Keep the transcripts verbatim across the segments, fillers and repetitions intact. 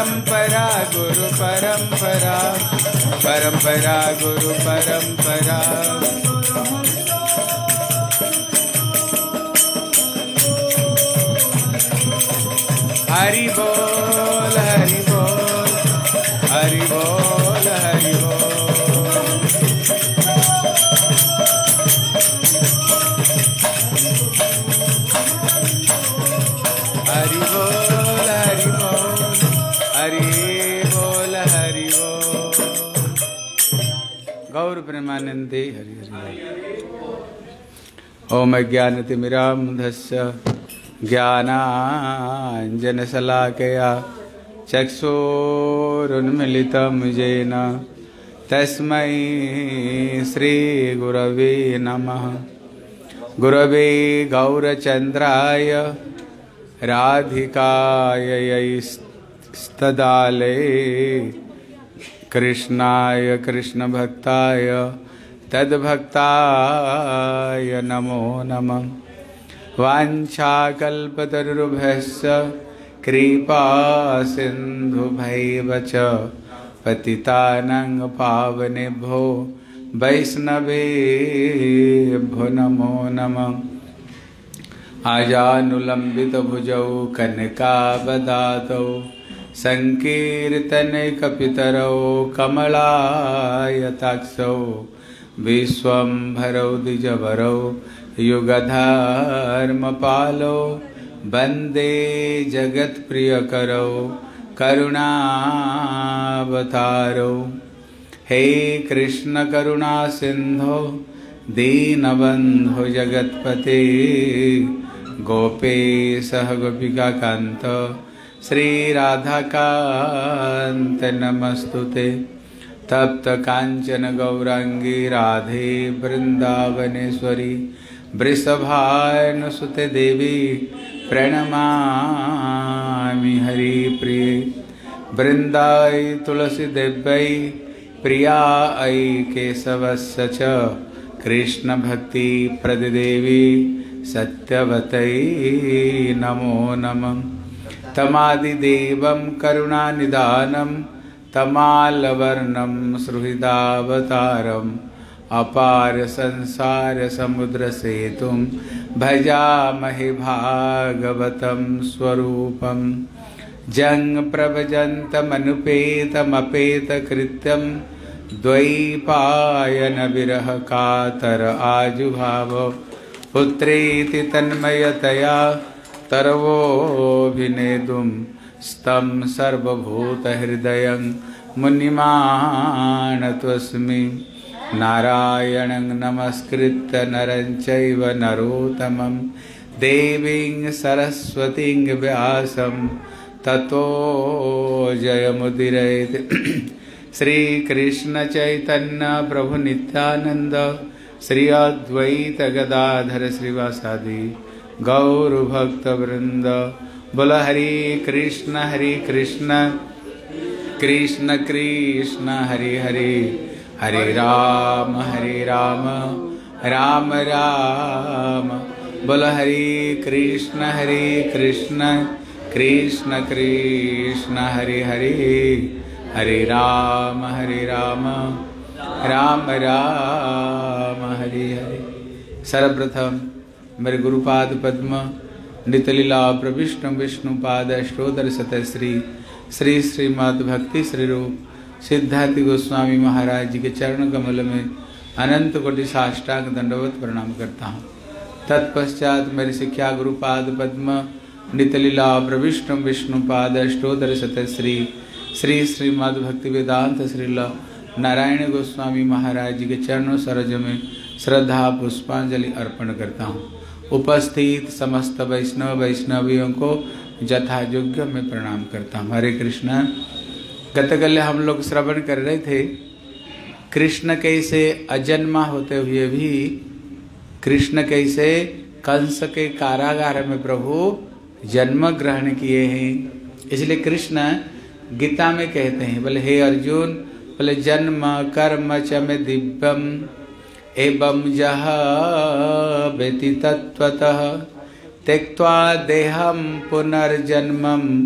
परंपरा गुरु परंपरा, परंपरा गुरु परंपरा। हरि बोल हरि बोल, हरि बोल हरि बोल। हरि बोल हरि बोल, हरि बोल हरि बोल। गौर प्रेमानंदे हरि हरि। ओम अज्ञानतिमिरान्धस्य ज्ञानाञ्जनशलाकया चक्षुरुन्मीलितं येन तस्मै श्रीगुरवे नमः। गुरवे गौरचन्द्राय राधिकायै कृष्णाय कृष्णभक्ताय तद्भक्ताय नमो नमः। वाञ्छाकल्पतरुभ्यश्च कृपा सिन्धुभैव च पतितानां पावनेभ्यो वैष्णवेभ्यो नमो नमः। आजानुलम्बितभुजौ कनकावदातौ संकीर्तनैकपितरौ कमलायताक्षौ विश्वम्भरौ द्विजवरौ युगधर्मपालो वन्दे जगत्प्रियकरौ करुणावतारो। हे कृष्ण करुणा सिन्धो दीनबन्धो जगत्पते गोपेशः गोपिकान्त श्रीराधाकान्त नमस्तुते। तप्त कांचन गौरांगी राधे वृंदावनेश्वरी वृषभानुसुते देवी प्रणमामि हरिप्रिये। वृंदाई तुलसी देव्यै प्रियायै केशवस्य च कृष्ण भक्ति प्रदेवी सत्यवतै नमो नमः। तमादिदेवं करुणानिधानं तमालवर्णं सुहृदावतारम् अपार संसार समुद्र सेतुं भजामहे भागवतं स्वरूपं। जंग प्रभजन्तमनुपेतमपेतकृत्यं द्वैपायन विरह कातर आजुभाव। पुत्रेति तन्मयतया तरवोऽभिनेतुं स्तं सर्वभूतहृदयं मुनिमानतोऽस्मि। नारायणं नमस्कृत्य नरं चैव नरोत्तमं देवीं सरस्वतीं व्यासं ततो जयमुदीरयेत्। श्रीकृष्ण चैतन्य प्रभु नित्यानंद श्री अद्वैत गदाधर श्रीवासादि गौर भक्त वृंद। बोल हरे कृष्ण हरे कृष्ण कृष्ण कृष्ण हरे हरे, हरे राम हरे राम राम राम। बोल हरे कृष्ण हरे कृष्ण कृष्ण कृष्ण हरे हरे, हरे राम हरे राम राम राम हरे हरे। सर्वप्रथम मेरे गुरुपाद पद्म नितलीला प्रविष्णु विष्णुपाद अष्टोदर शतश्री श्री श्रीमद् भक्ति श्री रूप सिद्धांत गोस्वामी महाराज जी के चरण कमल में अनंत कोटि साष्टांग दंडवत प्रणाम करता हूँ। तत्पश्चात मेरे शिक्षा गुरुपाद पद्म नितलीला प्रविष्णु विष्णुपाद अष्टोदर शतश्री श्री श्रीमद् भक्ति वेदांत श्रीला नारायण गोस्वामी महाराज जी के चरणों सरोज में श्रद्धा पुष्पांजलि अर्पण करता हूँ। उपस्थित समस्त वैष्णव वैष्णवियों को यथा योग्य में प्रणाम करता हूँ। हरे कृष्ण। गतकल्य हम लोग श्रवण कर रहे थे कृष्ण कैसे अजन्मा होते हुए भी कृष्ण कैसे कंस के कारागार में प्रभु जन्म ग्रहण किए हैं। इसलिए कृष्ण गीता में कहते हैं, बोले हे अर्जुन, बोले जन्म कर्म च में दिव्यम एवं जह वेति तत्वतः त्यक्त्वा देहम पुनर्जन्मम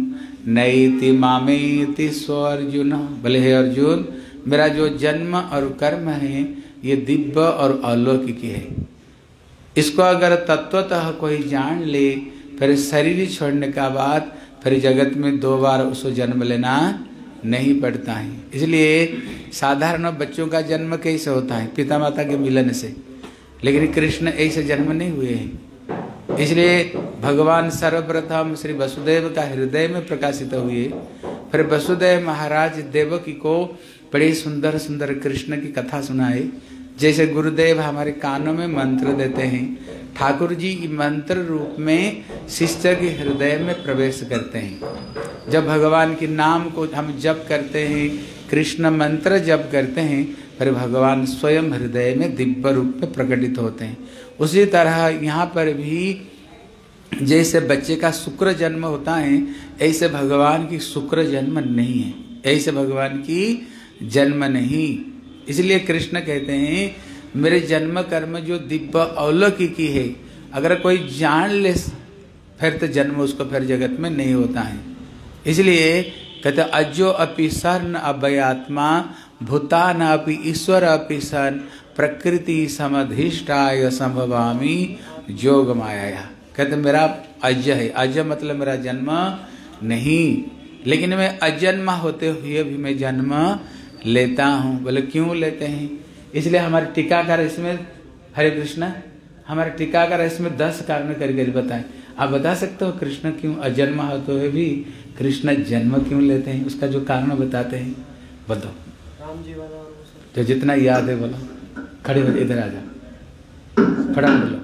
नैति मामेति स्व अर्जुन। बोले हे अर्जुन, मेरा जो जन्म और कर्म है ये दिव्य और अलौकिक है। इसको अगर तत्वतः कोई जान ले, फिर शरीर छोड़ने का बाद फिर जगत में दो बार उसको जन्म लेना नहीं पड़ता है। इसलिए साधारण बच्चों का जन्म कैसे होता है? पिता माता के मिलन से। लेकिन कृष्ण ऐसे जन्म नहीं हुए हैं। इसलिए भगवान सर्वप्रथम श्री वसुदेव का हृदय में प्रकाशित हुए। फिर वसुदेव महाराज देवकी को बड़ी सुंदर सुंदर कृष्ण की कथा सुनाए। जैसे गुरुदेव हमारे कानों में मंत्र देते हैं, ठाकुर जी मंत्र रूप में शिष्य के हृदय में प्रवेश करते हैं। जब भगवान के नाम को हम जप करते हैं, कृष्ण मंत्र जप करते हैं, फिर भगवान स्वयं हृदय में दिव्य रूप में प्रकटित होते हैं। उसी तरह यहाँ पर भी जैसे बच्चे का शुक्र जन्म होता है, ऐसे भगवान की शुक्र जन्म नहीं है, ऐसे भगवान की जन्म नहीं। इसलिए कृष्ण कहते हैं मेरे जन्म कर्म जो दिव्य अलौकिक है, अगर कोई जान ले फिर तो जन्म उसको फिर जगत में नहीं होता है। इसलिए कहते अजो अपि सर्ण अभयात्मा भूतान अपि ईश्वर अपि सन प्रकृति समधिष्ठाय संभवामी जोग माया। कहते मेरा अज है, अज मतलब मेरा जन्म नहीं, लेकिन मैं अजन्मा होते हुए भी मैं जन्म लेता हूँ। बोले क्यों लेते हैं? इसलिए हमारे टीकाकार इसमें, हरे कृष्णा, हमारे टीकाकार इसमें दस कारण करके बताएं। आप बता सकते हो कृष्ण क्यों अजन्मा होते हुए भी कृष्ण जन्म क्यों लेते हैं? उसका जो कारण बताते हैं, बताओ। राम जी वाला तो जितना याद है बोलो। खड़े हो, इधर आ जाओ, खड़ा बोलो,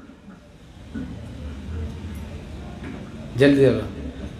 जल्दी बोलो।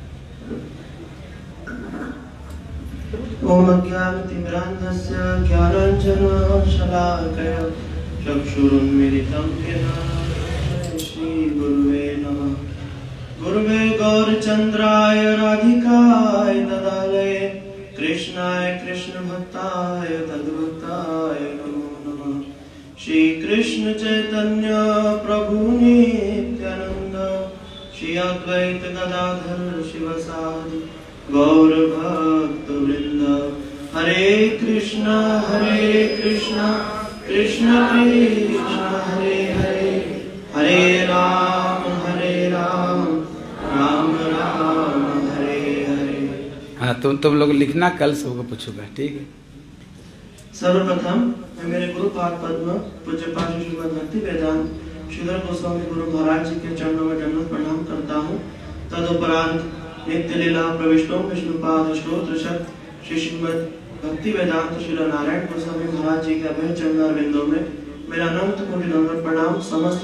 ओम अज्ञानतिमिरान्धस्य ज्ञानाञ्जनशलाकया चक्षुरुन्मीलितं येन श्रीगुरुवे नमः। गुरुवे गौरचन्द्राय राधिकाय ददालये कृष्णाय कृष्णभक्ताय तद्भक्ताय नमो नमः। श्रीकृष्ण चैतन्य प्रभु नित्यानन्द श्री अद्वैत गदाधर शिवसादि गौर भक्त वृंद। हरे कृष्णा हरे कृष्णा कृष्ण कृष्ण हरे हरे, हरे राम हरे राम राम राम हरे हरे। हाँ तुम तुम लोग लिखना, कल सबको पूछूंगा, ठीक है। सर्वप्रथम मैं मेरे गुरु पाद पद्म पूज्य पाद श्रीमद् भक्ति वेदांत श्रीधर गोस्वामी गुरु महाराज जी के चरणों में दंडवत प्रणाम करता हूँ। तदुपरांत नित्य लीला प्रविष्टों विष्णुपाद स्तोत्र श्री श्रीमद् भक्ति वेदांत श्री नारायण गोस्वामी महाराज जी के अभय चरण बिंदों में मेरा अनंत कोटि दंडवत प्रणाम। समस्त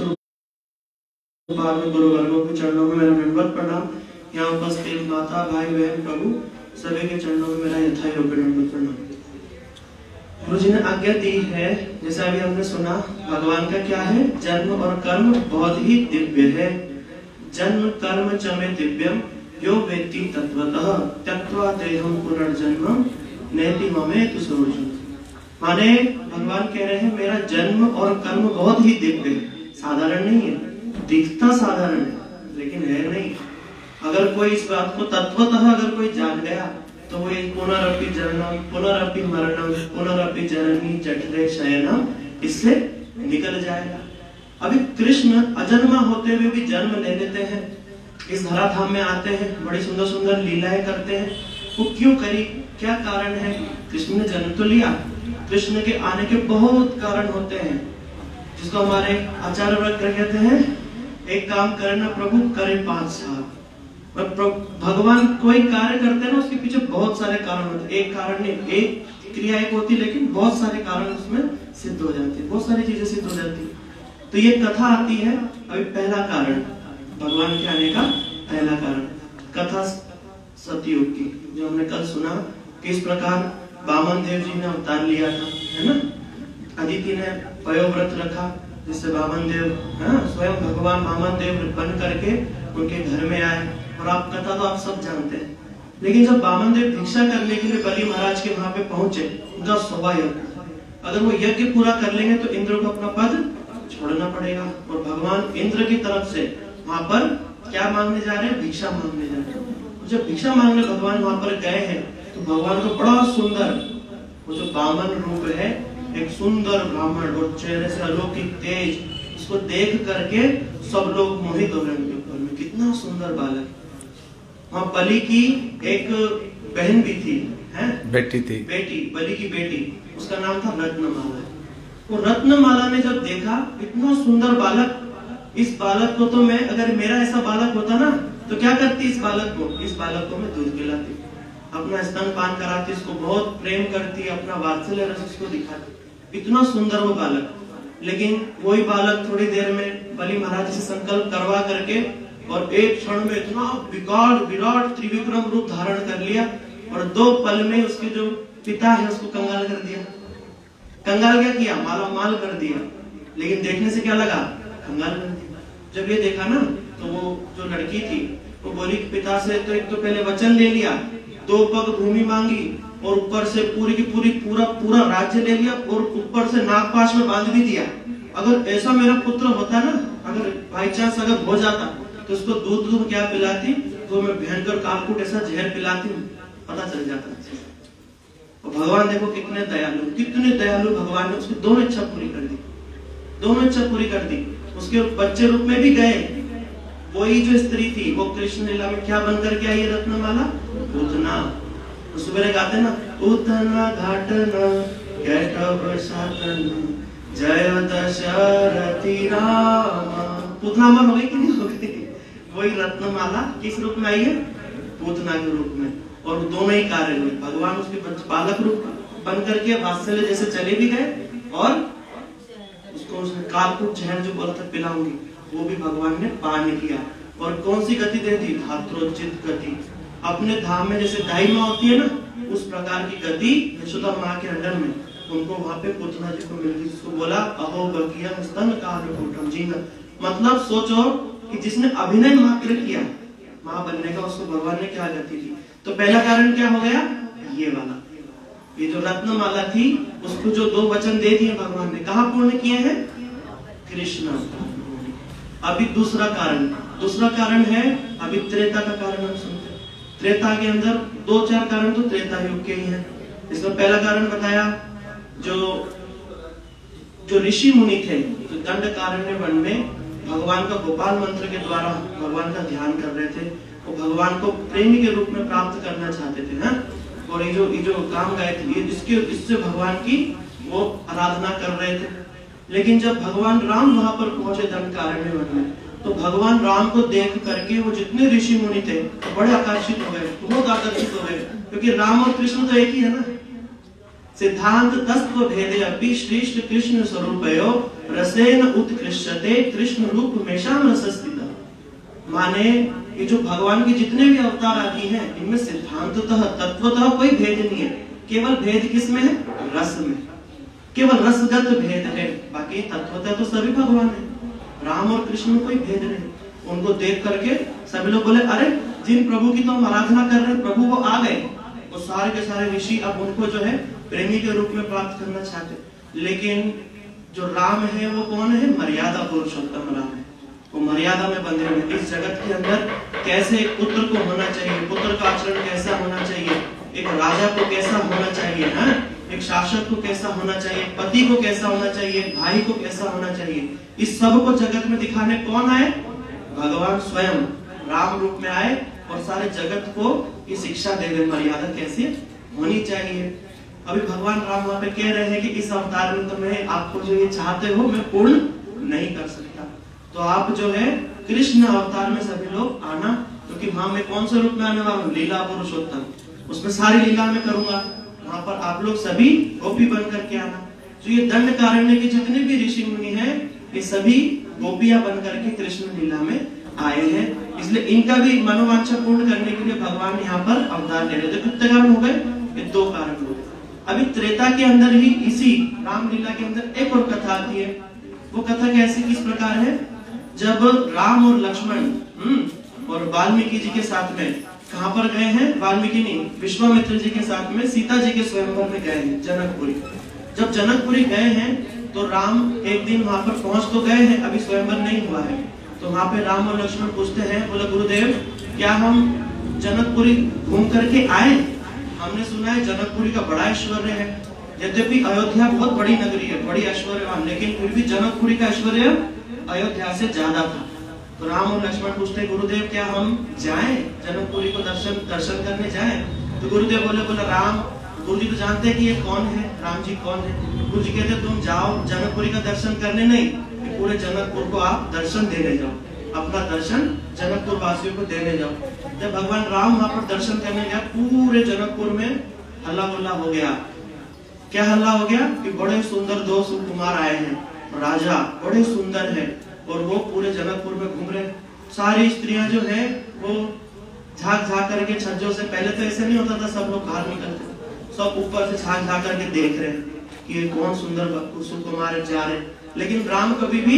गुरु वर्गों के चरणों में मेरा दंडवत प्रणाम। यहाँ उपस्थित माता भाई बहन प्रभु सभी के चरणों में मेरा यथायोग्य दंडवत प्रणाम। गुरु जी ने आज्ञा दी है, जैसा अभी हमने सुना, भगवान का क्या है? जन्म और कर्म बहुत ही दिव्य है। जन्म कर्म च मे दिव्यम यो वेत्ति तत्वतः त्यक्त्वा देहं पुनर्जन्म नैति ममेतु सरोजम। माने भगवान कह रहे हैं मेरा जन्म और कर्म बहुत ही दिव्य है, साधारण नहीं है। दिखता साधारण है लेकिन है नहीं। अगर कोई इस बात को तत्वतः अगर कोई जान गया तो वो पुनरपि जन्म पुनरपि मरणम पुनरपि जननी जठरे शयनम इससे निकल जाएगा। अभी कृष्ण अजन्मा होते हुए भी जन्म ले लेते हैं, इस धराधाम में आते हैं, बड़ी सुंदर सुंदर लीलाएं करते हैं। वो क्यों करी? क्या कारण है? कृष्ण ने जन्म तो लिया, कृष्ण के आने के बहुत कारण होते हैं, जिसको हमारे आचार्य वर्ग कहते हैं एक काम करना प्रभु करे पांच साल। भगवान कोई कार्य करते हैं ना, उसके पीछे बहुत सारे कारण होते हैं। एक कारण नहीं, एक क्रिया एक होती, लेकिन बहुत सारे कारण उसमें सिद्ध हो जाते हैं, बहुत सारी चीजें सिद्ध हो जाती है। तो ये कथा आती है। अभी पहला कारण भगवान के आने का पहला कारण कथा सतयुग की, जो हमने कल सुना किस प्रकार वामन देव जी ने अवतार लिया था, है ना। अदिति ने पयोव्रत रखा, जिससे वामन देव स्वयं भगवान वामन देव बन करके उनके घर में आए। और आप कथा तो आप सब जानते हैं। लेकिन जब वामन देव भिक्षा करने के लिए बलि महाराज के वहां पे पहुंचे, उनका स्वभाव अगर वो यज्ञ पूरा कर लेंगे तो इंद्र को अपना पद छोड़ना पड़ेगा। और भगवान इंद्र की तरफ से वहां पर क्या मांगने जा रहे हैं? भिक्षा मांगने जा रहे हैं। जब भिक्षा मांगने भगवान वहां पर गए हैं तो भगवान को बड़ा सुंदर वो जो बामन रूप है, एक सुंदर ब्राह्मण और चेहरे से अलौकिक तेज, उसको देख करके सब लोग मोहित हो रहे उनके ऊपर में, कितना सुंदर बालक। वहां बलि की एक बहन भी थी, है बेटी थी, बेटी बलि की बेटी, उसका नाम था रत्नमाला। वो रत्नमाला ने जब देखा इतना सुंदर बालक, इस बालक को तो मैं, अगर मेरा ऐसा बालक होता ना तो क्या करती, इस बालक को इस बालक को मैं दूध पिलाती, अपना स्तनपान कराती, इसको बहुत प्रेम करती, अपना वात्सल्य रस इसको दिखाती, इतना सुंदर वो बालक। लेकिन वही बालक थोड़ी देर में बलि महाराज से संकल्प करवा करके और एक क्षण में इतना विकराल विराट त्रिविक्रम रूप धारण कर लिया और दो पल में उसके जो पिता है उसको कंगाल कर दिया। कंगाल क्या किया, माला माल कर दिया, लेकिन देखने से क्या लगा, कंगाल कर दिया। जब ये देखा ना तो वो जो लड़की थी वो बोली पिता से तो एक तो पहले वचन ले लिया, दो पग भूमि मांगी और ऊपर से पूरी की पूरी पूरा पूरा राज्य ले लिया और ऊपर से नागपाश में बांध भी दिया। अगर ऐसा मेरा पुत्र होता ना, अगर बाई चांस अगर हो जाता तो उसको दूध दूध क्या पिलाती, तो मैं भयंकर कालकूट ऐसा जहर पिलाती, पता चल जाता। और भगवान देखो कितने दयालु, कितने दयालु भगवान ने उसकी दोनों इच्छा पूरी कर दी, दोनों इच्छा पूरी कर दी। उसके बच्चे रूप में भी गए, वही जो स्त्री थी वो कृष्ण लीला में क्या बन करके आई है, रत्नमाला, पूतना। तो सुबह गाते ना, पूतना घाटना कैटव साधन जय दशरथी रामा। पूतना अमर हो गई कि नहीं हो गई, वही रत्नमाला किस रूप में आई है, पूतना के रूप में। और दोनों ही कार्य हुए, भगवान उसके बालक रूप बन करके वात्सल्य जैसे चले भी गए और उसको उसने कालकूट जहर जो बोला था पिलाऊंगी, वो भी भगवान ने पान किया। और कौन सी गति दे दी, धात्रोचित गति। अपने धाम में जैसे दाई माँ होती है ना, उस प्रकार की गति यशोदा माँ के अंडर में उनको वहां पे पूतना जी को मिल गई, जिसको बोला अहो बकिया स्तन काल जीना। मतलब सोचो कि जिसने अभिनय मात्र किया माँ बनने का, उसको भगवान ने क्या गति दी। तो पहला कारण क्या हो गया, ये वाला, ये जो रत्नमाला थी उसको जो दो वचन दे दिए भगवान ने, कहाँ पूर्ण किए हैं, कृष्ण। अभी दूसरा कारण, दूसरा कारण है अभी त्रेता का कारण हम सुनते हैं। त्रेता के अंदर दो चार कारण तो त्रेता युग के ही हैं। इसमें पहला कारण बताया, जो जो ऋषि मुनि थे जो दंडकारण्य वन में भगवान का गोपाल मंत्र के द्वारा भगवान का ध्यान कर रहे थे, वो भगवान को प्रेमी के रूप में प्राप्त करना चाहते थे ना। और ये जो ये जो काम गाय थी, ये जिसके इससे भगवान की वो आराधना कर रहे थे। लेकिन जब भगवान राम वहां पर पहुंचे दंडकारण्य वन में, तो भगवान राम को देख करके वो जितने ऋषि मुनि थे तो बड़े आकर्षित हो गए, बहुत आकर्षित हो गए, क्योंकि राम और कृष्ण तो एक ही है ना। सिद्धांत तत्व भेदे अपि श्रेष्ठ कृष्ण स्वरूपयो रसेन उत्कृष्टते कृष्ण रूप मेषाम रसस्थिता। माने ये जो भगवान के जितने भी अवतार आदि हैं, इनमें सिद्धांततः तत्वतः कोई भेद नहीं है, केवल भेद किसमें है, रस में, केवल रसगत भेद है, बाकी तत्वतः तो सभी भगवान है। राम और कृष्ण में कोई भेद नहीं। उनको देख करके सभी लोग बोले, अरे जिन प्रभु की तो हम आराधना कर रहे हैं, प्रभु वो आ गए। वो सारे के सारे ऋषि अब उनको जो है प्रेमी के रूप में प्राप्त करना चाहते। लेकिन जो राम है वो कौन है, मर्यादा पुरुषोत्तम राम है, वो मर्यादा में बंधे हुए। इस जगत के अंदर कैसे एक पुत्र को होना चाहिए, पुत्र का आचरण कैसा होना चाहिए, एक राजा को कैसा होना चाहिए, है एक शासक को कैसा होना चाहिए, पति को कैसा होना चाहिए, भाई को कैसा होना चाहिए, इस सब को जगत में दिखाने कौन आए, भगवान स्वयं राम रूप में आए और सारे जगत को ये शिक्षा दे रहे मर्यादा कैसे होनी चाहिए। अभी भगवान राम वहां पे कह रहे हैं कि इस अवतार में तो मैं आपको जो ये चाहते हो मैं पूर्ण नहीं कर सकता, तो आप जो है कृष्ण अवतार में सभी लोग आना, क्योंकि वहां मैं कौन से रूप में आने वाला हूँ, लीला पुरुषोत्तम, उसमें सारी लीला में करूंगा, वहां पर आप लोग सभी गोपी बन करके आना। तो ये दंडकारण्य के जितने भी ऋषि मुनि हैं ये सभी गोपियां बन करके कृष्ण लीला में आए हैं, इसलिए इनका भी मनोवांछा पूर्ण करने के लिए भगवान यहाँ पर अवतार ले रहे थे। कितने कारण हो गए, ये दो कारण हो गए। अभी त्रेता के अंदर ही इसी रामलीला के अंदर एक और कथा आती है। वो कथा कैसी किस प्रकार है, जब राम और लक्ष्मण और वाल्मीकि जी के साथ में कहां पर गए हैं, वाल्मीकि नहीं विश्वामित्र जी के साथ में सीता जी के स्वयंवर में गए हैं जनकपुरी। जब जनकपुरी गए हैं तो राम एक दिन वहां पर पहुंच तो गए हैं, अभी स्वयंवर नहीं हुआ है, तो वहां पे राम और लक्ष्मण पूछते हैं, बोले गुरुदेव क्या हम जनकपुरी घूम करके आए। हमने सुना है जनकपुरी का बड़ा ऐश्वर्य है, यद्यपि अयोध्या बहुत बड़ी नगरी है, बड़ी ऐश्वर्यवान, लेकिन फिर भी जनकपुरी का ऐश्वर्य अयोध्या से ज्यादा था। तो राम और लक्ष्मण पूछते गुरुदेव क्या हम जाएं जनकपुरी को दर्शन दर्शन करने जाएं? तो गुरुदेव बोले बोला राम, गुरु जी तो जानते हैं कि ये कौन है, राम जी कौन है। गुरु जी कहते तुम जाओ जनकपुरी का दर्शन करने नहीं, पूरे जनकपुर को आप दर्शन देने जाओ, अपना दर्शन जनकपुर वासियों को देने जाओ। जब भगवान राम वहां पर दर्शन करने गया, पूरे जनकपुर में हल्ला गुल्ला हो गया। क्या हल्ला हो गया कि बड़े सुंदर दो सुकुमार आए हैं, राजा बड़े सुंदर है, और वो पूरे जनकपुर में घूम रहे। सारी स्त्रियां जो है वो झांक झांक करके छज्जों से, पहले तो ऐसे नहीं होता था, सब लोग बाहर निकलते, सब ऊपर से झांक झांक करके देख रहे हैं कि ये कौन सुंदर सुकुमार जा रहे। लेकिन राम कभी भी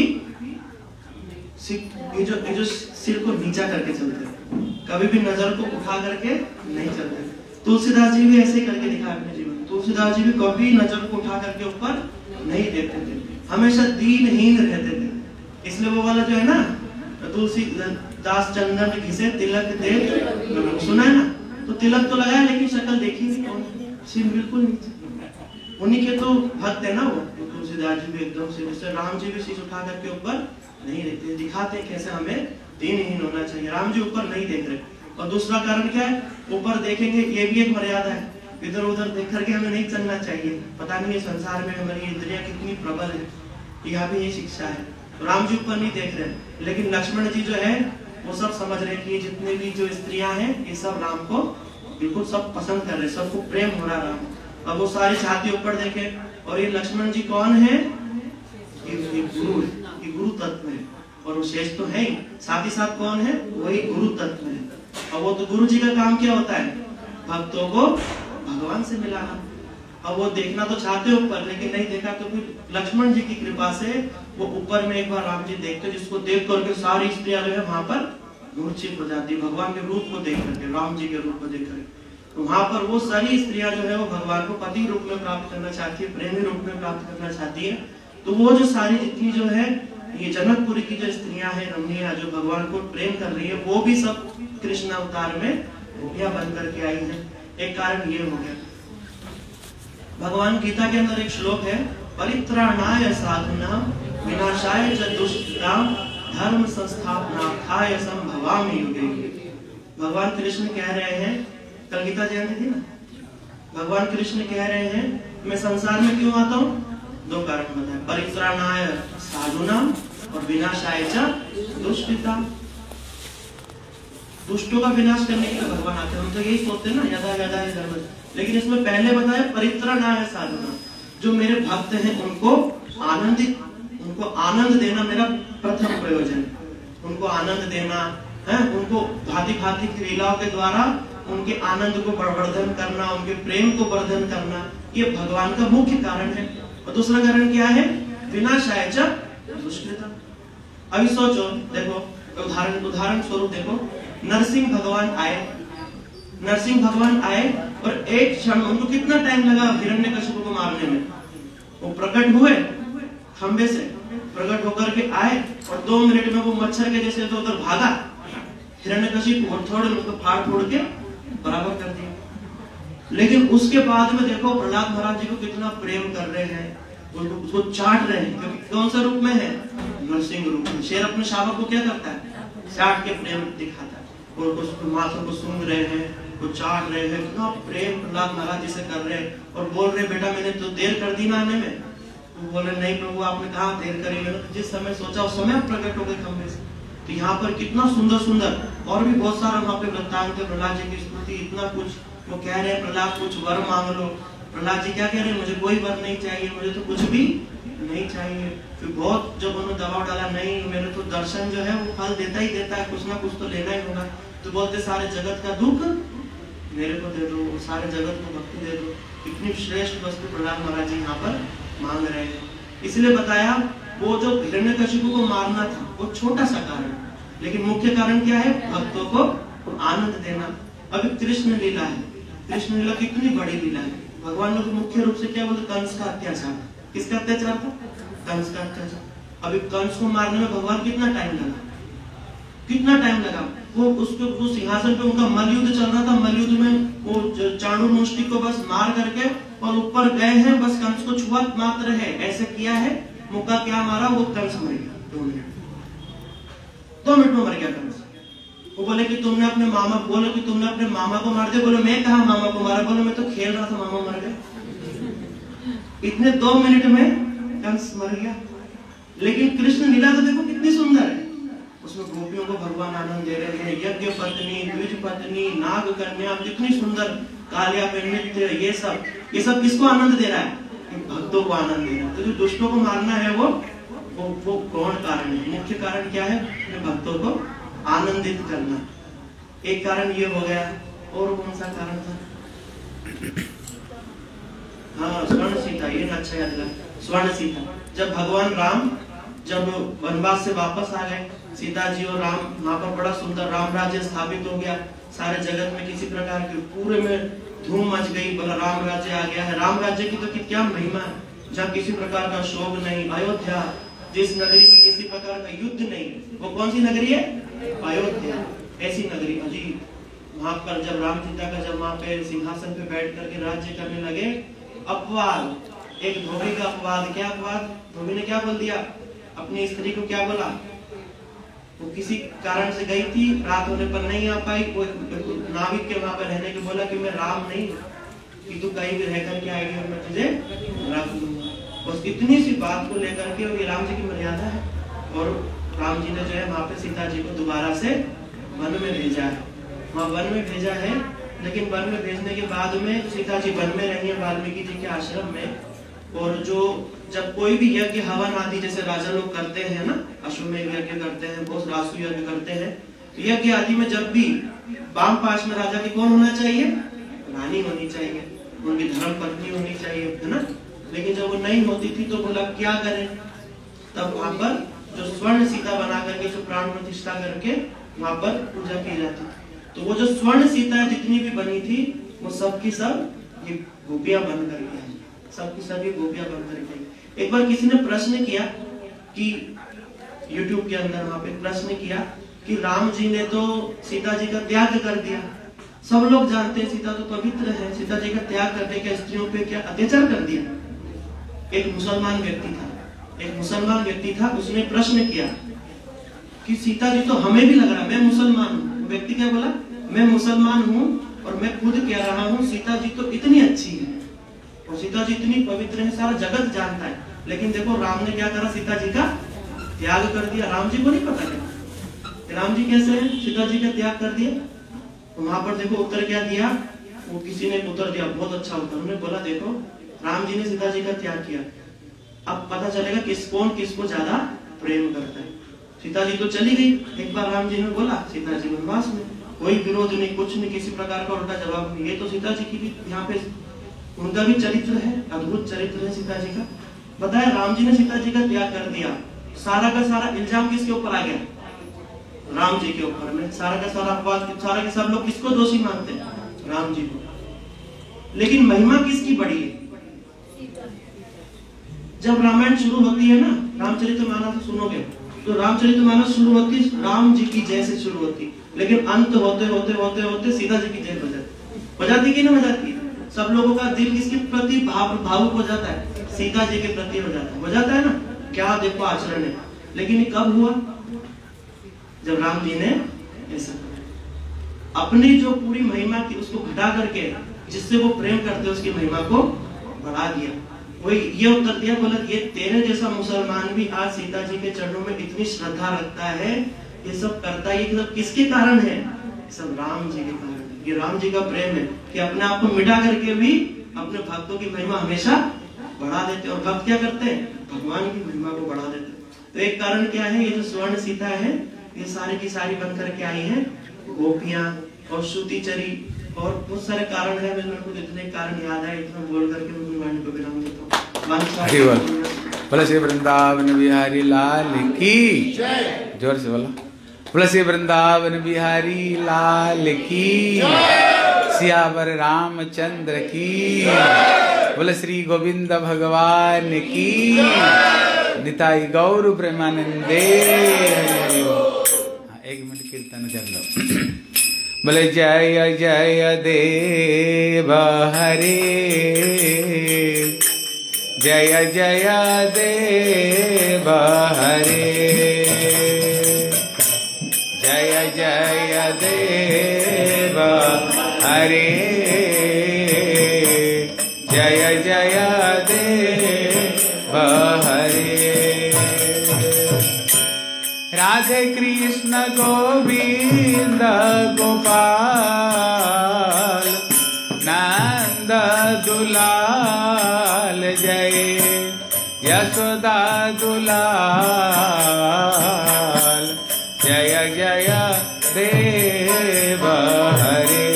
ये जो ये जो सिर को नीचा करके चलते, कभी भी नजर को उठा करके नहीं चलते। तुलसीदास जी भी ऐसे ही करके दिखाया अपने जीवन। तुलसीदास जी भी कभी नजर को उठा करके ऊपर नहीं देखते थे, हमेशा दीनहीन रहते थे। इसलिए वो वाला जो है ना, तुलसी दास चंदन घिसे तिलक दे, सुना है ना, तो तिलक तो लगाया लेकिन शक्ल देखी नहीं, कौन सिर बिल्कुल नीचे। उन्हीं के तो भक्त है ना वो तुलसीदास जी भी एकदम से, जैसे राम जी भी शीश उठा करके ऊपर नहीं देखते, दिखाते कैसे हमें दीनहीन होना चाहिए। राम जी ऊपर नहीं देख रहे। और दूसरा कारण क्या है, ऊपर देखेंगे ये भी एक मर्यादा है, इधर उधर देख करके हमें नहीं चलना चाहिए। पता नहीं संसार में हमारी इंद्रियां कितनी प्रबल है, यह भी ये शिक्षा है। तो राम जी ऊपर नहीं देख रहे, लेकिन लक्ष्मण जी जो है वो सब समझ रहे कि जितने भी जो स्त्रियां हैं ये सब राम को बिल्कुल सब पसंद कर रहे, सबको प्रेम हो रहा राम। अब वो सारी छाती ऊपर देखे, और ये लक्ष्मण जी कौन है, ये गुरु है, ये गुरु तत्व है, और वो शेष तो है ही, साथ ही साथ कौन है, वही गुरु तत्व है। और वो तो गुरु जी का काम क्या होता है, भक्तों को भगवान से मिलाना। अब वो देखना तो चाहते ऊपर, लेकिन नहीं देखा, तो फिर लक्ष्मण जी की कृपा से वो ऊपर में एक बार राम जी देखते, जिसको देख करके सारी स्त्रियां जो है वहां पर मूर्छित हो जाती, भगवान के रूप को देख करके, राम जी के रूप को देख करके। तो वहां पर वो सारी स्त्रियां जो है वो भगवान को पति रूप में प्राप्त करना चाहती है, प्रेमी रूप में प्राप्त करना चाहती है। तो वो जो सारी जितनी जो है ये जनकपुरी की जो स्त्रियां हैं रमणीय, जो भगवान को प्रेम कर रही है, वो भी सब कृष्ण अवतार में गोपियां बन करके आई है। एक कारण ये हो गया। भगवान गीता के अंदर एक श्लोक है, परित्राणाय साधुनां विनाशाय च दुष्कृतां धर्म संस्थापनार्थाय संभवामि युगे। भगवान कृष्ण कह रहे हैं, कल गीता जयंती थी ना, भगवान कृष्ण कह रहे हैं मैं संसार में क्यों आता हूँ, दो कारण बताए, परित्राणाय साधुनां और विनाशाय च दुष्कृतां। दुष्टों का विनाश करने के लिए भगवान आते हैं। हम तो यही सोचते हैं ना, यदा यदा ही धर्म, लेकिन इसमें पहले बताया परित्राणाय साधुनां, जो मेरे भक्त हैं उनको आनंदित, उनको आनंद देना मेरा प्रथम प्रयोजन, उनको आनंद देना है, उनको भांति भांति की लीलाओं के द्वारा उनके आनंद को वर्धन करना, उनके प्रेम को वर्धन करना, ये भगवान का मुख्य कारण है। और दूसरा कारण क्या है, विनाशाय च दुष्कृतां। अभी सोचो, देखो उदाहरण उदाहरण स्वरूप देखो, नरसिंह भगवान आए, नरसिंह भगवान आए और एक क्षण, उनको कितना टाइम लगा हिरण्यकशिपु को मारने में, वो प्रकट हुए खंबे से, प्रकट होकर के आए और दो मिनट में वो मच्छर के जैसे तो उधर भागा हिरण्यकशिपु, और थोड़े उसको फाड़ फोड़ के बराबर कर दिया। लेकिन उसके बाद में देखो प्रहलाद महाराज जी को कितना प्रेम कर रहे हैं, उसको चाट रहे हैं, क्योंकि कौन सा रूप में है, नरसिंह रूप में। शेर अपने शावक को क्या करता है, चाट के प्रेम दिखाता है, और उसको माथों को सूंघ रहे हैं, को चाट रहे हैं, कितना प्रेम प्रहलाद महाराज जी से कर रहे हैं। और बोल रहे बेटा मैंने तो देर कर दी ना आने में, वो बोले नहीं प्रभु आपने कहा देर करी, जिस समय सोचा उस समय प्रकट हो गए खंबे से। तो यहाँ पर कितना सुंदर सुंदर और भी बहुत सारा वहाँ पे वृत्तांत है, प्रहलाद जी की स्तुति, इतना कुछ वो कह रहे हैं, प्रहलाद कुछ वर मांग लो। प्रहलाद जी क्या कह रहे हैं, मुझे कोई वर नहीं चाहिए, मुझे तो कुछ भी नहीं चाहिए। फिर बहुत जब उन्होंने दबाव डाला, नहीं मेरे तो दर्शन जो है वो फल देता ही देता है, कुछ ना कुछ तो लेना ही होगा। तो बोलते सारे जगत का दुख मेरे को दे दो, सारे जगत को भक्ति दे दो। इतनी श्रेष्ठ वस्तु प्रहलाद महाराज जी यहाँ पर मांग रहे हैं। इसलिए बताया वो जो हिरण्यकशिपु को मारना था वो छोटा सा कारण, लेकिन मुख्य कारण क्या है, भक्तों को आनंद देना। अभी कृष्ण लीला है, कृष्ण लीला कितनी बड़ी लीला है। भगवान ने तो मुख्य रूप से क्या बोलते, कंस का अत्याचार। किसका अत्याचार था, कंस का अत्याचार। अभी कंस को मारने में भगवान कितना टाइम लगा, कितना टाइम लगा। वो उसके वो सिंहासन पे उनका मलयुद्ध चल रहा था, मलयुद्ध में वो चाणूर मुष्टिक को बस मार करके और ऊपर गए हैं, बस कंस को छुआ मात्र है, ऐसे किया है, मुक्का क्या मारा, वो कंस मर गया दो मिनट दो मिनट में मर गया कंस। वो बोले कि तुमने अपने मामा बोले कि तुमने अपने मामा को मार दिया। बोले मैं कहा मामा को मारा। बोले मैं तो खेल रहा था, मामा मर गए। इतने दो मिनट में कंस मर गया। लेकिन कृष्ण लीला तो देखो कितनी सुंदर है। उसमें गोपियों को भगवान आनंद दे रहे हैं, यज्ञ पत्नी, द्विज पत्नी, नाग कन्या, कितनी सुंदर कालिया पे नृत्य, ये सब ये सब किसको आनंद दे रहा है? भक्तों को आनंद दे रहा है। तो जो दुष्टों को मारना है वो वो वो कौन कारण है? मुख्य कारण क्या है? भक्तों को आनंदित करना। एक कारण ये हो गया, और कौन सा कारण था? हाँ, स्वर्ण सीता, ये अच्छा याद लगा, स्वर्ण सीता। जब भगवान राम जब वनवास से वापस आ गए, सीता जी और राम वहां पर बड़ा सुंदर राम राज्य स्थापित हो गया। सारे जगत में किसी प्रकार की पूरे में धूम मच गई, बोला राम राज्य आ गया है। राम राज्य की तो क्या महिमा है, जहाँ किसी प्रकार का शोक नहीं। अयोध्या, जिस नगरी में किसी प्रकार का युद्ध नहीं, वो कौन सी नगरी है? अयोध्या। ऐसी नगरी अजी, वहां पर जब राम सीता का जब वहां पे सिंहासन पे बैठ करके राज्य करने लगे, अपवाद, एक धोबी का अपवाद। क्या अपवाद? धोबी ने क्या बोल दिया? अपनी स्त्री को क्या बोला? वो किसी कारण से गई थी, रात होने पर नहीं आ पाई। वो नाविक के वहां पर रहने के बोला कि मैं राम नहीं, कि तू कहीं भी रह करके आएगी और मैं तुझे रख लूंगा। बस इतनी सी बात को लेकर के, और ये राम जी की मर्यादा है। और राम जी ने जो है वहां पे सीता जी को दोबारा से वन में भेजा है। वहां वन में भेजा है, लेकिन वन में भेजने के बाद में सीता जी वन में रही है वाल्मीकि जी के आश्रम में। और जो जब कोई भी यज्ञ हवन आदि जैसे राजा लोग करते हैं ना, अश्वमेध यज्ञ करते हैं, बहुत रासु यज्ञ करते हैं, यज्ञ आदि में जब भी वाम पाश में राजा की कौन होना चाहिए? रानी होनी चाहिए, उनकी धर्म पत्नी होनी चाहिए, है ना। लेकिन जब वो नहीं होती थी तो बोला क्या करें? तब वहां पर जो स्वर्ण सीता बना करके जो प्राण प्रतिष्ठा करके वहां पर पूजा की जाती। तो वो जो स्वर्ण सीता जितनी भी बनी थी, वो सब की सब ये गोपियां बन करके आई, सबकी सभी गोपियां बन करके। एक बार किसी ने प्रश्न किया कि YouTube के अंदर वहां पे प्रश्न किया कि राम जी ने तो सीता जी का त्याग कर दिया, सब लोग जानते हैं सीता तो पवित्र है, सीता जी का त्याग करने के स्त्रियों पे क्या अत्याचार कर दिया? एक मुसलमान व्यक्ति था, एक मुसलमान व्यक्ति था, उसने प्रश्न किया कि सीता जी तो हमें भी लग रहा, मैं मुसलमान हूँ। व्यक्ति क्या बोला? मैं मुसलमान हूँ और मैं खुद कह रहा हूँ सीता जी तो इतनी अच्छी है और सीता जी इतनी पवित्र है, सारा जगत जानता है, लेकिन देखो राम ने क्या करा? सीता जी का त्याग कर दिया। राम जी को नहीं पता क्या राम जी कैसे है? सीता जी का त्याग कर दिया। तो वहां पर देखो उत्तर क्या दिया? वो किसी ने उत्तर दिया, बहुत अच्छा उत्तर। उन्होंने बोला देखो राम जी ने सीता जी का त्याग किया, अब पता चलेगा किस कौन किसको ज्यादा प्रेम करता है। सीता जी तो चली गई, एक बार राम जी ने बोला सीता जी वनवास में, कोई विरोध नहीं, कुछ नहीं, किसी प्रकार का उल्टा जवाब नहीं। ये तो सीता जी की भी यहाँ पे उनका भी चरित्र है, अद्भुत चरित्र है सीता जी का। बताया राम जी ने सीता जी का त्याग कर दिया, सारा का सारा इल्जाम किसके ऊपर आ गया? राम जी के ऊपर में। सारा का सारा अपवाद, सारा के सब लोग किसको दोषी मानते हैं? राम जी को। लेकिन महिमा किसकी बड़ी है? जब रामायण शुरू होती है ना, रामचरितमानस सुनोगे तो रामचरितमानस शुरू होती राम जी की जय से शुरू होती, लेकिन अंत होते होते होते होते सीता जी की जय हो जाती। हो जाती कि नहीं हो जाती? सब लोगों का दिल किसके प्रति भाव भावुक हो जाता है? सीता जी के प्रति हो जाता है, हो जाता है ना। क्या देखो आचरण है। लेकिन ये कब हुआ? जब राम जी ने ऐसा अपनी जो पूरी महिमा थी उसको घटा करके जिससे वो प्रेम करते उसकी महिमा को बढ़ा दिया। वही ये उत्तर दिया, बोला ये तेरे जैसा मुसलमान भी आज सीता जी के चरणों में इतनी श्रद्धा रखता है, ये सब करता है, ये सब किसके कारण है? सब राम जी के कारण। ये राम जी का प्रेम है कि अपने आप को मिटा करके भी अपने भक्तों की महिमा हमेशा बढ़ा देते। और भक्त क्या करते हैं? भगवान की महिमा को बढ़ा देते। तो एक कारण क्या है? ये जो स्वर्ण सीता है, ये सारी की सारी बन करके आई है गोपियां और श्रुतिचरी और बहुत सारे कारण है। मेरे को इतने कारण याद है, इतना बोल करके मैं अपनी वाणी को विराम देता हूँ। बोला श्री वृंदावन बिहारी लाल की जय। जोर से बोला बोला श्री वृंदावन बिहारी लाल की, सियावर रामचंद्र की, बोला श्री गोविंद भगवान की, निताई गौर प्रेमानंदे। एक मिनट कीर्तन कर लो। बोले जय जय देव हरे, जय जय देव हरे, जय जय देव हरे, जय जय देव हरे। राधे कृष्ण गोविंद गोपाल, नंद दुलाल, जय यशोदा दुलाल, जय जय देव हरे।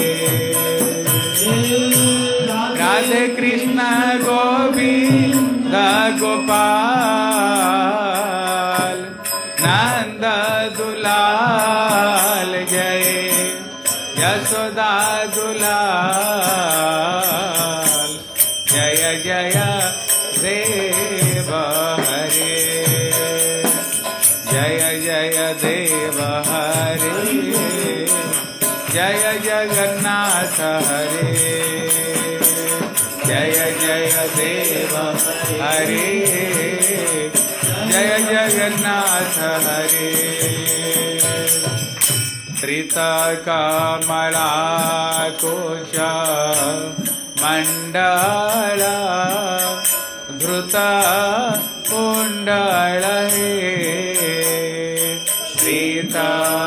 राधे कृष्ण गोविंद गोपाल, नंद दुलाल, जय यशोदा दुलाल, जय जय देव हरे, जय जय देव हरे, जय जगन्नाथ हरे, जय जय देव हरे, जय जगन्नाथ हरे। त्रितकमला कोश मंडल, धृत कुंडल हे, त्रितकमला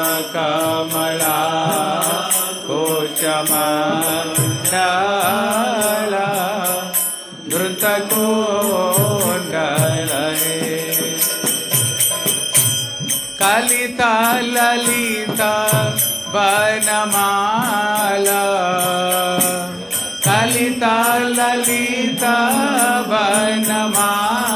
कोश मंडल, धृत कुंडल हे। कलिता ललिता वनमाला, कलिता ललिता वनमाला,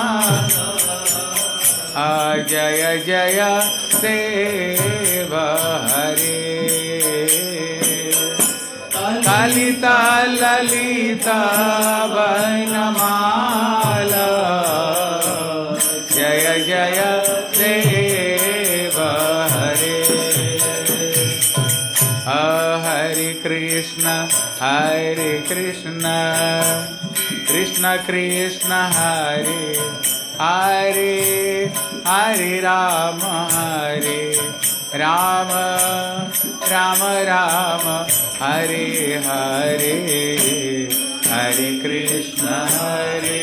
जय जय देव हरे। कलिता ललिता वनमाला, जय जय देव हरे। हरे कृष्ण हरे कृष्ण, कृष्ण कृष्ण हरे हरे, हरे राम हरे राम, राम राम हरे हरे, हरे कृष्ण हरे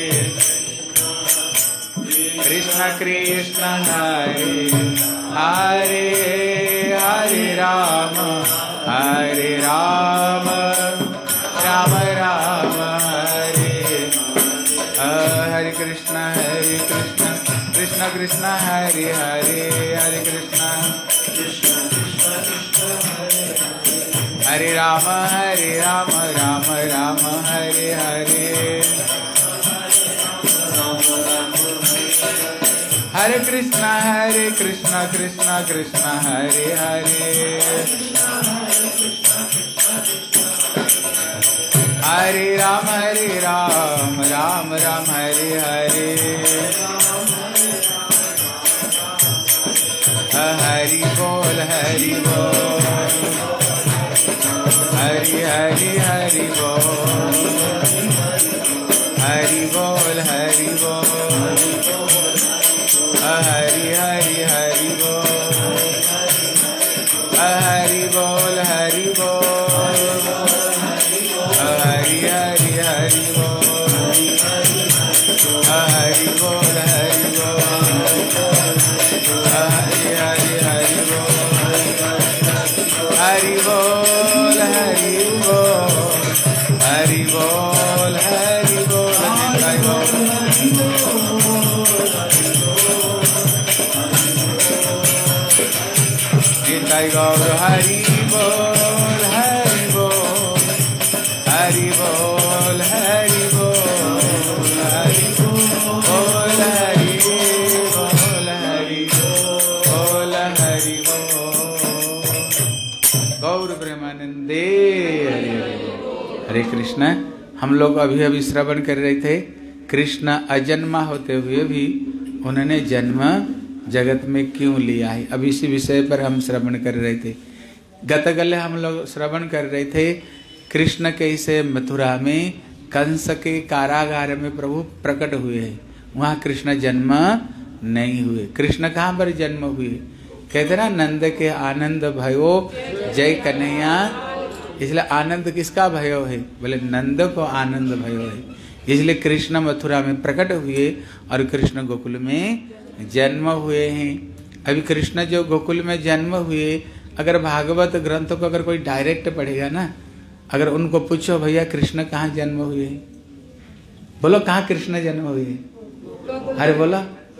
कृष्ण कृष्ण हरे हरे, हरे राम हरे राम, राम राम हरे। हरे कृष्ण हरे कृष्ण, कृष्ण कृष्ण हरे हरे, हरे कृष्ण हरे राम हरे राम, राम राम हरे हरे। हरे कृष्ण हरे कृष्ण, कृष्ण कृष्ण हरे हरे, हरे राम हरे राम, राम राम हरे हरे। हरि बोल हरि बोल, हरि हरि हरि बोल, हरि बोल हरि बोल, हरि हरि हरि बोल, हरि बोल हरि बोल, हरि हरि हरि बोल, हरि बोल हरि बोल, हरि हरि हरि बोल, हरि बोल हरि बोल, हरि बोल हरि बोल, हरि निताई गौर हरि बोल हरि बोल, हरि बोल हरि बोल, हरि बोल हरि बोल, हरि बोल हरि बोल। गौर प्रेमानंदे हरे हरे। हरे कृष्ण। हम लोग अभी अभी श्रवण कर रहे थे, कृष्ण अजन्मा होते हुए भी उन्होंने जन्म जगत में क्यों लिया है। अब इसी विषय पर हम श्रवण कर रहे थे। गतगले हम लोग श्रवण कर रहे थे कृष्ण कैसे मथुरा में कंस के कारागार में प्रभु प्रकट हुए हैं। वहाँ कृष्ण जन्म नहीं हुए। कृष्ण कहाँ पर जन्म हुए? कहते ना नंद के आनंद भयो जय कन्हैया। इसलिए आनंद किसका भयो है? बोले नंद को आनंद भयो है। इसलिए कृष्ण मथुरा में प्रकट हुए और कृष्ण गोकुल में जन्म हुए हैं। अभी कृष्ण जो गोकुल में जन्म हुए, अगर भागवत ग्रंथ को अगर कोई डायरेक्ट पढ़ेगा ना, अगर उनको पूछो भैया कृष्ण कहाँ जन्म हुए, बोलो कहाँ कृष्ण जन्म हुए? अरे बोलो,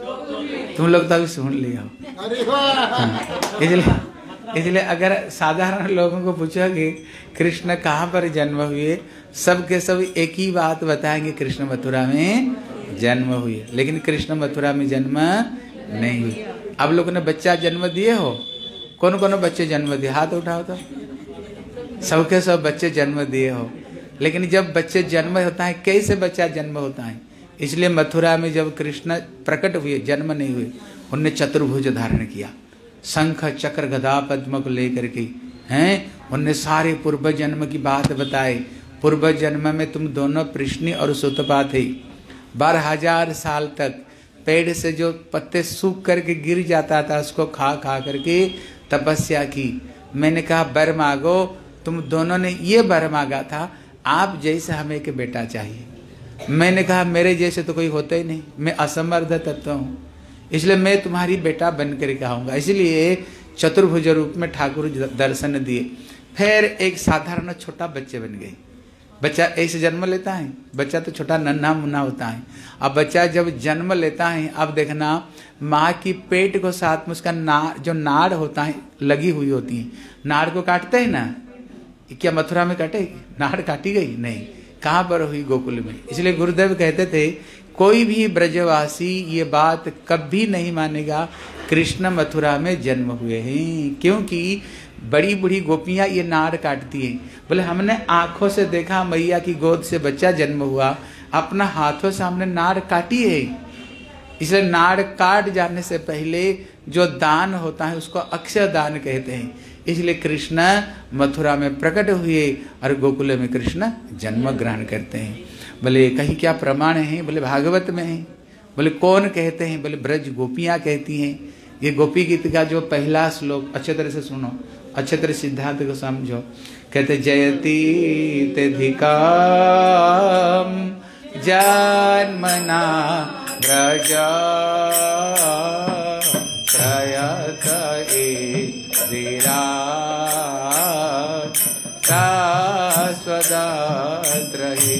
तुम लोग तो अभी सुन लिया हो। हाँ, इसलिए इसलिए अगर साधारण लोगों को पूछोगे कृष्ण कहाँ पर जन्म हुए, सब के सब एक ही बात बताएंगे, कृष्ण मथुरा में जन्म हुए। लेकिन कृष्ण मथुरा में जन्म नहीं हुए। अब लोगों ने बच्चा जन्म दिए हो? कौन कौन बच्चे जन्म दिए? हाथ उठाओ तो। सबके सब बच्चे जन्म दिए हो। लेकिन जब बच्चे जन्म होता है, कैसे बच्चा जन्म होता है? इसलिए मथुरा में जब कृष्ण प्रकट हुए, जन्म नहीं हुए, उनने चतुर्भुज धारण किया, शंख चक्र गदा पद्म को लेकर के हैं। उनने सारे पूर्व जन्म की बात बताए। पूर्व जन्म में तुम दोनों कृष्ण और सुतपा थे। बारह हजार साल तक पेड़ से जो पत्ते सूख करके गिर जाता था उसको खा खा करके तपस्या की। मैंने कहा वर मांगो। तुम दोनों ने ये वर मांगा था, आप जैसे हमें एक बेटा चाहिए। मैंने कहा मेरे जैसे तो कोई होता ही नहीं, मैं असमर्थ तत्व हूँ, इसलिए मैं तुम्हारी बेटा बन कर कहूँगा। इसलिए चतुर्भुज रूप में ठाकुर दर्शन दिए। फिर एक साधारण छोटा बच्चे बन गए। बच्चा ऐसे जन्म लेता है, बच्चा तो छोटा नन्हा मुन्ना होता है। अब बच्चा जब जन्म लेता है, अब देखना माँ की पेट को साथ में उसका ना जो नाड़ होता है लगी हुई होती है। नाड़ को काटते हैं ना, क्या मथुरा में काटेगी? नाड़ काटी गई नहीं, कहाँ पर हुई? गोकुल में। इसलिए गुरुदेव कहते थे कोई भी ब्रजवासी ये बात कभी नहीं मानेगा कृष्ण मथुरा में जन्म हुए हैं, क्योंकि बड़ी बूढ़ी गोपियां ये नाड़ काटती हैं। बोले हमने आंखों से देखा मैया की गोद से बच्चा जन्म हुआ, अपना हाथों से हमने नाड़ काटी है। इसलिए नाड़ काट जाने से पहले जो दान होता है उसको अक्षय दान कहते हैं। इसलिए कृष्ण मथुरा में प्रकट हुए और गोकुल में कृष्ण जन्म ग्रहण करते हैं। बोले कहीं क्या प्रमाण है? बोले भागवत में है। बोले कौन कहते हैं? बोले ब्रज गोपियां कहती हैं। ये गोपी गीत का जो पहला श्लोक अच्छे तरह से सुनो, अच्छे तरह सिद्धांत को समझो। कहते जयति तेधिकाम जन्मना ब्रज प्रयत धीरा शाश्वतद्रहि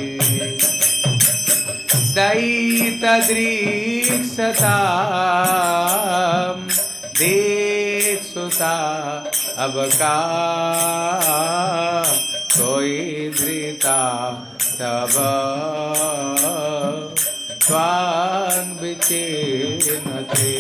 दैतदृक्षतां देखसुता अब का कोई धृता तब स्वांग विचिन्नते।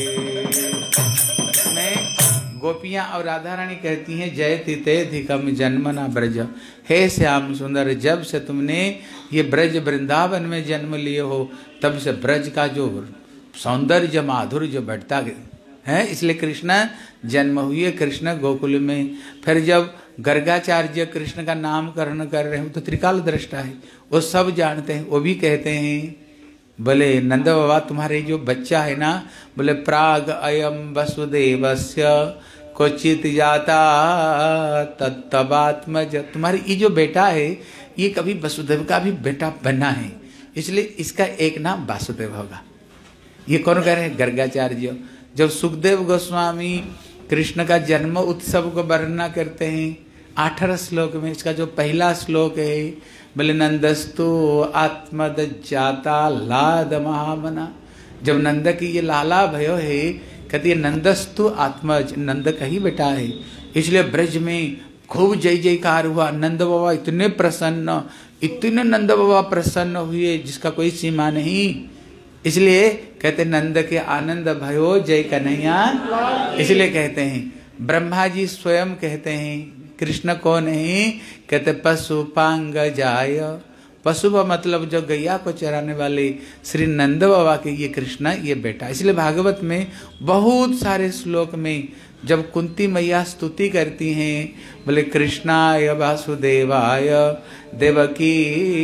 गोपियां और राधा रानी कहती हैं जयति तेधिकम जन्मना ब्रज। हे श्याम सुंदर, जब से तुमने ये ब्रज वृंदावन में जन्म लिए हो तब से ब्रज का जो सौंदर्य माधुर्य बढ़ता है। इसलिए कृष्ण जन्म हुए कृष्ण गोकुल में। फिर जब गर्गाचार्य कृष्ण का नामकरण कर रहे हो तो त्रिकाल दृष्टा है, वो सब जानते हैं। वो भी कहते हैं बोले नंद बाबा तुम्हारे जो बच्चा है ना, बोले प्राग अयम वसुदेवस्य क्वचित जाता तत्तवात्मज। तुम्हारी ये जो बेटा है ये कभी वसुदेव का भी बेटा बना है, इसलिए इसका एक नाम वासुदेव होगा। ये कौन कह रहे हैं? गर्गाचार्य। जब सुखदेव गोस्वामी कृष्ण का जन्म उत्सव को वर्णना करते हैं अठारह श्लोक में, इसका जो पहला श्लोक है बोले नंदस्तु आत्मदज्जाता लाद महामना। जब नंद की ये लाला भयो है, कहती है नंदस्तु आत्मज, नंद का ही बेटा है। इसलिए ब्रज में खूब जय जयकार हुआ। नंद बाबा इतने प्रसन्न, इतने नंद बाबा प्रसन्न हुए जिसका कोई सीमा नहीं। इसलिए कहते नंद के आनंद भयो जय कन्हैया। इसलिए कहते हैं ब्रह्मा जी स्वयं कहते हैं कृष्ण कौन है? कहते पशुपांग जाय पशु का मतलब जो गैया को चराने वाले श्री नंद बाबा के ये कृष्ण ये बेटा। इसलिए भागवत में बहुत सारे श्लोक में जब कुंती मैया स्तुति करती हैं, बोले कृष्णाय वासुदेवाय देवकी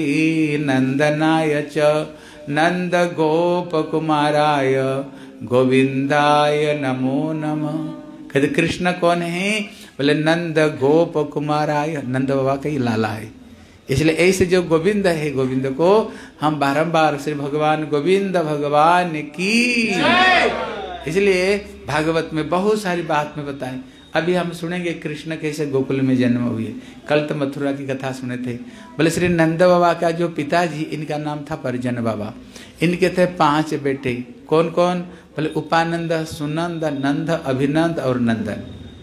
नंदनाय च नंद गोप कुमाराय गोविंदाय नमो नमः। कहते कृष्ण कौन है? बोले नंद गोप कुमाराय, नंद बाबा का ही लाला है। इसलिए ऐसे जो गोविंद है, गोविंद को हम बारंबार श्री भगवान गोविंद भगवान की। इसलिए भागवत में बहुत सारी बात में बताएं। अभी हम सुनेंगे कृष्ण कैसे गोकुल में जन्म हुए। कल तो मथुरा की कथा सुने थे। बोले श्री नंद बाबा का जो पिताजी, इनका नाम था परिजन बाबा। इनके थे पांच बेटे। कौन कौन? बोले उपानंद, सुनंद, नंद, अभिनंद और नंदन।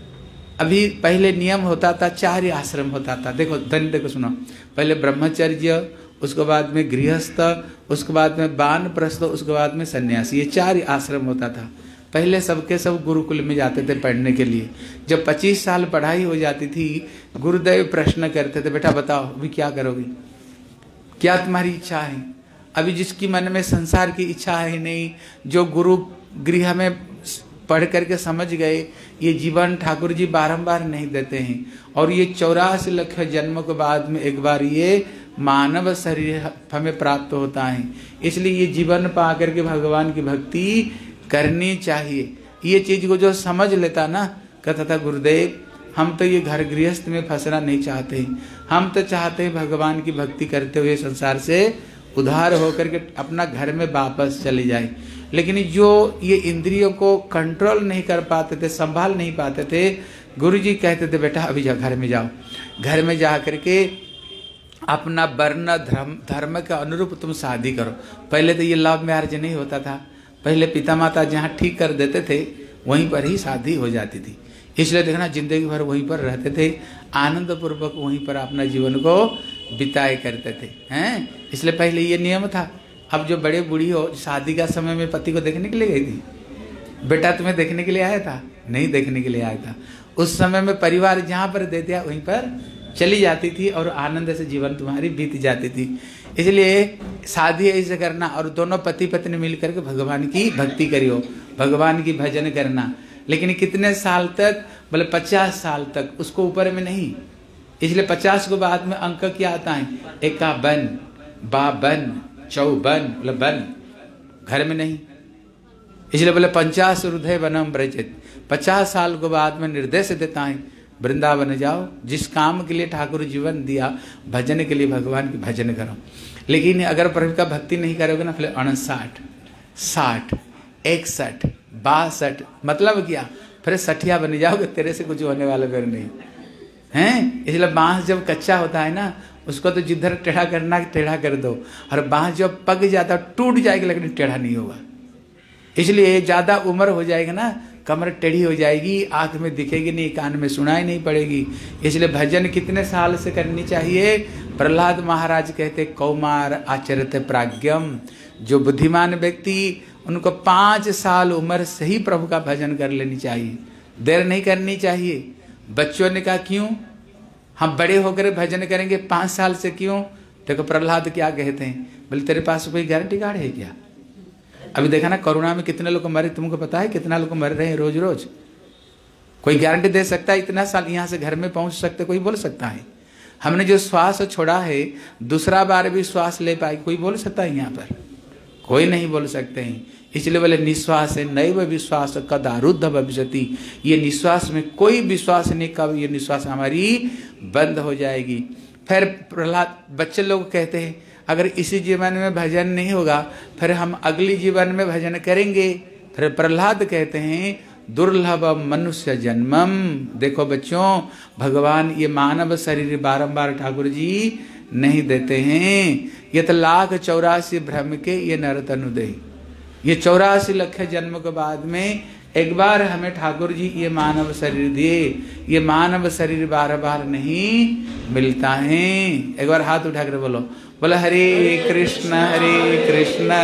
अभी पहले नियम होता था, चार ही आश्रम होता था। देखो दंड को सुनो, पहले ब्रह्मचर्य, उसके बाद में गृहस्थ, उसके बाद में वानप्रस्थ, उसके बाद में सन्यासी। ये चार ही आश्रम होता था। पहले सबके सब गुरुकुल में जाते थे पढ़ने के लिए। जब पच्चीस साल पढ़ाई हो जाती थी, गुरुदेव प्रश्न करते थे, बेटा बताओ अभी क्या करोगे, क्या तुम्हारी इच्छा है? अभी जिसकी मन में संसार की इच्छा है नहीं, जो गुरु गृह में पढ़ करके समझ गए, ये जीवन ठाकुर जी बारंबार नहीं देते हैं। और ये चौरासी लाख जन्म के बाद में एक बार ये मानव शरीर हमें प्राप्त होता है। इसलिए ये जीवन पा करके भगवान की भक्ति करनी चाहिए। ये चीज को जो समझ लेता ना, कहता था गुरुदेव हम तो ये घर गृहस्थ में फंसना नहीं चाहते, हम तो चाहते हैं भगवान की भक्ति करते हुए संसार से उधार होकर के अपना घर में वापस चले जाए। लेकिन जो ये इंद्रियों को कंट्रोल नहीं कर पाते थे, संभाल नहीं पाते थे, गुरुजी कहते थे बेटा अभी जा घर में जाओ, घर में जा करके अपना वर्ण धर्म धर्म के अनुरूप तुम शादी करो। पहले तो ये लव मैरिज नहीं होता था, पहले पिता माता जहाँ ठीक कर देते थे वहीं पर ही शादी हो जाती थी। इसलिए देखना जिंदगी भर वहीं पर रहते थे, आनंद पूर्वक वहीं पर अपना जीवन को बिताए करते थे हैं। इसलिए पहले ये नियम था। अब जो बड़े बूढ़ी हो, शादी का समय में पति को देखने के लिए गई थी, बेटा तुम्हें देखने के लिए आया था? नहीं देखने के लिए आया था। उस समय में परिवार जहाँ पर दे दिया वहीं पर चली जाती थी और आनंद से जीवन तुम्हारी बीत जाती थी। इसलिए शादी ऐसे करना और दोनों पति पत्नी मिलकर के भगवान की भक्ति करियो, भगवान की भजन करना। लेकिन कितने साल तक? बोले पचास साल तक, उसको ऊपर में नहीं। इसलिए पचास को बाद में अंक क्या आता है? इक्यावन, बावन, चौवन, बोले बन, घर में नहीं। इसलिए बोले पंचास हृदय वनम ब्रजित, पचास साल को बाद में निर्देश देता है वृंदावन जाओ, जिस काम के लिए ठाकुर जीवन दिया, भजन के लिए भगवान की भजन करो। लेकिन अगर प्रभु का भक्ति नहीं करोगे ना, फिर अड़सठ, साठ, इकसठ, बासठ, मतलब क्या? फिर सठिया बन जाओगे, तेरे से कुछ होने वाला फिर नहीं हैं। इसलिए बांस जब कच्चा होता है ना, उसको तो जिधर टेढ़ा करना टेढ़ा कर दो, और बांस जब पक जाता टूट जाएगा लेकिन टेढ़ा नहीं होगा। इसलिए ज्यादा उम्र हो जाएगा ना, कमर टेढ़ी हो जाएगी, आंख में दिखेगी नहीं, कान में सुनाई नहीं पड़ेगी। इसलिए भजन कितने साल से करनी चाहिए? प्रहलाद महाराज कहते कौमार आचरते प्राज्ञम, जो बुद्धिमान व्यक्ति उनको पांच साल उम्र से ही प्रभु का भजन कर लेनी चाहिए, देर नहीं करनी चाहिए। बच्चों ने कहा क्यों हम बड़े होकर भजन करेंगे, पांच साल से क्यों? देखो प्रहलाद क्या कहते हैं, बोले तेरे पास कोई गारंटी कार्ड है क्या? अभी देखा ना कोरोना में कितने लोग मरे, तुमको पता है कितना लोग मर रहे हैं रोज रोज? कोई गारंटी दे सकता है इतना साल यहाँ से घर में पहुंच सकते? कोई बोल सकता है? हमने जो श्वास छोड़ा है दूसरा बार भी श्वास ले पाए, कोई बोल सकता है? यहाँ पर कोई नहीं बोल सकते हैं। इसलिए बोले निश्वास है नैव विश्वास कदा रुद्ध भविष्यति, ये निश्वास में कोई विश्वास नहीं, कब ये निश्वास हमारी बंद हो जाएगी। फिर प्रहलाद बच्चे लोग कहते हैं अगर इसी जीवन में भजन नहीं होगा फिर हम अगली जीवन में भजन करेंगे। फिर प्रहलाद कहते हैं दुर्लभ मनुष्य जन्मम। देखो बच्चों, भगवान ये मानव शरीर बारंबार ठाकुर जी नहीं देते हैं। ये तो लाख चौरासी भ्रम के ये नरतनुदय, ये चौरासी लख जन्म के बाद में एक बार हमें ठाकुर जी ये मानव शरीर दिए। ये मानव शरीर बार बार नहीं मिलता है। एक बार हाथ उठा कर बोलो, बोलो हरे कृष्ण हरे कृष्ण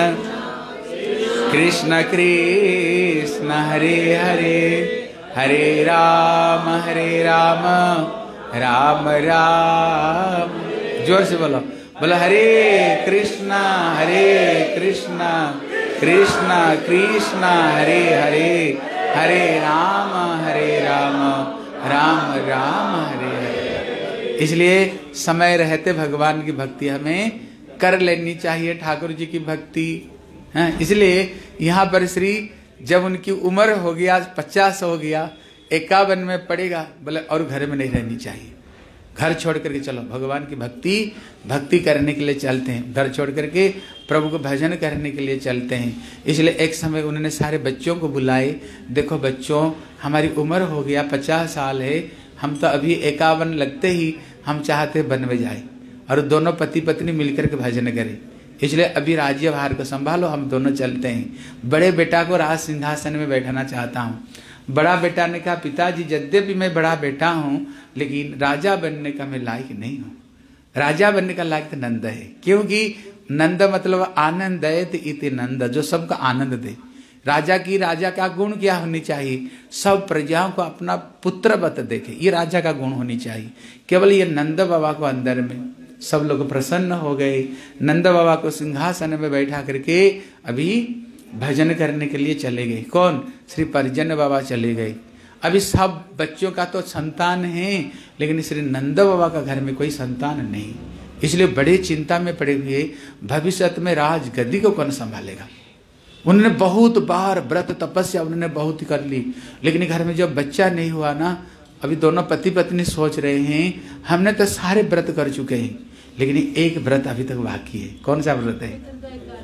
कृष्ण कृष्ण हरे हरे, हरे राम हरे राम राम राम, जोर से बोलो, बोला हरे कृष्णा हरे कृष्णा कृष्णा कृष्णा हरे हरे हरे राम हरे राम राम राम हरे हरे। इसलिए समय रहते भगवान की भक्ति हमें कर लेनी चाहिए, ठाकुर जी की भक्ति है। इसलिए यहाँ पर श्री जब उनकी उम्र हो गया, पचास हो गया, इक्यावन में पड़ेगा, बोले और घर में नहीं रहनी चाहिए, घर छोड़ करके चलो भगवान की भक्ति भक्ति करने के लिए चलते हैं, घर छोड़ करके प्रभु को भजन करने के लिए चलते हैं। इसलिए एक समय उन्होंने सारे बच्चों को बुलाए, देखो बच्चों हमारी उम्र हो गया, पचास साल है, हम तो अभी इक्यावन लगते ही हम चाहते वन में जाए और दोनों पति पत्नी मिलकर के भजन करें। इसलिए अभी राज्य भार को संभालो, हम दोनों चलते हैं। बड़े बेटा को राज सिंहासन में बैठाना चाहता हूँ। बड़ा बेटा ने कहा पिताजी यद्यपि मैं बड़ा बेटा हूँ लेकिन राजा बनने का मैं लायक नहीं हूँ। राजा बनने का लायक तो नंद है, क्योंकि नंद मतलब आनंद है, इति नंद, जो सबका आनंद दे। राजा की राजा का गुण क्या होनी चाहिए, सब प्रजाओं को अपना पुत्रवत देखे, ये राजा का गुण होनी चाहिए। केवल ये नंद बाबा को अंदर में सब लोग प्रसन्न हो गए। नंद बाबा को सिंहासन में बैठा करके अभी भजन करने के लिए चले गए। कौन? श्री परिजन बाबा चले गए। अभी सब बच्चों का तो संतान है, लेकिन श्री नंद बाबा का घर में कोई संतान नहीं, इसलिए बड़े चिंता में पड़े हुए, भविष्य में राज गद्दी को कौन संभालेगा। उन्होंने बहुत बार व्रत तपस्या उन्होंने बहुत कर ली, लेकिन घर में जब बच्चा नहीं हुआ ना, अभी दोनों पति पत्नी सोच रहे हैं हमने तो सारे व्रत कर चुके हैं, लेकिन एक व्रत अभी तक बाकी है। कौन सा व्रत है?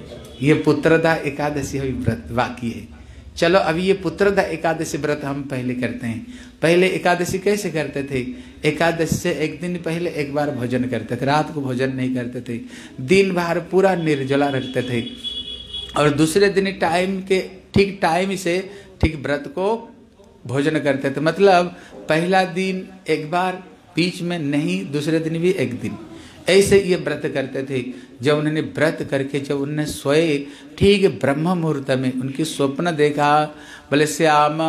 ये पुत्रदा एकादशी अभी व्रत बाकी है। चलो अभी ये पुत्रदा एकादशी व्रत हम पहले करते हैं। पहले एकादशी कैसे करते थे? एकादशी से एक दिन पहले एक बार भोजन करते थे, रात को भोजन नहीं करते थे, दिन भर पूरा निर्जला रखते थे, और दूसरे दिन टाइम के ठीक टाइम से ठीक व्रत को भोजन करते थे। मतलब पहला दिन एक बार, बीच में नहीं, दूसरे दिन भी एक दिन, ऐसे ये व्रत करते थे। जब उन्होंने व्रत करके जब उन्होंने सोए, ठीक ब्रह्म मुहूर्त में उनकी स्वप्न देखा, बोले श्याम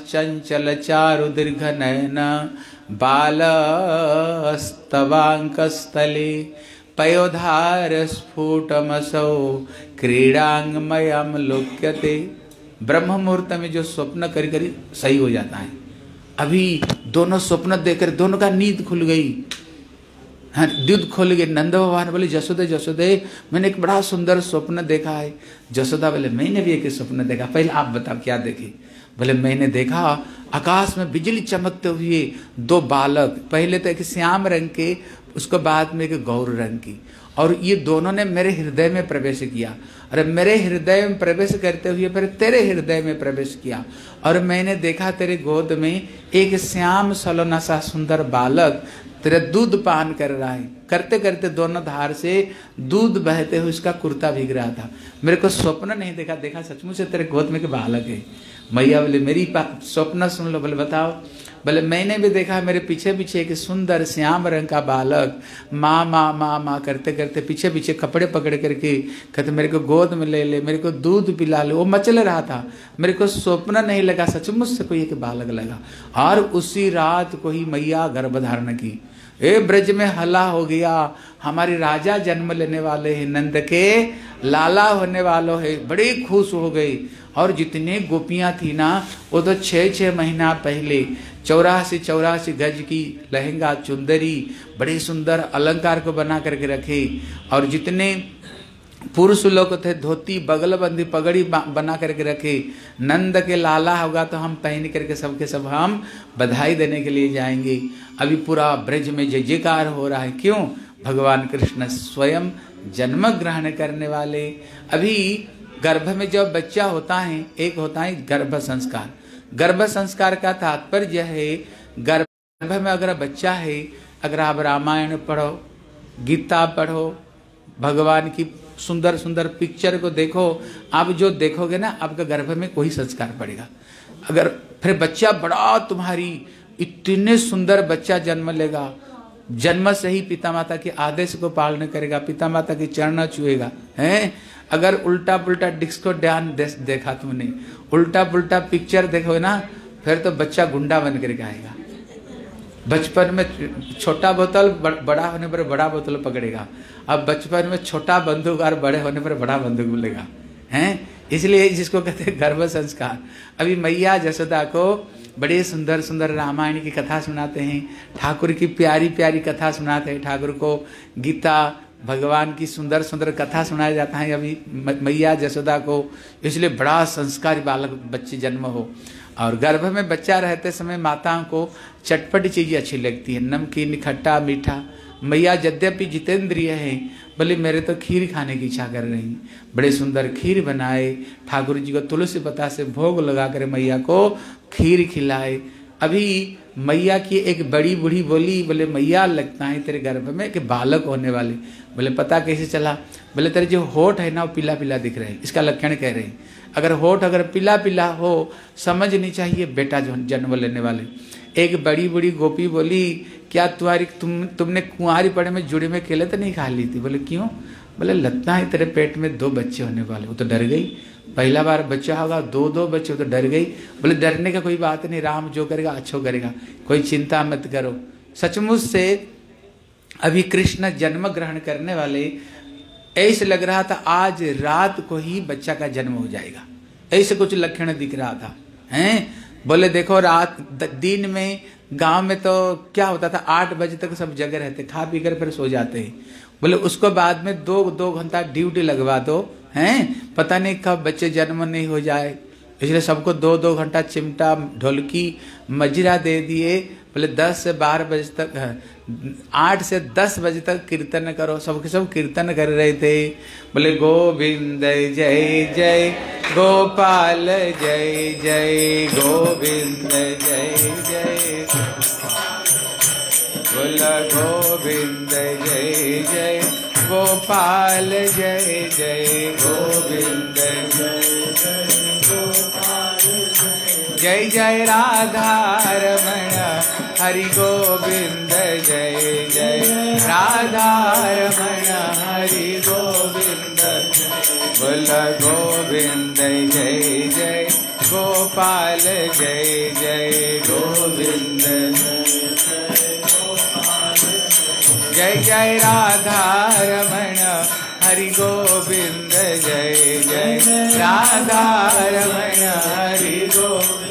चंचल चारु दीर्घ नयन बालस्तवांकस्थले पयोधार स्फुटमसौ क्रीडांगमयम लोक्यते। ब्रह्म मुहूर्त में जो स्वप्न करी करी सही हो जाता है। अभी दोनों स्वप्न देखकर दोनों का नींद खुल गई, हाँ दूध खोल गए। नंद भगवान बोले जसोदे जसोदे मैंने एक बड़ा सुंदर स्वप्न देखा है। जसोदा बोले मैंने भी एक स्वप्न देखा, पहले आप बताओ क्या देखे? बोले मैंने देखा आकाश में बिजली चमकते हुए दो बालक, पहले तो एक श्याम रंग के, उसको बाद में एक गौर रंग की, और ये दोनों ने मेरे हृदय में प्रवेश किया। अरे मेरे हृदय में प्रवेश करते हुए फिर तेरे हृदय में प्रवेश किया, और मैंने देखा तेरे गोद में एक श्याम सलोना सा सुंदर बालक तेरा दूध पान कर रहा है। करते करते दोनों धार से दूध बहते हुए उसका कुर्ता भीग रहा था। मेरे को स्वप्न नहीं देखा, देखा सचमुच से तेरे गोद में के बालक है। मैया बोले मेरी स्वप्न सुन लो। बोले बताओ। बोले मैंने भी देखा मेरे पीछे पीछे एक सुंदर श्याम रंग का बालक माँ माँ माँ माँ करते करते पीछे पीछे कपड़े पकड़ करके कहते मेरे को गोद में ले ले, मेरे को दूध पिला ले। वो मचल रहा था, मेरे को स्वप्न नहीं लगा, सचमुच से कोई एक बालक लगा। और उसी रात को ही मैया गर्भ धारण की। ए ब्रज में हल्ला हो गया, हमारी राजा जन्म लेने वाले हैं, नंद के लाला होने वालों है। बड़ी खुश हो गई। और जितने गोपियां थी ना, वो तो छः छः महीना पहले चौरासी चौरासी गज की लहंगा चुंदरी बड़े सुंदर अलंकार को बना करके रखे, और जितने पुरुष लोग थे धोती बगलबंदी पगड़ी बना करके रखे। नंद के लाला होगा तो हम पहन करके सबके सब हम बधाई देने के लिए जाएंगे। अभी पूरा ब्रज में जय जयकार हो रहा है। क्यों? भगवान कृष्ण स्वयं जन्म ग्रहण करने वाले। अभी गर्भ में जब बच्चा होता है, एक होता है गर्भ संस्कार। गर्भ संस्कार का तात्पर्य है, गर्भ में अगर बच्चा है, अगर आप रामायण पढ़ो, गीता पढ़ो, भगवान की सुंदर सुंदर पिक्चर को देखो, आप जो देखोगे ना, आपका गर्भ में कोई संस्कार पड़ेगा। अगर फिर बच्चा बड़ा तुम्हारी इतने सुंदर बच्चा जन्म लेगा, जन्म से ही पिता माता के आदेश को पालन करेगा, पिता माता की चरण छुएगा, हैं? अगर उल्टा पुल्टा डिस्को ध्यान दे, देखा तुमने, उल्टा पुल्टा पिक्चर देखो ना, फिर तो बच्चा गुंडा बन करके आएगा। बचपन में छोटा बोतल बड़ा होने पर बड़ा बोतल पकड़ेगा, अब बचपन में छोटा बंदूक और बड़े होने पर बड़ा बंदूक मिलेगा, हैं? इसलिए जिसको कहते हैं गर्भ संस्कार। अभी मैया जसोदा को बड़े सुंदर सुंदर रामायण की कथा सुनाते हैं, ठाकुर की प्यारी प्यारी कथा सुनाते हैं, ठाकुर को गीता भगवान की सुंदर सुंदर कथा सुनाया जाता है अभी मैया जसोदा को, इसलिए बड़ा संस्कारी बालक बच्चे जन्म हो। और गर्भ में बच्चा रहते समय माताओं को चटपटी चीज़ें अच्छी लगती है, नमकीन खट्टा मीठा। मैया यद्यपि जितेंद्रिय है, बोले मेरे तो खीर खाने की इच्छा कर रही, बड़े सुंदर खीर बनाए, ठाकुर जी को तुलसी पत्ता से भोग लगा कर मैया को खीर खिलाए। अभी मैया की एक बड़ी बूढ़ी बोली, बोले मैया लगता है तेरे गर्भ में कि बालक होने वाले। बोले पता कैसे चला? बोले तेरे जो होठ है ना वो पीला पीला दिख रहे हैं, इसका लक्षण कह रहे हैं। अगर होठ अगर पीला पीला हो समझनी चाहिए बेटा जो जन्म लेने वाले। एक बड़ी बड़ी गोपी बोली क्या तुम्हारी तुम तुमने कुंवारी पड़े में जुड़े में केले तो नहीं खा ली थी? बोले क्यों? बोले लगता है तेरे पेट में दो बच्चे होने वाले। वो तो डर गई, पहला बार बच्चा होगा, दो दो बच्चे, तो डर गई। बोले डरने का कोई बात नहीं, राम जो करेगा अच्छो करेगा, कोई चिंता मत करो। सचमुच से अभी कृष्ण जन्म ग्रहण करने वाले, ऐसे लग रहा था आज रात को ही बच्चा का जन्म हो जाएगा, ऐसे कुछ लक्षण दिख रहा था, हैं? बोले देखो रात दिन में गांव में तो क्या होता था, आठ बजे तक सब जगह रहते, खा पी कर फिर सो जाते हैं। बोले उसको बाद में दो दो घंटा ड्यूटी लगवा दो, हैं? पता नहीं कब बच्चे जन्म नहीं हो जाए, इसलिए सबको दो दो घंटा चिमटा ढोलकी मजरा दे दिए। बोले दस से बारह बजे तक, आठ से दस बजे तक कीर्तन करो। सबके सब कीर्तन कर रहे थे। बोले गोविंद जय जय गोपाल जय जय गोविंद जय जय, बोला गोविंद जय जय गोपाल जय जय गोविंद जय जय गोपाल जय जय राधा रमण हरि गोविंद जय जय राधा रमण हरि गोविंद, बोला गोविंद जय जय गोपाल जय जय गोविंद जय जय राधा रमण हरि गोविंद जय जय राधा रमण हरि गोविंद,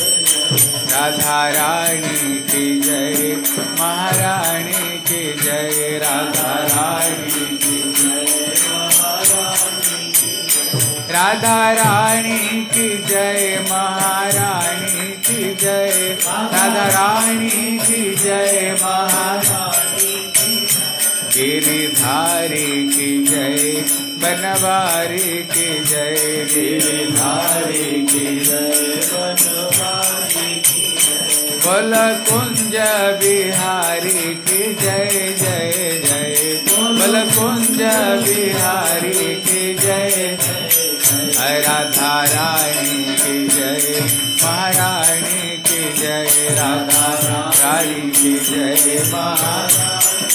राधा रानी की जय महारानी की जय, राधा रानी की जय महारानी की जय, राधा रानी की जय महारानी की जय, राधा रानी की जय महारानी की जय, गिरिधारी की जय बनवारी की जय, गिरिधारी की जय बनवारी की जय, बोल कुंज बिहारी की जय जय जय, बोल कुंज बिहारी की जय जय, राधा रानी की जय महारानी की जय, राधा रानी की जय महारानी।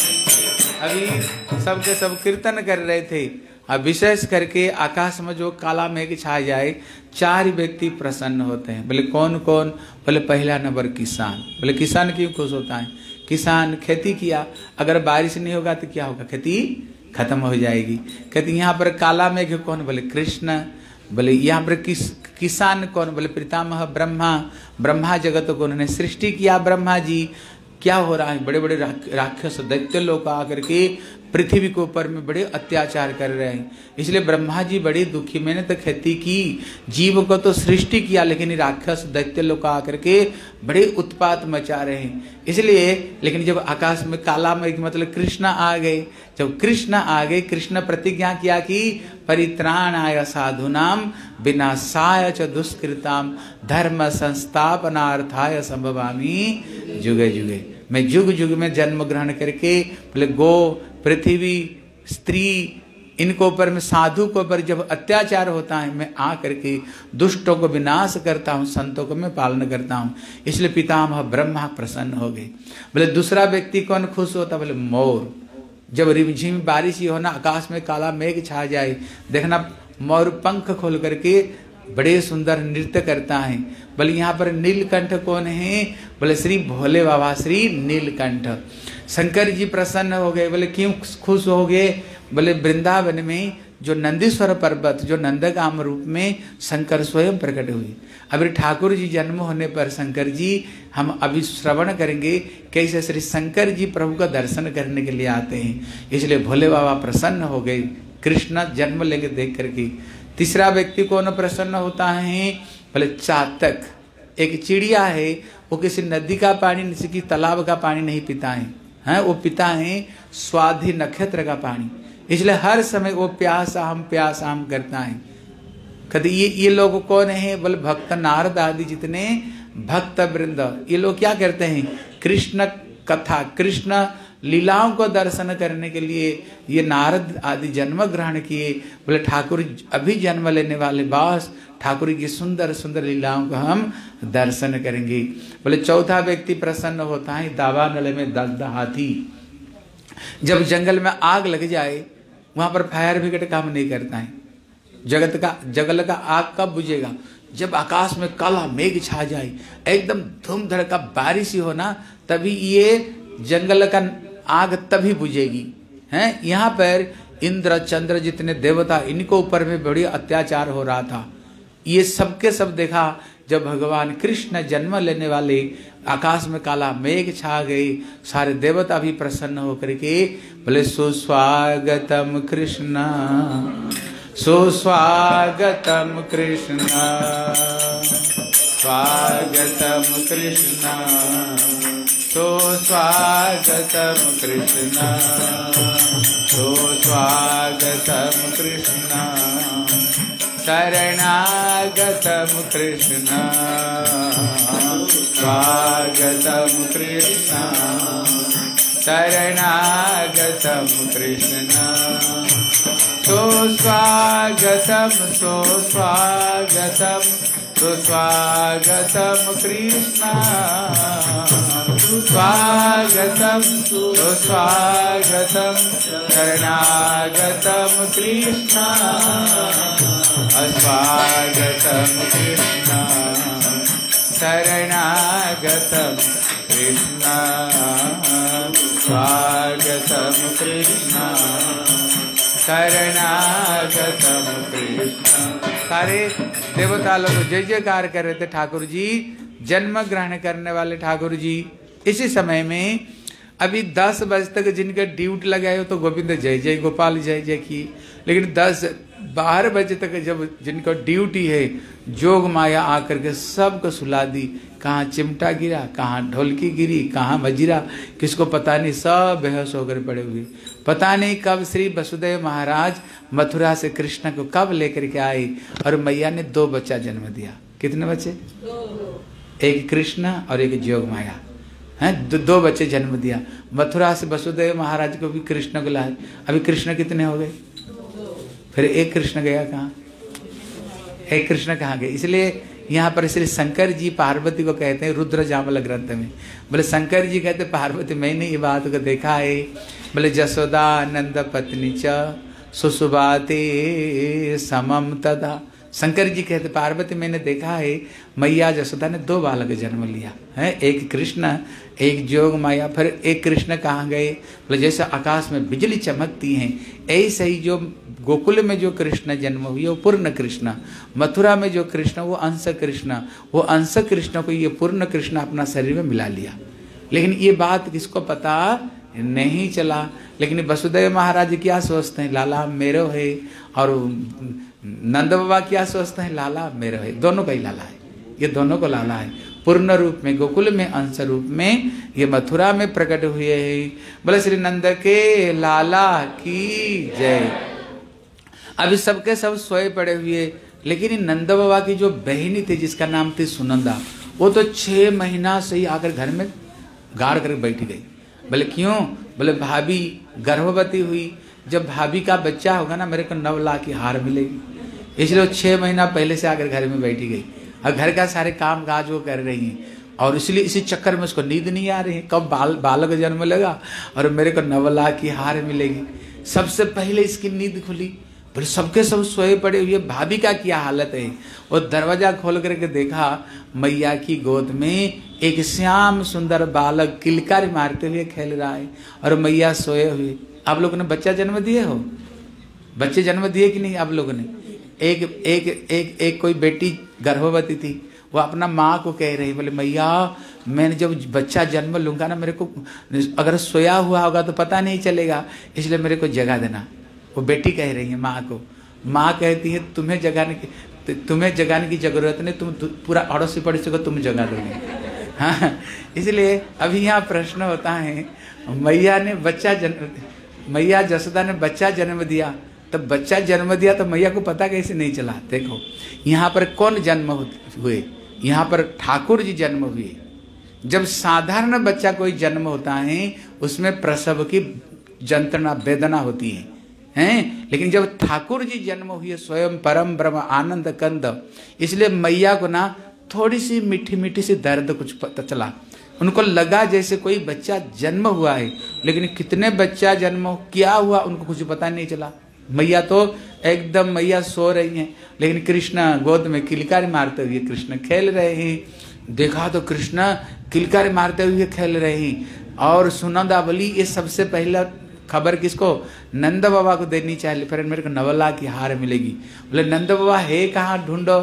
अभी सबके सब कीर्तन कर रहे थे। अब विशेष करके आकाश में जो काला मेघ छा जाए, चार व्यक्ति प्रसन्न होते हैं। बोले कौन कौन? बोले पहला नंबर किसान। बोले किसान क्यों खुश होता है? किसान खेती किया, अगर बारिश नहीं होगा तो क्या होगा? खेती खत्म हो जाएगी। कहते यहाँ पर काला मेघ कौन? बोले कृष्ण। बोले यहाँ पर किस किसान कौन? बोले पितामह ब्रह्मा। ब्रह्मा जगत को उन्होंने सृष्टि किया। ब्रह्मा जी क्या हो रहा है? बड़े बड़े राक्षस दैत्य लोग आकर के पृथ्वी के ऊपर में बड़े अत्याचार कर रहे हैं, इसलिए ब्रह्मा जी बड़ी दुखी। मैंने तो खेती की, जीव को तो सृष्टि किया, लेकिन राक्षस दैत्य लोग आकर के बड़े उत्पात मचा रहे हैं, इसलिए। लेकिन जब आकाश में काला मेघ मतलब कृष्ण आ गए, जब कृष्ण आ गए, कृष्ण प्रतिज्ञा किया कि परित्राणाय साधुनाम विनाशाय च दुष्कृताम धर्म संस्थापनार्थाय संभवामि जुगे जुगे। मैं जुग जुग में जन्म ग्रहण करके बोले गो पृथ्वी स्त्री इनको ऊपर में साधु को ऊपर जब अत्याचार होता है, मैं आ करके दुष्टों को विनाश करता हूँ, संतों को मैं पालन करता हूँ। इसलिए पितामह ब्रह्मा प्रसन्न हो गए। बोले दूसरा व्यक्ति कौन खुश होता? बोले मोर। जब रिमझिम बारिश ही होना, आकाश में काला मेघ छा जाए, देखना मोर पंख खोल करके बड़े सुंदर नृत्य करता है। बोले यहाँ पर नीलकंठ कौन है? बोले श्री भोले बाबा श्री नीलकंठ। शंकर जी प्रसन्न हो गए। बोले क्यों खुश हो गए? बोले वृंदावन में जो नंदीश्वर पर्वत, जो नंदगाम रूप में शंकर स्वयं प्रकट हुए। अभी ठाकुर जी जन्म होने पर शंकर जी हम अभी श्रवण करेंगे कैसे श्री शंकर जी प्रभु का दर्शन करने के लिए आते हैं। इसलिए भोले बाबा प्रसन्न हो गए कृष्ण जन्म लेके देख करके। तीसरा व्यक्ति कौन प्रसन्न होता है? बोले चातक। एक चिड़िया है, वो किसी नदी का पानी, किसी तालाब का पानी नहीं पीता है, हैं वो पीता है स्वाधि नक्षत्र का पानी। इसलिए हर समय वो प्यास हम प्यास हम करता है। कभी ये ये लोग कौन है? बोले भक्त नारद आदि जितने भक्त वृंद, ये लोग क्या करते हैं? कृष्ण कथा, कृष्ण लीलाओं को दर्शन करने के लिए ये नारद आदि जन्म ग्रहण किए। बोले ठाकुर अभी जन्म लेने वाले बास ठाकुर की सुंदर सुंदर लीलाओं को हम दर्शन करेंगे। बोले चौथा व्यक्ति प्रसन्न होता है दावानल में दग्ध हाथी। जब जंगल में आग लग जाए वहां पर फायर ब्रिगेड काम नहीं करता है। जगत का जंगल का आग कब बुझेगा? जब आकाश में काला मेघ छा जाए, एकदम धूम धड़का बारिश ही हो ना, तभी ये जंगल का आग तभी बुझेगी। हैं यहाँ पर इंद्र चंद्र जितने देवता, इनको ऊपर में बड़ी अत्याचार हो रहा था। ये सबके सब देखा जब भगवान कृष्ण जन्म लेने वाले आकाश में काला मेघ छा गए, सारे देवता भी प्रसन्न होकर के बोले सुस्वागतम कृष्ण, सुस्वागतम कृष्ण, स्वागतम कृष्ण, सुस्वागतम कृष्ण, सुस्वागतम कृष्ण, शरणागतम कृष्ण, स्वागतम कृष्ण, शरणागतम कृष्ण, सुस्वागतम सुस्वागतम सुस्वागतम कृष्ण, स्वागतम सुस्वागतम शरणागतम कृष्ण, अस्वागतम कृष्ण, शरणागतम कृष्ण, स्वागतम कृष्ण, शरणागतम कृष्ण। सारे देवता लोग जय जयकार कर रहे थे ठाकुर जी जन्म ग्रहण करने वाले ठाकुर जी। इसी समय में अभी दस बजे तक जिनके ड्यूटी लगाए हो तो गोविंद जय जय गोपाल जय जय की, लेकिन दस बारह बजे तक जब जिनको ड्यूटी है जोग माया आकर के सबको सुला दी। कहाँ चिमटा गिरा, कहाँ ढोलकी गिरी, कहाँ मजीरा, किसको पता नहीं, सब बेहोश होकर पड़े हुए। पता नहीं कब श्री वसुदेव महाराज मथुरा से कृष्ण को कब लेकर के आए और मैया ने दो बच्चा जन्म दिया। कितने बच्चे? एक कृष्ण और एक जोग माया है, दो, दो बच्चे जन्म दिया। मथुरा से वसुदेव महाराज को भी कृष्ण को लाए। अभी कृष्ण कितने हो गए? फिर एक कृष्ण गया कहाँ? एक कृष्ण कहाँ गए? इसलिए यहाँ पर श्री शंकर जी पार्वती को कहते हैं रुद्र जामल ग्रंथ में। बोले शंकर जी कहते पार्वती मैंने ये बात को देखा है। बोले जसोदा नंद पत्नी च सुसुबाते समम तदा। शंकर जी कहते पार्वती मैंने देखा है मैया जसोदा ने दो बालक जन्म लिया है, एक कृष्ण एक जोग माया। फिर एक कृष्ण कहाँ गए? बोले जैसे आकाश में बिजली चमकती हैं ऐसे ही जो गोकुल में जो कृष्ण जन्म हुई वो पूर्ण कृष्ण, मथुरा में जो कृष्ण वो अंश कृष्ण, वो अंश कृष्ण को ये पूर्ण कृष्ण अपना शरीर में मिला लिया। लेकिन ये बात किसको पता नहीं चला। लेकिन वसुदेव महाराज क्या सोचते हैं? लाला मेरो है। और नंद बाबा क्या सोचते हैं? लाला मेरो है। दोनों का ही लाला है, ये दोनों को लाला है। पूर्ण रूप में गोकुल में अंश रूप में ये मथुरा में प्रकट हुए हैं। बोले श्री नंद के लाला की जय। अभी सबके सब सोए पड़े हुए, लेकिन नंद बाबा की जो बहनी थी जिसका नाम थी सुनंदा, वो तो छह महीना से ही आकर घर में गाड़ कर बैठ गई। बोले क्यों? बोले भाभी गर्भवती हुई, जब भाभी का बच्चा होगा ना मेरे को नौ लाख की हार मिलेगी, इसलिए वो छह महीना पहले से आकर घर में बैठी गई और घर का सारे काम काज वो कर रही हैं। और इसलिए इसी चक्कर में उसको नींद नहीं आ रही है कब बाल बालक जन्म लेगा और मेरे को नौ लाख की हार मिलेगी। सबसे पहले इसकी नींद खुली। बोले सबके सब सोए पड़े हुए, भाभी का क्या हालत है। वो दरवाजा खोल करके देखा, मैया की गोद में एक श्याम सुंदर बालक किलकारी मारते हुए खेल रहा है और मैया सोए हुए। आप लोगों ने बच्चा जन्म दिए हो? बच्चे जन्म दिए कि नहीं आप लोगों ने? एक एक एक एक कोई बेटी गर्भवती थी, वो अपना माँ को कह रही, बोले मैया मैंने जब बच्चा जन्म लूंगा ना, मेरे को अगर सोया हुआ होगा तो पता नहीं चलेगा, इसलिए मेरे को जगा देना। वो बेटी कह रही है माँ को। माँ कहती है तुम्हें जगाने की तुम्हें जगाने की जरूरत नहीं, तुम पूरा अड़ोसी पड़ोसी को तुम जगा दोगे। हाँ, इसलिए अभी यहाँ प्रश्न होता है, मैया ने बच्चा जन्म मैया जसोदा ने बच्चा जन्म दिया, तब बच्चा जन्म दिया तो मैया को पता कैसे नहीं चला। देखो यहाँ पर कौन जन्म हुए? यहाँ पर ठाकुर जी जन्म हुए। जब साधारण बच्चा कोई जन्म होता है उसमें प्रसव की जंत्रणा वेदना होती है, हैं? लेकिन जब ठाकुर जी जन्म हुए स्वयं परम ब्रह्म आनंद कंद, इसलिए मैया को ना थोड़ी सी मीठी मीठी सी दर्द कुछ पता चला। उनको लगा जैसे कोई बच्चा जन्म हुआ है, लेकिन कितने बच्चा जन्म क्या हुआ उनको कुछ पता नहीं चला। मैया तो एकदम मैया सो रही हैं, लेकिन कृष्ण गोद में किलकारी मारते हुए कृष्ण खेल रहे हैं। देखा तो कृष्ण किलकारी मारते हुए खेल रहे हैं। और सुनंदा बोली ये सबसे पहला खबर किसको? नंद बाबा को देनी चाहिए, फिर मेरे को नवला की हार मिलेगी। बोले नंद बाबा है कहाँ, ढूंढो।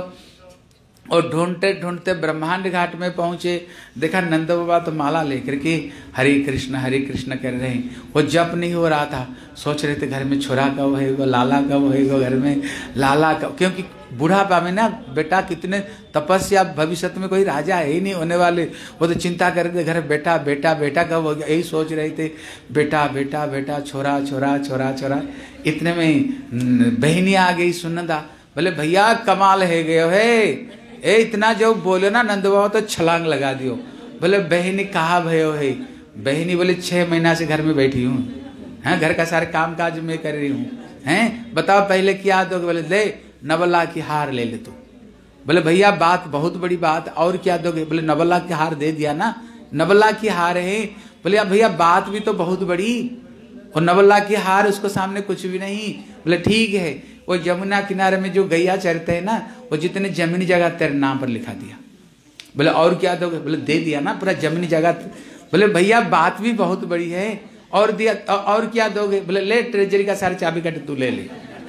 और ढूंढते ढूंढते ब्रह्मांड घाट में पहुंचे, देखा नंद बाबा तो माला लेकर के हरे कृष्ण हरे कृष्ण कर रहे हैं। वो जप नहीं हो रहा था, सोच रहे थे घर में छोरा कब होएगा, लाला कब होएगा, घर में लाला कब, क्योंकि बुढ़ापा में ना बेटा कितने तपस्या, भविष्य में कोई राजा है ही नहीं होने वाले, वो तो चिंता कर रहे थे घर बेटा बेटा बेटा कब हो गया, यही सोच रहे थे बेटा बेटा बेटा छोरा छोरा छोरा छोरा। इतने में बहनी आ गई सुनंदा, बोले भैया कमाल है गए है, ए इतना जो बोले ना नंद बाबा तो छलांग लगा दियो। बोले बहनी कहाँ भयो है? बहनी बोले छह महीना से घर में बैठी हूँ, हैं घर का सारे काम काज मैं कर रही हूँ, हैं बताओ पहले क्या दोगे? बोले ले नवला की हार ले ले तू। बोले भैया बात बहुत बड़ी बात, और क्या दोगे? बोले नवला की हार दे दिया ना, नवला की हार है। बोले भैया बात भी तो बहुत बड़ी, और नवला की हार उसको सामने कुछ भी नहीं। बोले ठीक है, वो यमुना किनारे में जो गैया चरते हैं ना, वो जितने जमीनी जगह तेरे नाम पर लिखा दिया। बोले और क्या दोगे? बोले दे दिया ना पूरा जमीनी जगह। बोले भैया बात भी बहुत बड़ी है, और दिया और क्या दोगे? बोले ले ट्रेजरी का सारे चाबी काटे तू ले ले,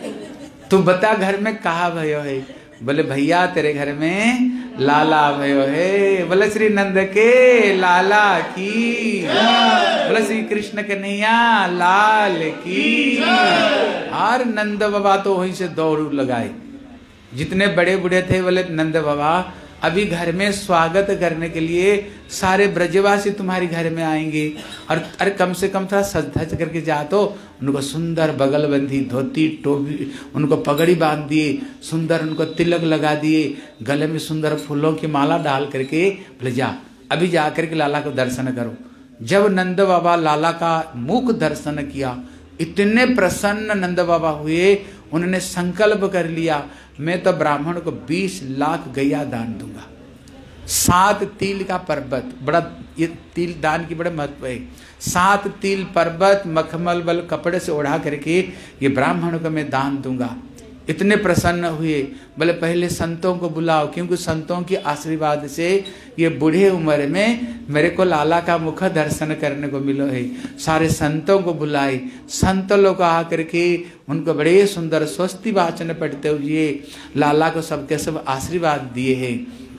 तू बता घर में कहा भयो है? बोले भैया तेरे घर में लाला भयो है। बोले श्री नंद के लाला की, बोले श्री कृष्ण कन्हैया लाल की। और नंद बाबा तो वहीं से दौड़ लगाए, जितने बड़े बूढ़े थे बोले नंद बाबा अभी घर में स्वागत करने के लिए सारे ब्रजवासी तुम्हारे घर में आएंगे, और अरे कम से कम थोड़ा सज धज करके जा। तो उनको सुंदर बगलबंदी धोती टोपी, उनको पगड़ी बांध दिए, सुंदर उनको तिलक लगा दिए, गले में सुंदर फूलों की माला डाल करके बोले जा अभी जा करके लाला को दर्शन करो। जब नंद बाबा लाला का मुख दर्शन किया, इतने प्रसन्न नंद बाबा हुए, उन्होंने संकल्प कर लिया मैं तो ब्राह्मण को बीस लाख गैया दान दूंगा। सात तिल का पर्वत, बड़ा ये तिल दान की बड़े महत्व है। सात तिल पर्वत मखमल बल कपड़े से ओढ़ा करके ये ब्राह्मण को मैं दान दूंगा। इतने प्रसन्न हुए, बोले पहले संतों को बुलाओ, क्योंकि संतों के आशीर्वाद से ये बूढ़े उम्र में मेरे को लाला का मुख दर्शन करने को मिलो है। सारे संतों को बुलाए, संत लोग आकर के उनको बड़े सुंदर स्वस्ति वाचन पढ़ते हुए लाला को सबके सब आशीर्वाद दिए हैं।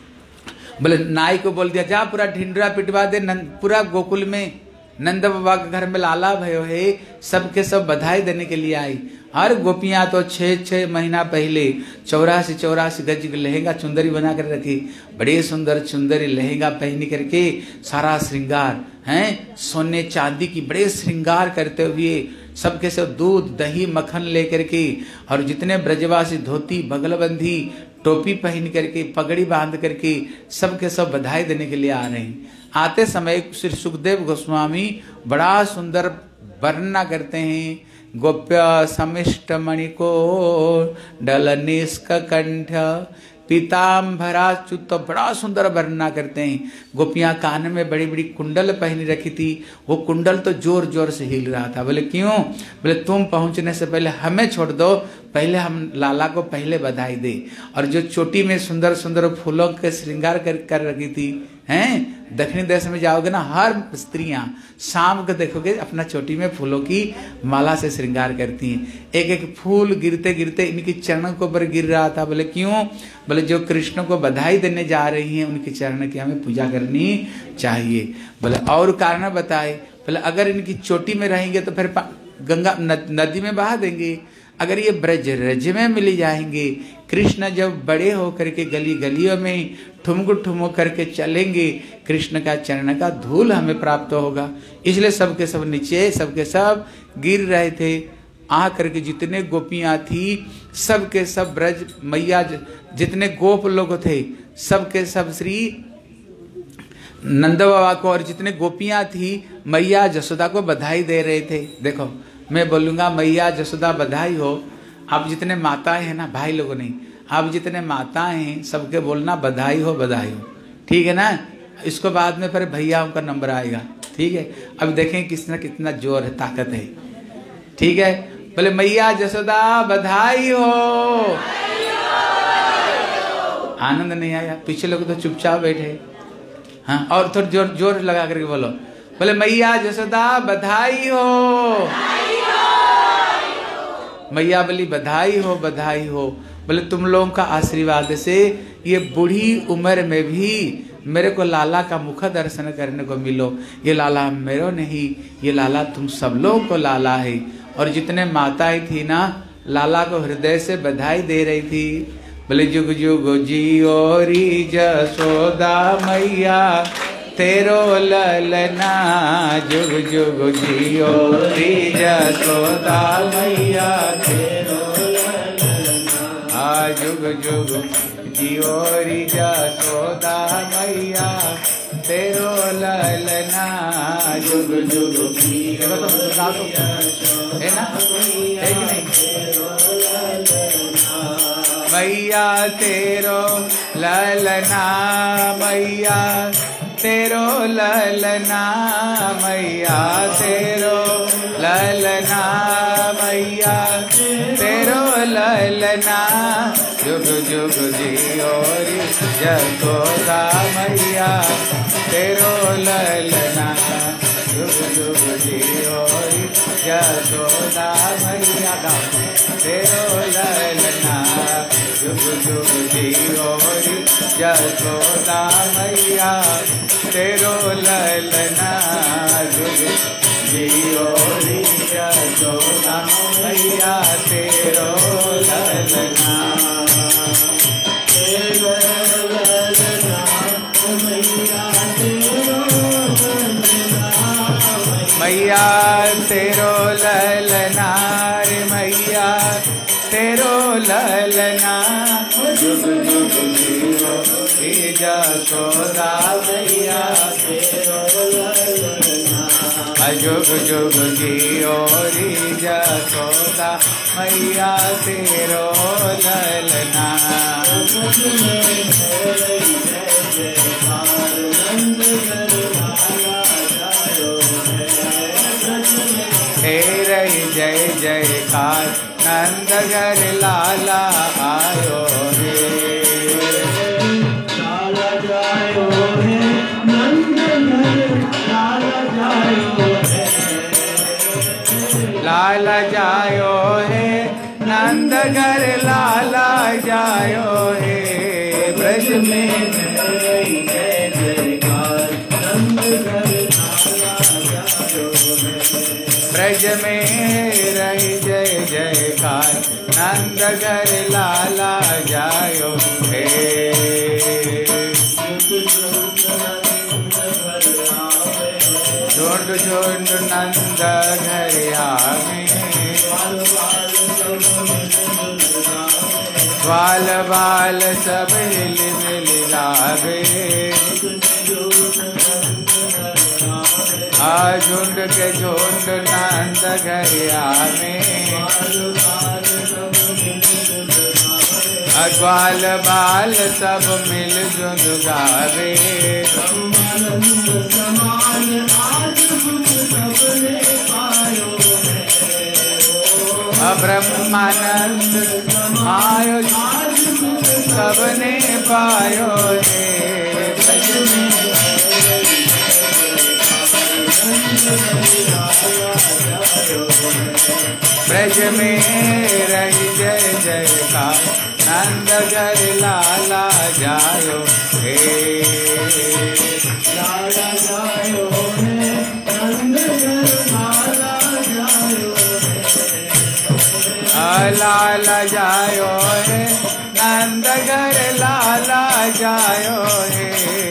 बोले नाई को बोल दिया जा पूरा ढिंडरा पिटवा दे, पूरा गोकुल में नंद बाबा के घर में लाला भयो है, सबके सब बधाई देने के लिए आई। हर गोपियां तो छः छः महीना पहले चौरासी चौरासी गज की लहंगा चुंदरी बना कर रखी, बड़े सुंदर चुंदरी लहंगा पहन करके सारा श्रृंगार हैं, सोने चांदी की बड़े श्रृंगार करते हुए सबके सब दूध दही मक्खन लेकर के, और जितने ब्रजवासी धोती बगलबंदी टोपी पहन करके पगड़ी बांध करके सबके सब बधाई देने के लिए आ रहे हैं। आते समय श्री सुखदेव गोस्वामी बड़ा सुंदर वर्णना करते हैं, गोप्य समिष्ट मणिको डल निष्क कंठ पीताम्बराच्युत, तो बड़ा सुंदर वर्णना करते हैं। गोपियां कान में बड़ी बड़ी कुंडल पहनी रखी थी, वो कुंडल तो जोर जोर से हिल रहा था। बोले क्यों? बोले तुम पहुंचने से पहले हमें छोड़ दो, पहले हम लाला को पहले बधाई दे। और जो चोटी में सुंदर सुंदर फूलों के श्रृंगार कर कर रखी थी, हैं, दक्षिणी देश में जाओगे ना, हर स्त्रियां शाम को देखोगे अपना चोटी में फूलों की माला से श्रृंगार करती हैं। एक एक फूल गिरते गिरते इनकी चरणों के ऊपर गिर रहा था। बोले क्यों? बोले जो कृष्ण को बधाई देने जा रही हैं उनके चरण की हमें पूजा करनी चाहिए। बोले और कारण बताए। बोले अगर इनकी चोटी में रहेंगे तो फिर गंगा नदी में बहा देंगे, अगर ये ब्रज रज में मिल जाएंगे, कृष्ण जब बड़े होकर के गली गलियों में ठुमक ठुमक करके चलेंगे, कृष्ण का चरण का धूल हमें प्राप्त होगा। इसलिए सबके सब नीचे सबके सब गिर रहे थे। आ करके जितने गोपियां थी सबके सब ब्रज मैया, जितने गोप लोग थे सबके सब श्री नंद बाबा को और जितने गोपियां थी मैया जसोदा को बधाई दे रहे थे। देखो मैं बोलूंगा मैया जसोदा बधाई हो। आप जितने माताएं हैं ना, भाई लोगों नहीं, आप जितने माताएं हैं सबके बोलना बधाई हो बधाई हो, ठीक है ना। इसको बाद में फिर भैया उनका नंबर आएगा, ठीक है। अब देखें किसना कितना जोर है, ताकत है, ठीक है। बोले मैया जसोदा बधाई हो। आनंद नहीं आया? पीछे लोग तो चुपचाप बैठे। हाँ, और थोड़ा जोर जोर लगा करके बोलो। बोले मैया जसोदा बधाई हो। मैया बोली बधाई हो बधाई हो। बोले तुम लोगों का आशीर्वाद से ये बूढ़ी उम्र में भी मेरे को लाला का मुख दर्शन करने को मिलो। ये लाला मेरो नहीं, ये लाला तुम सब लोगों को लाला है। और जितने माताएं थी ना, लाला को हृदय से बधाई दे रही थी। बोले जुग जुग जियो री जसोदा मैया तेरो ललना, जुग जुग जियो री जसोदा मैया तेरो ललना। आ जुग जुग जियो री जसोदा मैया तेरो ललना, जुग जुग जियो है ना, है कि नहीं? मैया तेरो ललना, मैया तेरो ललना, मैया तेरो ललना, मैया तेरो ललना, जुग जुग जियो री जसोदा मैया तेरो ललना, जुग जुग जियो री जसोदा मैया तेरो ललना, जुग जुग जियो री जसोदा मैया तेरो ललना, जुग जियो री जसोदा मैया तेरो ललना, तेरो ललना मैया तेरो ललना, मैया तेरो ललना रे मैया तेरो ललना, जुग जुग जियो री जसोदा मैया तेरो ललना, जुग जुग जियो री जसोदा मैया तेरो ललना। हे रही जय जयकार नंद घर लाला आयो रे, लाला जायो रे नंद घर लाला जायो रे, लाला जायो रे नंद घर लाला जायो रे, ब्रज में जय जयकार नंद घर लाला जायो रे, ब्रज में रही जय जयकार नंद घर लाला जायो हे। झुंड झुंड नंद घर आवे, बाल बाल सब हिल मिल जावे, आ झुंड के झुंड नंद घर आवे, ग्वाल बाल सब मिलजुल गावे। ब्रह्मानंद समान आज सुख सबने पायो है। ब्रह्मानंद आयो आज सुख सबने पायो है। ब्रज में रही जय जयकार नंद घर लाला जायो हे। लाला जायो है नंद घर लाला जायो है। लाला जायो है नंद घर लाला जायो है।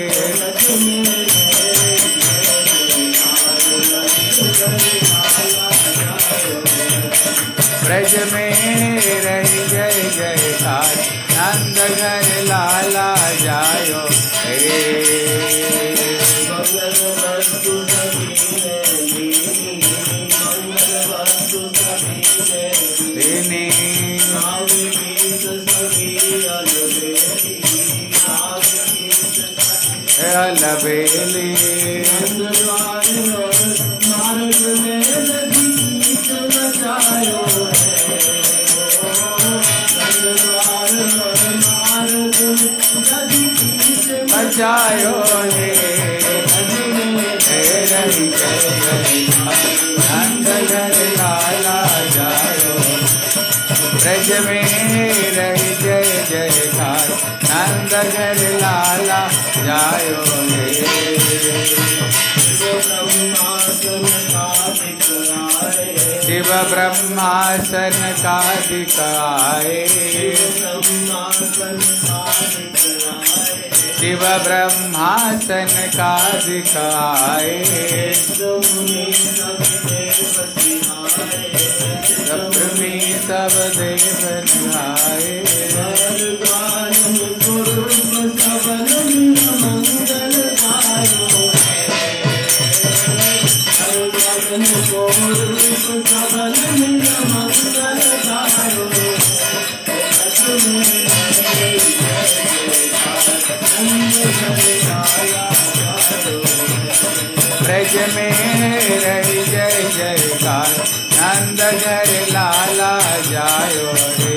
ब्रज में रही जय जयकार नंद घर लाला जायो हे। मंगल वस्तु सभी है दीनी, मंगल वस्तु सभी है दीनी, नावी गीत सभी अलबेली, नावी गीत अलबेली। नंदद्वार और मार्ग में नदी गीत बजायो है। नंदद्वार और मार्ग में नदी गीत बजायो हे। रही जय जयकार नंद घर लाला जायो। ब्रज में रही जय जयकार नंद घर लाला जायो हे। शिव ब्रह्मासन का दिखाए। शिव ब्रह्मासन का दिखाए। सप्तमी सब देव निभाए। ब्रज में रही जय जयकार नंद घर लाला जायो रे।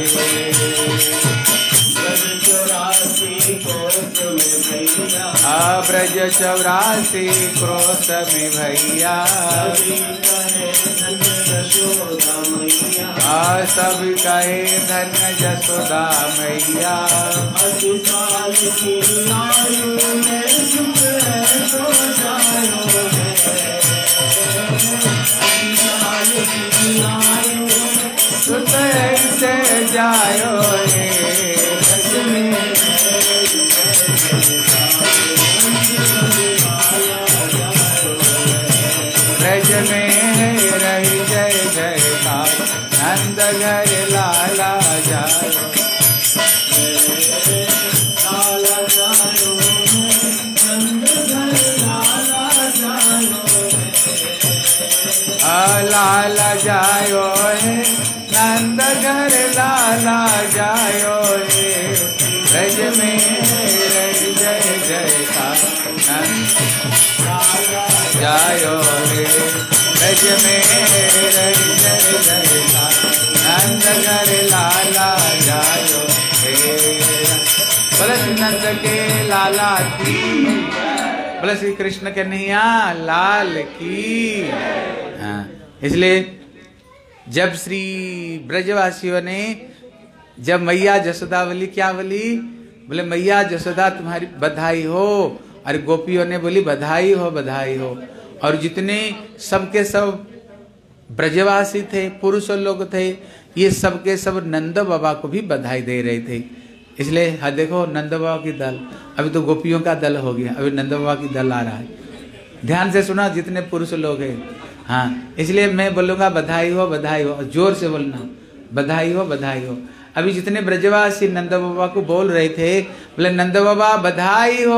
ब्रज चौरासी क्रोश में भैया। सब कहे धन्य जसोदा मैया। सुत ऐसे जायो रे। ब्रज में रही जय जयकार नंद घर लाला जायो। लाला जायो नंद घर लाला जायो। लाला जायो है नंद घर लाला जायो है। ब्रज में रही जय जयकार नंद जायो रे। ब्रज में रही जय जयकार नंद घर लाला जायो हे। बोले श्री नंद के लाला की। बोले श्री कृष्ण कन्हैया लाल की। हाँ, इसलिए जब श्री ब्रजवासियों ने जब मैया जसोदा बोली क्या बोली? बोले मैया जसोदा तुम्हारी बधाई हो। अरे गोपियों ने बोली बधाई हो बधाई हो। और जितने सबके सब ब्रजवासी थे पुरुष लोग थे ये सबके सब नंद बाबा को भी बधाई दे रहे थे। इसलिए हाँ देखो नंद बाबा की दल, अभी तो गोपियों का दल हो गया, अभी नंद बाबा की दल आ रहा है। ध्यान से सुना जितने पुरुष लोग हैं। हाँ इसलिए मैं बोलूँगा बधाई हो बधाई हो, जोर से बोलना बधाई हो बधाई हो। अभी जितने ब्रजवासी नंद बाबा को बोल रहे थे बोले नंद बाबा बधाई हो।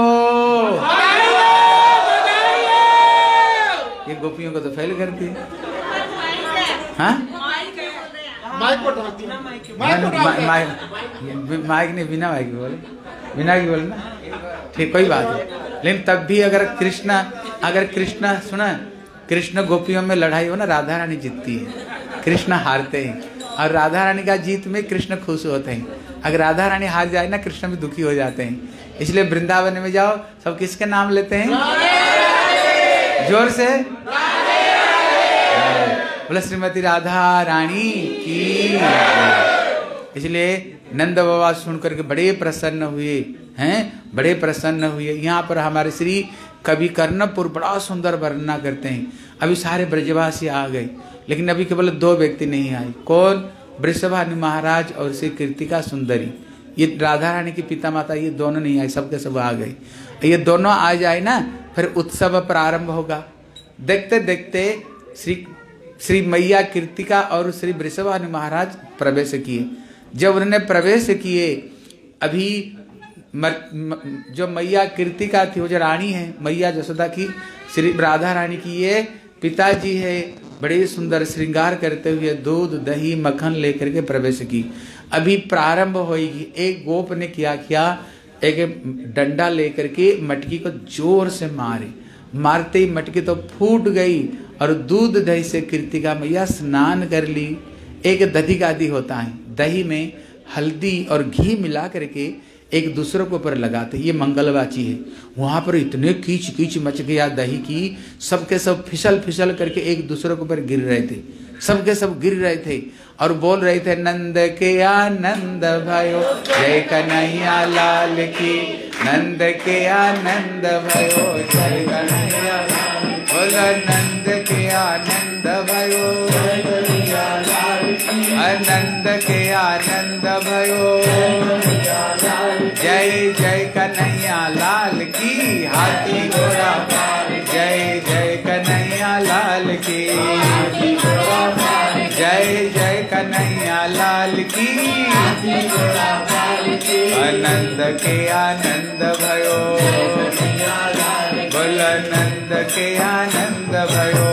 ये गोपियों को तो फेल करती है। हाँ माइक को ढाक दिया, माइक को ढाक दिया। माइक माइक नहीं, बिना माइक बोले, बिना की बोले ना, ठीक कोई बात नहीं। लेकिन तब भी अगर कृष्ण अगर कृष्ण सुना कृष्ण गोपियों में लड़ाई हो ना, राधा रानी जीतती है, कृष्ण हारते हैं। और राधा रानी का जीत में कृष्ण खुश होते हैं। अगर राधा रानी हार जाए ना, कृष्ण भी दुखी हो जाते हैं। इसलिए वृंदावन में जाओ, सब किसके नाम लेते हैं? जोर से बोला श्रीमती राधा रानी की। इसलिए नंद बाबा सुन करके बड़े प्रसन्न हुए हैं, बड़े प्रसन्न हुए। यहाँ पर हमारे श्री कवि कर्णपुर बड़ा सुंदर वर्णना करते हैं। अभी सारे ब्रजवासी आ गए, लेकिन अभी केवल दो व्यक्ति नहीं आए। कौन? वृषभानु महाराज और श्री कीर्तिका सुंदरी। ये राधा रानी की पिता माता, ये दोनों नहीं आए, सबके सब आ गए। ये दोनों आ जाए ना, फिर उत्सव प्रारंभ होगा। देखते देखते श्री श्री मैया कीर्तिका और श्री वृषभानु महाराज प्रवेश किए। जब उन्होंने प्रवेश किए, अभी मर, म, जो मैया कीर्तिका थी, वो जो रानी है मैया जसोदा की, श्री राधा रानी की ये पिताजी है, बड़े सुंदर श्रृंगार करते हुए दूध दही मक्खन लेकर के प्रवेश की। अभी प्रारंभ होगी। एक गोप ने क्या किया, एक डंडा लेकर के मटकी को जोर से मारे, मारते ही मटकी तो फूट गई और दूध दही से कीर्तिका मैया स्नान कर ली। एक दधी गादी होता है, दही में हल्दी और घी मिला करके एक दूसरे के ऊपर लगाते, ये मंगलवाची है। वहां पर इतने कीच कीच मच गया दही की, सबके सब फिसल फिसल करके एक दूसरे के ऊपर गिर रहे थे, सबके सब गिर रहे थे और बोल रहे थे, नंद के आनंद भयो जय कन्हैया लाल की, नंद के आनंद भयो जय कन्हैया लाल, बोलो नंद के आनंद भयो आनंद के आनंद भयो जय जय कन्हैया लाल की, हाथी घोड़ा जय जय कन्हैया लाल की, जय जय कन्हैया लाल की, आनंद के आनंद भयो, बोल आनंद के आनंद भयो।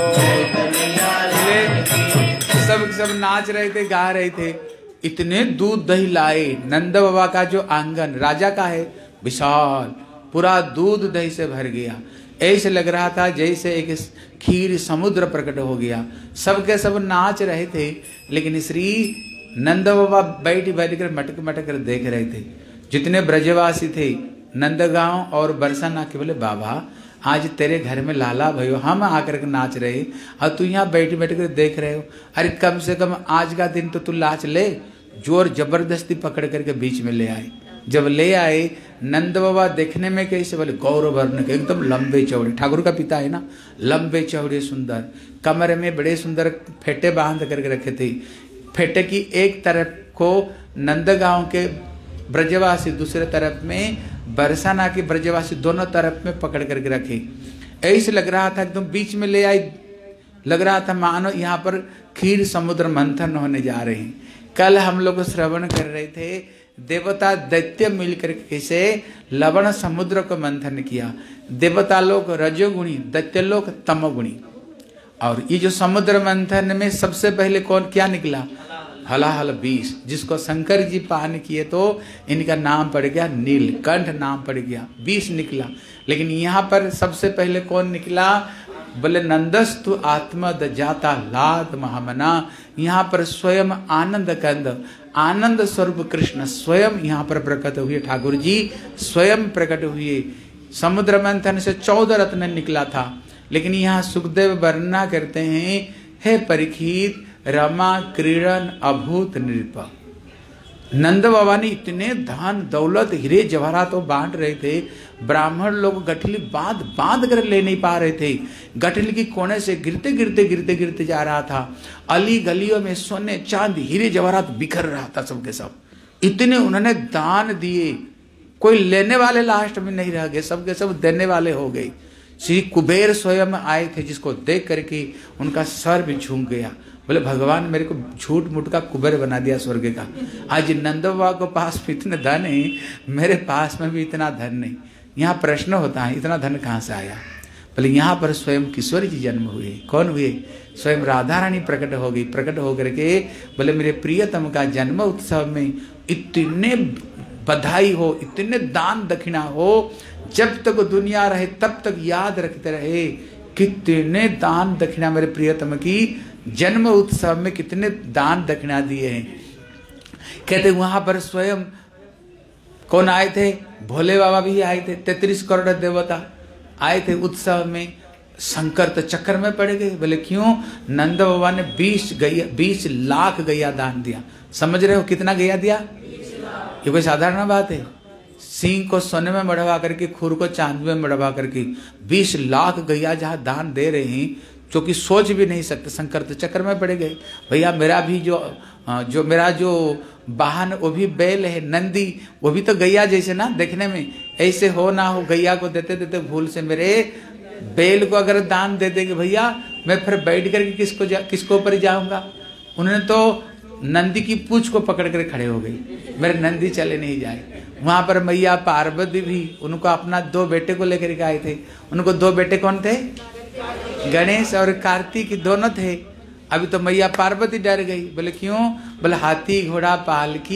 सब सब नाच रहे थे, गा रहे थे। इतने दूध दही लाए। नंद बाबा का जो आंगन राजा का है, विशाल, पूरा दूध दही से भर गया। ऐसे लग रहा था जैसे एक खीर समुद्र प्रकट हो गया। सबके सब नाच रहे थे, लेकिन श्री नंद बाबा बैठ बैठ कर मटक मटक कर देख रहे थे। जितने ब्रजवासी थे नंदगांव और बरसाना के, बोले बाबा आज तेरे घर में लाला भयो, हम आकर के नाच रहे और तू यहाँ बैठ बैठ कर देख रहे हो। अरे कम से कम आज का दिन तो तू नाच ले। जोर जबरदस्ती पकड़ करके बीच में ले आए। जब ले आए, नंद बाबा देखने में कैसे, बोले गौरव वर्ण के, एकदम लंबे चौड़े, ठाकुर का पिता है ना, लंबे चौड़े सुंदर, कमर में बड़े सुंदर फेटे बांध करके रखे थे। फेटे की एक तरफ को नंदगांव के ब्रजवासी, दूसरे तरफ में बरसाना के ब्रजवासी, दोनों तरफ में पकड़ करके रखे। ऐसे लग रहा था एकदम बीच में ले आई, लग रहा था मानो यहाँ पर खीर समुद्र मंथन होने जा रहे हैं। कल हम लोग श्रवण कर रहे थे, देवता दैत्य मिलकर कैसे लवण समुद्र को मंथन किया। देवता लोग रजोगुणी, दैत्य लोग तमोगुणी। और ये जो समुद्र मंथन में सबसे पहले कौन क्या निकला? हलाहल बीस, जिसको शंकर जी पान किए तो इनका नाम पड़ गया नीलकंठ, नाम पड़ गया, बीस निकला। लेकिन यहाँ पर सबसे पहले कौन निकला? बोले नंदस्तु आत्मद जाता लाद महामना। यहाँ पर स्वयं आनंद कंद, आनंद स्वरूप कृष्ण स्वयं यहाँ पर प्रकट हुए। ठाकुर जी स्वयं प्रकट हुए। समुद्र मंथन से चौदह रत्न निकला था, लेकिन यहाँ सुखदेव वर्णना करते हैं, हे परीक्षित, रमा क्रीड़न अभूत नृप। नंद बाबा ने इतने धन दौलत हीरे जवाहरात तो बांट रहे थे, ब्राह्मण लोग गठली बांध बांध कर ले नहीं पा रहे थे। गठली की कोने से गिरते गिरते गिरते गिरते जा रहा था। अली गलियों में सोने चांदी हीरे जवाहरात बिखर रहा था सबके सब। इतने उन्होंने दान दिए, कोई लेने वाले लास्ट में नहीं रह गए, सबके सब देने वाले हो गए। श्री कुबेर स्वयं आए थे, जिसको देख करके उनका सर भी झूम गया। बोले भगवान मेरे को झूठ मूठ का कुबेर बना दिया स्वर्ग का। आज नंद बाबा के पास भी इतने धन है, मेरे पास में भी इतना धन नहीं। यहाँ प्रश्न होता है, इतना धन कहाँ से आया? बोले यहाँ पर स्वयं किशोर जी जन्म हुए। कौन हुए? स्वयं राधा रानी प्रकट हो गई। प्रकट होकर के बोले मेरे प्रियतम का जन्म उत्सव में इतने बधाई हो, इतने दान दक्षिणा हो, जब तक दुनिया रहे तब तक याद रखते रहे कितने दान दक्षिणा मेरे प्रियतम की जन्म उत्सव में कितने दान दक्षिणा दिए हैं। कहते वहां पर स्वयं कौन आए थे? भोले बाबा भी आए थे, तैतीस करोड़ देवता आए थे उत्सव में। शंकर तो चक्कर में पड़ गए। बोले क्यों? नंद बाबा ने बीस गैया बीस लाख गैया दान दिया। समझ रहे हो कितना गैया दिया? ये कोई साधारण बात है? सिंह को सोने में मढ़वा करके, खुर को चांद में मढ़वा करके बीस लाख गैया जहाँ दान दे रहे हैं, जो कि सोच भी नहीं सकते। शंकर तो चक्कर में पड़ गए। भैया मेरा भी जो जो मेरा जो वाहन वो भी बैल है, नंदी, वो भी तो गैया जैसे ना देखने में। ऐसे हो ना हो गैया को देते देते भूल से मेरे बैल को अगर दान दे देंगे भैया, मैं फिर बैठ करके किसको जा, किसको ऊपर जाऊंगा। उन्होंने तो नंदी की पूंछ को पकड़ कर खड़े हो गई, मेरे नंदी चले नहीं जाए। वहां पर मैया पार्वती भी उनको अपना दो बेटे को लेकर के आए थे। उनको दो बेटे कौन थे? गणेश और कार्तिक दोनों थे। अभी तो मैया पार्वती डर गई। बोले क्यों? बोले हाथी घोड़ा पालकी,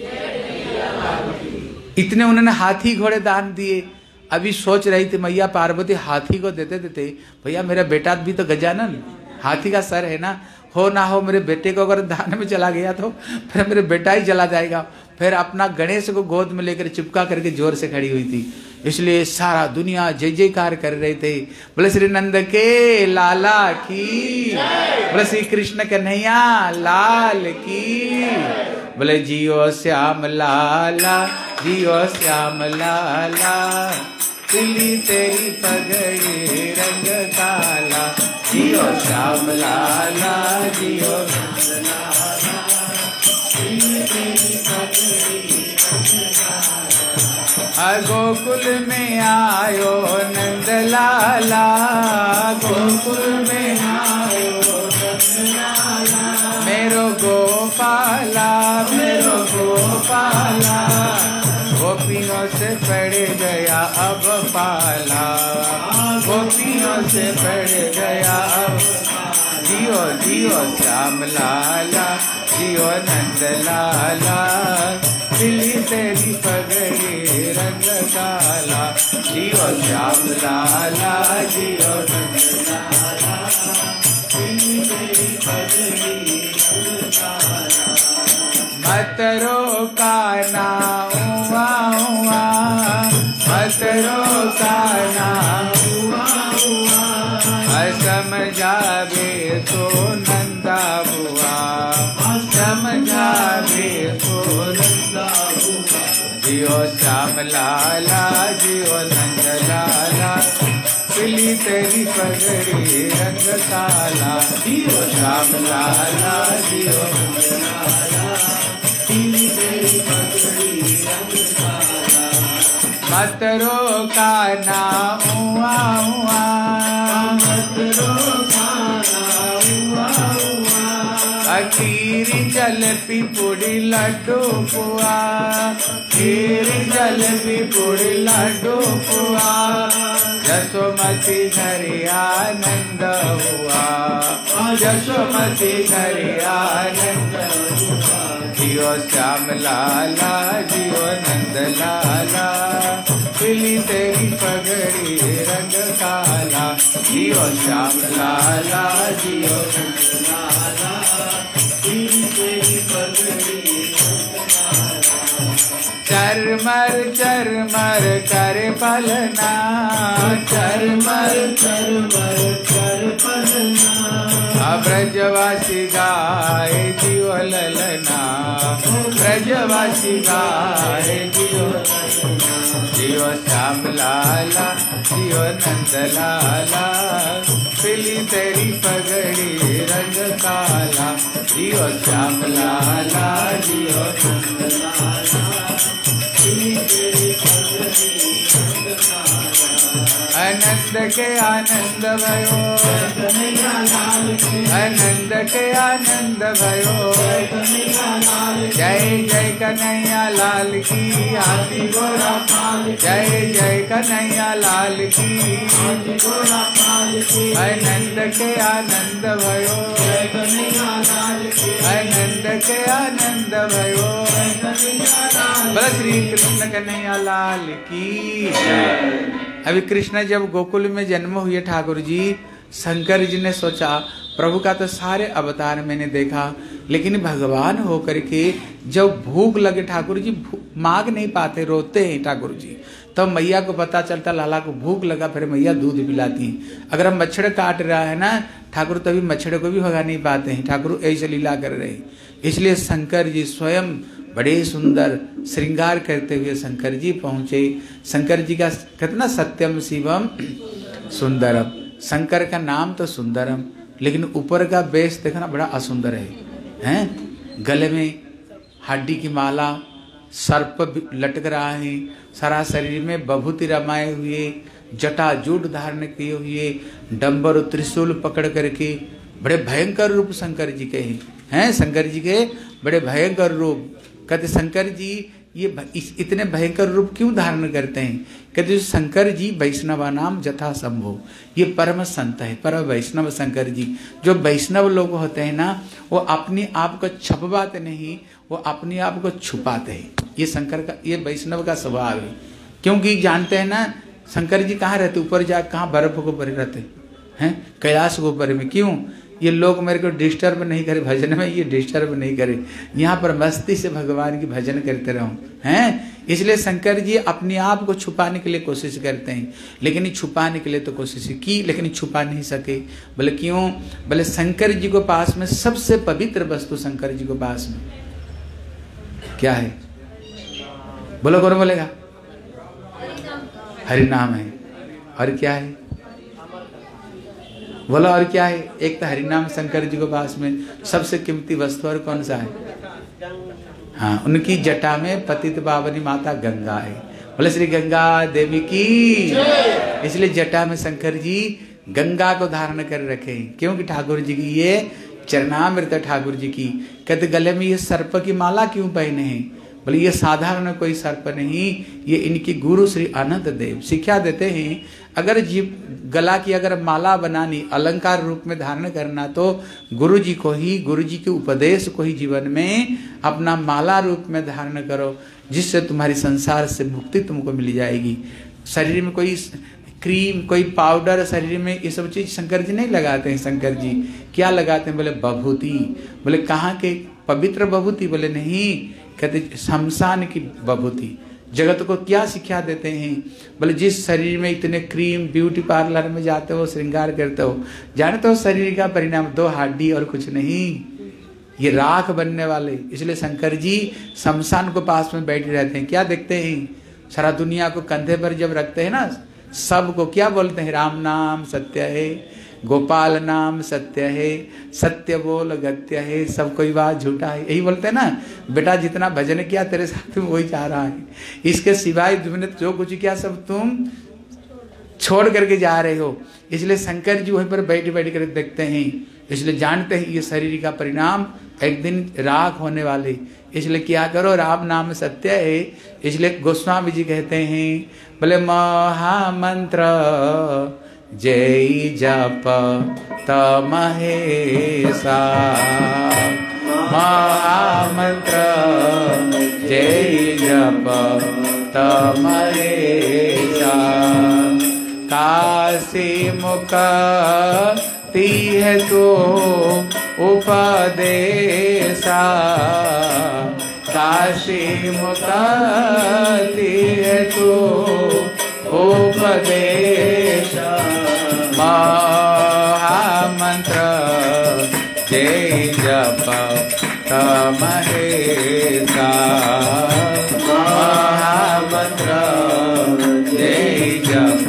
इतने उन्होंने हाथी घोड़े दान दिए। अभी सोच रही थी मैया पार्वती हाथी को देते देते, भैया मेरा बेटा भी तो गजानन हाथी का सर है ना, हो ना हो मेरे बेटे को अगर दान में चला गया तो फिर मेरे बेटा ही चला जाएगा। फिर अपना गणेश को गोद में लेकर चिपका करके जोर से खड़ी हुई थी। इसलिए सारा दुनिया जय जयकार कर रहे थे। बोले श्री नंद के लाला की, बोले श्री कृष्ण कन्हैया लाल की, बोले जियो श्याम लाला, जियो श्याम लाला, तिली तेरी पगड़ी रंग काला, जियो श्याम लाला, जियो श्याम लाला, तिली तेरी पगड़ी रंग काला। गोकुल में आयो नंद लाला, गोकुल में आयो नंद लाला, मेरो गोपाला, मेरो गोपाला, गोपियों से पड़ गया अब पाला, गोपियों से पड़ गया अब। जियो जियो श्याम लाला, जियो नंद लाला, तिली तेरी पगड़ी रंग काला, जियो श्याम लाला, जियो नंद लाला, तिली तेरी पगड़ी रंग काला। मत रो काना उआ उआ, मत रो काना उआ उआ, समझावे तो नंदा बुआ, समझावे तो नंदा बुआ। जियो श्याम लाला, जियो नंद लाला, तिली तेरी पगड़ी रंग काला, जियो श्याम लाला, जियो नंद लाला, तिली तेरी पगड़ी रंग काला। मत रो काना उआ उआ, मत रो काना उआ उआ, खीरी जलेबी पूड़ी लड्डू पुआ, खीरी जलेबी पूड़ी लड्डू पुआ, जसोमती घरे आनंद हुआ, जसोमती घरे आनंद हुआ। जियो श्याम लाला, जियो नंद लाला, तिली तेरी पगड़ी रंग काला, जियो श्याम लाला, जियो नंद लाला, तिली तेरी पगड़ी रंग काला। चरमर चरमर कर पलना, चरमर चरमर कर पलना, ब्रजवासी गाए जियो ललना, ब्रजवासी गाए जियो ललना। जियो श्याम लाला, जियो नंद लाला, तिली तेरी पगड़ी रंग काला, जियो श्याम लाला, जियो नंद लाला, तिली तेरी पगड़ी रंग काला। आनंद के आनंद भयो, आनंद के आनंद भयो, जय जय कन्हैया लाल की, हाथी घोड़ा पाल, जय जय कन्हैया लाल की, हाथी घोड़ा पाल, आनंद के आनंद भयो, आनंद के आनंद भयो, बोलो श्री कृष्ण कन्हैया लाल की। अभी कृष्ण जब गोकुल में जन्म हुए ठाकुर जी, शंकर जी ने सोचा प्रभु का तो सारे अवतार मैंने देखा, लेकिन भगवान होकर के जब भूख लगे ठाकुर जी मांग नहीं पाते, रोते हैं ठाकुर जी। तब तो मैया को पता चलता लाला को भूख लगा, फिर मैया दूध पिलाती हैं। अगर हम मच्छर काट रहा है ना ठाकुर, तभी मच्छर को भी भगा नहीं पाते हैं, ठाकुर ऐसे लीला कर रहे हैं। इसलिए शंकर जी स्वयं बड़े सुंदर श्रृंगार करते हुए शंकर जी पहुंचे। शंकर जी का कितना सत्यम शिवम सुंदरम, शंकर का नाम तो सुंदरम, लेकिन ऊपर का बेस देखना बड़ा असुंदर है, हैं? गले में हड्डी की माला, सर्प लटक रहा है, सारा शरीर में बभूति रमाए हुए, जटाजूट धारण किए हुए, डंबर त्रिशूल पकड़ करके बड़े भयंकर रूप शंकर जी के हैं, हैं? शंकर जी के बड़े भयंकर रूप। कहते शंकर जी ये इस इतने भयंकर रूप क्यों धारण करते हैं? कहते शंकर जी वैष्णवा नाम जथा संभो, ये परम संत है, परम वैष्णव शंकर जी। जो वैष्णव लोग होते हैं ना, वो अपने आप को छुपाते नहीं, वो अपने आप को छुपाते हैं। ये शंकर का, ये वैष्णव का स्वभाव है। क्योंकि जानते हैं ना शंकर जी कहाँ रहते, ऊपर जा कहाँ बर्फ को ऊपर रहते हैं, कैलाश को ऊपर में। क्यों? ये लोग मेरे को डिस्टर्ब नहीं करे भजन में, ये डिस्टर्ब नहीं करे, यहाँ पर मस्ती से भगवान की भजन करते रहूं, हैं? इसलिए शंकर जी अपने आप को छुपाने के लिए कोशिश करते हैं, लेकिन छुपाने के लिए तो कोशिश की, लेकिन छुपा नहीं सके। बोले क्यों? बोले शंकर जी को पास में सबसे पवित्र वस्तु शंकर जी को पास में क्या है? बोलो कौन बोलेगा? हरि नाम है। और क्या है? बोलो और क्या है? एक तो हरिनाम शंकर जी को पास में सबसे कीमती वस्तु, और कौन सा है? हाँ, उनकी जटा में पतित पावनी माता गंगा है। बोले श्री गंगा देवी की। इसलिए जटा में शंकर जी गंगा को धारण कर रखे, क्योंकि ठाकुर जी की ये चरणामृत ठाकुर जी की। कहते गले में ये सर्प की माला क्यों पहने हैं? बोले ये साधारण कोई सर्प नहीं, ये इनकी गुरु श्री अनंत देव शिक्षा देते हैं। अगर जीव गला की अगर माला बनानी, अलंकार रूप में धारण करना, तो गुरु जी को ही, गुरु जी के उपदेश को ही जीवन में अपना माला रूप में धारण करो, जिससे तुम्हारी संसार से मुक्ति तुमको मिल जाएगी। शरीर में कोई क्रीम, कोई पाउडर, शरीर में ये सब चीज शंकर जी नहीं लगाते हैं। शंकर जी क्या लगाते हैं? बोले बभूति। बोले कहाँ के पवित्र बभूति? बोले नहीं, कहते शमशान की बभूति। जगत को क्या शिक्षा देते हैं? बोले जिस शरीर में इतने क्रीम, ब्यूटी पार्लर में जाते हो, श्रृंगार करते हो, जानते हो शरीर का परिणाम दो हड्डी और कुछ नहीं, ये राख बनने वाले। इसलिए शंकर जी शमशान को पास में बैठे रहते हैं। क्या देखते हैं? सारा दुनिया को कंधे पर जब रखते हैं ना, सबको क्या बोलते हैं? राम नाम सत्य है, गोपाल नाम सत्य है, सत्य बोल गत्य है, सब कोई बात झूठा है, यही बोलते हैं ना। बेटा जितना भजन किया तेरे साथ में वही चाह रहा है, इसके सिवाय तुमने जो कुछ किया सब तुम छोड़ करके जा रहे हो। इसलिए शंकर जी वहीं पर बैठ बैठ कर देखते हैं। इसलिए जानते हैं ये शरीर का परिणाम एक दिन राख होने वाले। इसलिए क्या करो? राम नाम सत्य है। इसलिए गोस्वामी जी कहते हैं, बोले महामंत्र जय जप तमहेसा, महामंत्र जय जप तमहेसा, काशी मुक्ति है तो उपदेशा, काशी मुक्ति है तो उपदेशा, महामंत्र जय जप तमहेसा, महामंत्र जय जप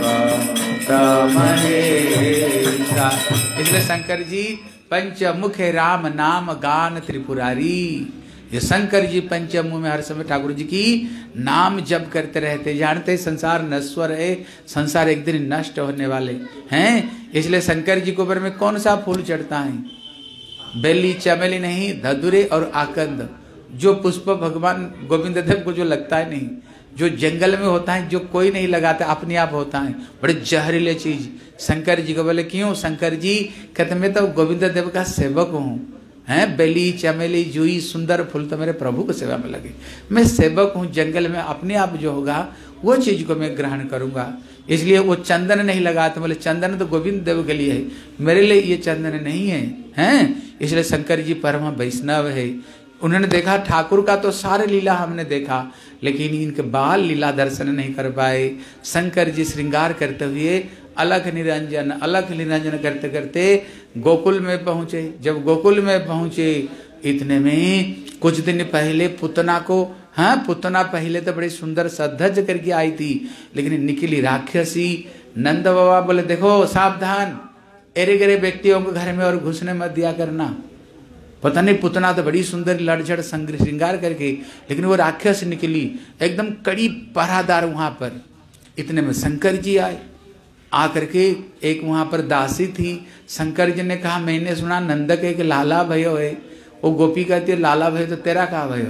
तमहेसा। इसलिए शंकर जी पंचमुख राम नाम गान त्रिपुरारी। ये शंकर जी पंचमुख में हर समय ठाकुर जी की नाम जप करते रहते, जानते संसार नश्वर है, संसार एक दिन नष्ट होने वाले हैं। इसलिए शंकर जी के ऊपर में कौन सा फूल चढ़ता है? बेली चमेली नहीं, धतूरे और आकंद, जो पुष्प भगवान गोविंद देव को जो लगता है नहीं, जो जंगल में होता है, जो कोई नहीं लगाता, अपने आप होता है, बड़े जहरीले चीज शंकर जी को बोले। क्यों? शंकर जी कहते मैं तो गोविंद देव का सेवक हूँ, हैं बेली चमेली जुई सुंदर फूल तो मेरे प्रभु को सेवा में लगे, मैं सेवक हूँ, जंगल में अपने आप जो होगा वो चीज को मैं ग्रहण करूंगा। इसलिए वो चंदन नहीं लगाते, बोले चंदन तो गोविंद देव के लिए है, मेरे लिए ये चंदन नहीं है, हैं। इसलिए शंकर जी परम वैष्णव है। उन्होंने देखा ठाकुर का तो सारे लीला हमने देखा, लेकिन इनके बाल लीला दर्शन नहीं कर पाए। शंकर जी श्रृंगार करते हुए अलख निरंजन अलख निरंजन करते करते गोकुल में पहुंचे। जब गोकुल में पहुंचे इतने में कुछ दिन पहले पुतना को, हाँ पुतना पहले तो बड़ी सुंदर सद्धज करके आई थी, लेकिन निकली राक्षसी। नंद बाबा बोले देखो सावधान, एरे गरे व्यक्तियों को घर में और घुसने मत दिया करना। पता नहीं पुतना तो बड़ी सुंदर लड़झड़ श्रृंगार करके, लेकिन वो राक्षस निकली एकदम कड़ी पहरादार वहां पर। इतने में शंकर जी आए, आकर के एक वहां पर दासी थी। शंकर जी ने कहा मैंने सुना नंद के एक लाला भयो है। वो गोपी कहती है लाला भयो तो तेरा कहा भयो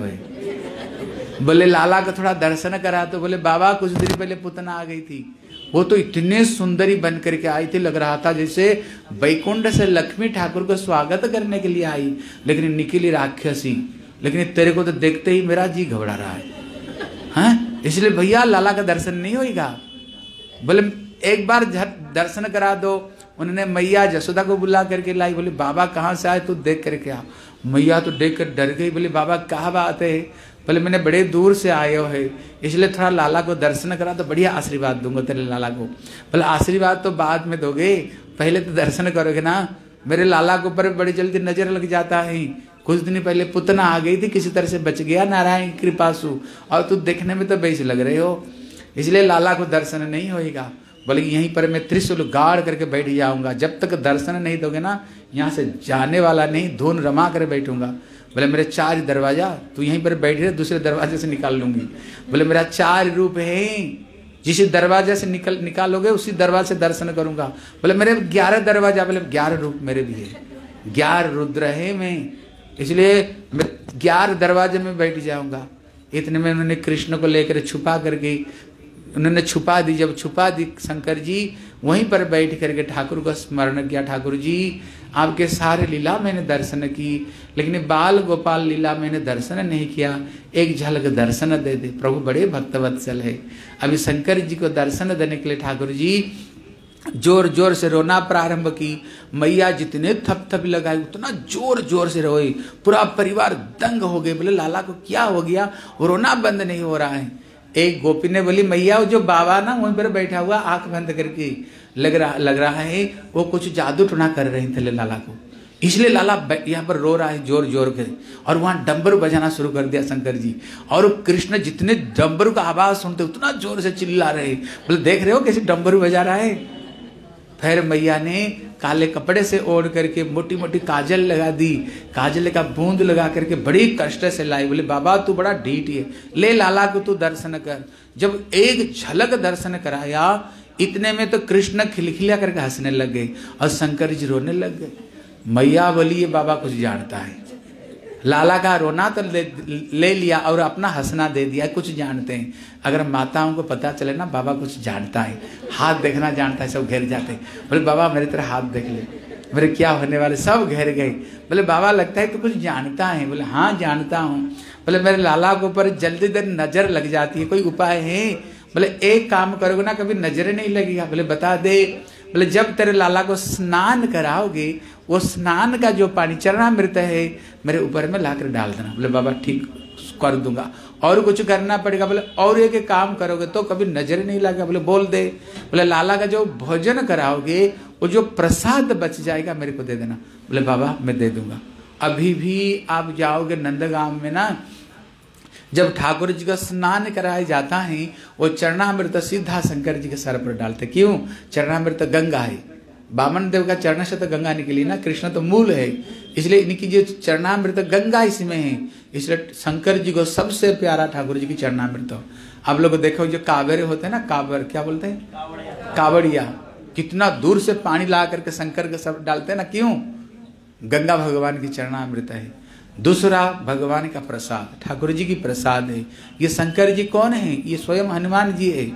है? बोले लाला का थोड़ा दर्शन करा। तो बोले बाबा कुछ दिन पहले पुतना आ गई थी, वो तो इतने सुंदरी बन करके आई थी, लग रहा था जैसे बैकुंठ से लक्ष्मी ठाकुर को स्वागत करने के लिए आई, लेकिन निकली राक्षसी। लेकिन तेरे को तो देखते ही मेरा जी घबरा रहा है, हाँ? इसलिए भैया लाला का दर्शन नहीं होगा। बोले एक बार दर्शन करा दो। उन्होंने मैया जसोदा को बुला करके लाई। बोले बाबा कहाँ से आए? तू देख करके आ। मैया तो देख कर डर गई। बोले बाबा क्या बात है? बोले मैंने बड़े दूर से आए हो है, इसलिए थोड़ा लाला को दर्शन करा तो बढ़िया आशीर्वाद दूंगा तेरे लाला को। बोले आशीर्वाद तो बाद में दोगे, पहले तो दर्शन करोगे ना। मेरे लाला के ऊपर बड़ी जल्दी नजर लग जाता है। कुछ दिन पहले पुतना आ गई थी, किसी तरह से बच गया नारायण की कृपा से, और तू देखने में तो बेच लग रहे हो, इसलिए लाला को दर्शन नहीं होएगा। बोले यहीं पर मैं त्रिशूल गाड़ करके बैठ जाऊंगा, जब तक दर्शन नहीं दोगे ना यहाँ से जाने वाला नहीं, धुन रमा कर बैठूंगा। बोले मेरे चार दरवाजा, तू यहीं पर बैठ रहे, दूसरे दरवाजे से निकाल लूंगी। बोले मेरा चार रूप है, जिस दरवाजे से निकल निकालोगे उसी दरवाजे से दर्शन करूंगा। बोले मेरे ग्यारह दरवाजा, बोले ग्यारह रूप मेरे भी है, ग्यारह रुद्र है मैं, इसलिए मैं ग्यारह दरवाजे में बैठ जाऊंगा। इतने में उन्होंने कृष्ण को लेकर छुपा करके उन्होंने छुपा दी। जब छुपा दी शंकर जी वहीं पर बैठ करके ठाकुर को स्मरण किया। ठाकुर जी आपके सारे लीला मैंने दर्शन की, लेकिन बाल गोपाल लीला मैंने दर्शन नहीं किया, एक झलक दर्शन दे दे। प्रभु बड़े भक्तवत्सल है। अभी शंकर जी को दर्शन देने के लिए ठाकुर जी जोर जोर से रोना प्रारंभ की। मैया जितने थप थप लगाई उतना जोर जोर से रोई, पूरा परिवार दंग हो गए। बोले लाला को क्या हो गया, रोना बंद नहीं हो रहा है। एक गोपी ने बोली मैया जो बाबा ना वहीं पर बैठा हुआ आंख बंद करके लग रहा लग रहा है वो कुछ जादू टोना कर रहे थे लाला को, इसलिए लाला यहाँ पर रो रहा है जोर जोर के। और वहां डंबर बजाना शुरू कर दिया शंकर जी, और कृष्ण जितने डंबर का आवाज सुनते उतना जोर से चिल्ला रहे। बोले देख रहे हो कैसे डंबर बजा रहा है। फिर मैया ने काले कपड़े से ओढ़ करके मोटी मोटी काजल लगा दी, काजल का बूंद लगा करके बड़ी कष्ट से लाई। बोले बाबा तू बड़ा ढीठ है, ले लाला को तू दर्शन कर। जब एक झलक दर्शन कराया इतने में तो कृष्ण खिलखिला करके हंसने लग गए और शंकर जी रोने लग गए। मैया बोली ये बाबा कुछ जानता है, लाला का रोना तो ले, ले लिया और अपना हंसना दे दिया, कुछ जानते हैं। अगर माताओं को पता चले ना बाबा कुछ जानता है, हाथ देखना जानता है, सब घेर जाते हैं। बोले बाबा मेरे तरह हाथ देख ले, मेरे क्या होने वाले, सब घेर गए। बोले बाबा लगता है तो कुछ जानता है। बोले हाँ जानता हूँ। बोले मेरे लाला के ऊपर जल्दी देर नजर लग जाती है, कोई उपाय है? बोले एक काम करोगे ना कभी नजर नहीं लगेगा। बोले बता दे। बोले जब तेरे लाला को स्नान कराओगे वो स्नान का जो पानी चरणामृत है मेरे ऊपर में लाकर डाल देना। बोले बाबा ठीक कर दूंगा। और कुछ करना पड़ेगा? बोले और एक काम करोगे तो कभी नजर नहीं लगेगा। बोले बोल दे। बोले लाला का जो भोजन कराओगे वो जो प्रसाद बच जाएगा मेरे को दे देना। बोले बाबा मैं दे दूंगा। अभी भी आप जाओगे नंदगांव में ना, जब ठाकुर जी का स्नान कराया जाता है वो चरणामृत सीधा शंकर जी के सर पर डालते। क्यों? चरणामृत गंगा है, वामन देव का चरण से तो गंगा निकली ना, कृष्ण तो मूल है, इसलिए इनकी जो चरणामृत गंगा इसमें है, इसलिए शंकर जी को सबसे प्यारा ठाकुर जी की चरणामृत। आप लोग देखो जो कांवरे होते हैं ना, कांवर क्या बोलते हैं, कांवड़िया, कितना दूर से पानी ला करके शंकर के सब डालते हैं ना, क्यों? गंगा भगवान की चरणामृत है। दूसरा भगवान का प्रसाद, ठाकुर जी की प्रसाद है। ये शंकर जी कौन है? ये स्वयं हनुमान जी है।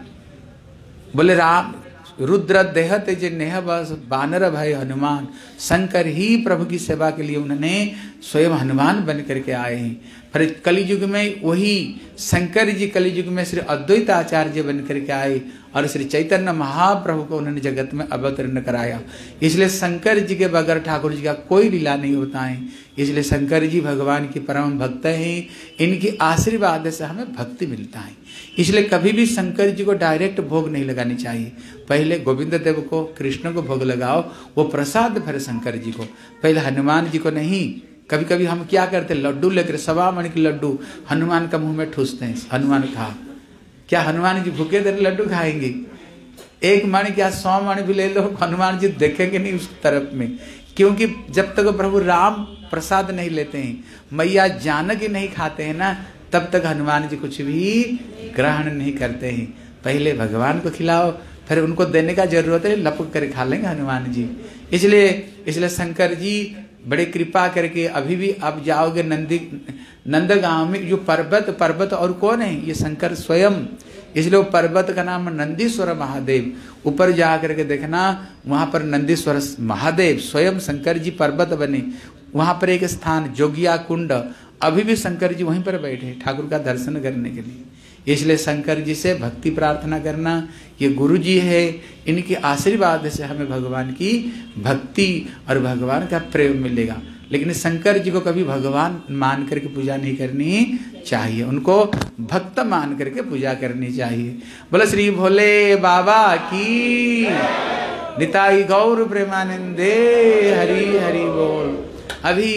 बोले राम रुद्र देहते जे नेह बस बानर भय हनुमान, शंकर ही प्रभु की सेवा के लिए उन्होंने स्वयं हनुमान बन करके आए हैं। फिर कलियुग में वही शंकर जी कलियुग में श्री अद्वैत आचार्य बन करके आए और श्री चैतन्य महाप्रभु को उन्होंने जगत में अवतरण कराया। इसलिए शंकर जी के बगैर ठाकुर जी का कोई लीला नहीं होता है। इसलिए शंकर जी भगवान की परम भक्त हैं, इनकी आशीर्वाद से हमें भक्ति मिलता है। इसलिए कभी भी शंकर जी को डायरेक्ट भोग नहीं लगानी चाहिए। पहले गोविंद देव को, कृष्ण को भोग लगाओ, वो प्रसाद फिर शंकर जी को, पहले हनुमान जी को नहीं। कभी कभी हम क्या करते, लड्डू लेकर सवा मणि के लड्डू हनुमान का मुंह में ठूसते हैं, हनुमान खा। क्या हनुमान जी भूखे देर लड्डू खाएंगे? एक मणि क्या सौ मणि भी ले लो, हनुमान जी देखेंगे नहीं उस तरफ में, क्योंकि जब तक प्रभु राम प्रसाद नहीं लेते हैं, मैया जानकी नहीं खाते हैं ना, तब तक हनुमान जी कुछ भी ग्रहण नहीं करते हैं। पहले भगवान को खिलाओ, फिर उनको देने का जरूरत है, लपक कर खा लेंगे हनुमान जी। इसलिए इसलिए शंकर जी बड़े कृपा करके अभी भी आप जाओगे नंदी नंदगांव में, जो पर्वत पर्वत और कौन है? ये शंकर स्वयं। इसलिए वो पर्वत का नाम नंदीश्वर महादेव। ऊपर जा करके देखना, वहां पर नंदीश्वर महादेव स्वयं शंकर जी पर्वत बने। वहां पर एक स्थान जोगिया कुंड, अभी भी शंकर जी वहीं पर बैठे ठाकुर का दर्शन करने के लिए। इसलिए शंकर जी से भक्ति प्रार्थना करना, ये गुरु जी है, इनके आशीर्वाद से हमें भगवान की भक्ति और भगवान का प्रेम मिलेगा। लेकिन शंकर जी को कभी भगवान मान करके पूजा नहीं करनी चाहिए, उनको भक्त मान करके पूजा करनी चाहिए। बोले श्री भोले बाबा की, निताई गौर प्रेमानंदे, हरि हरि बोल। अभी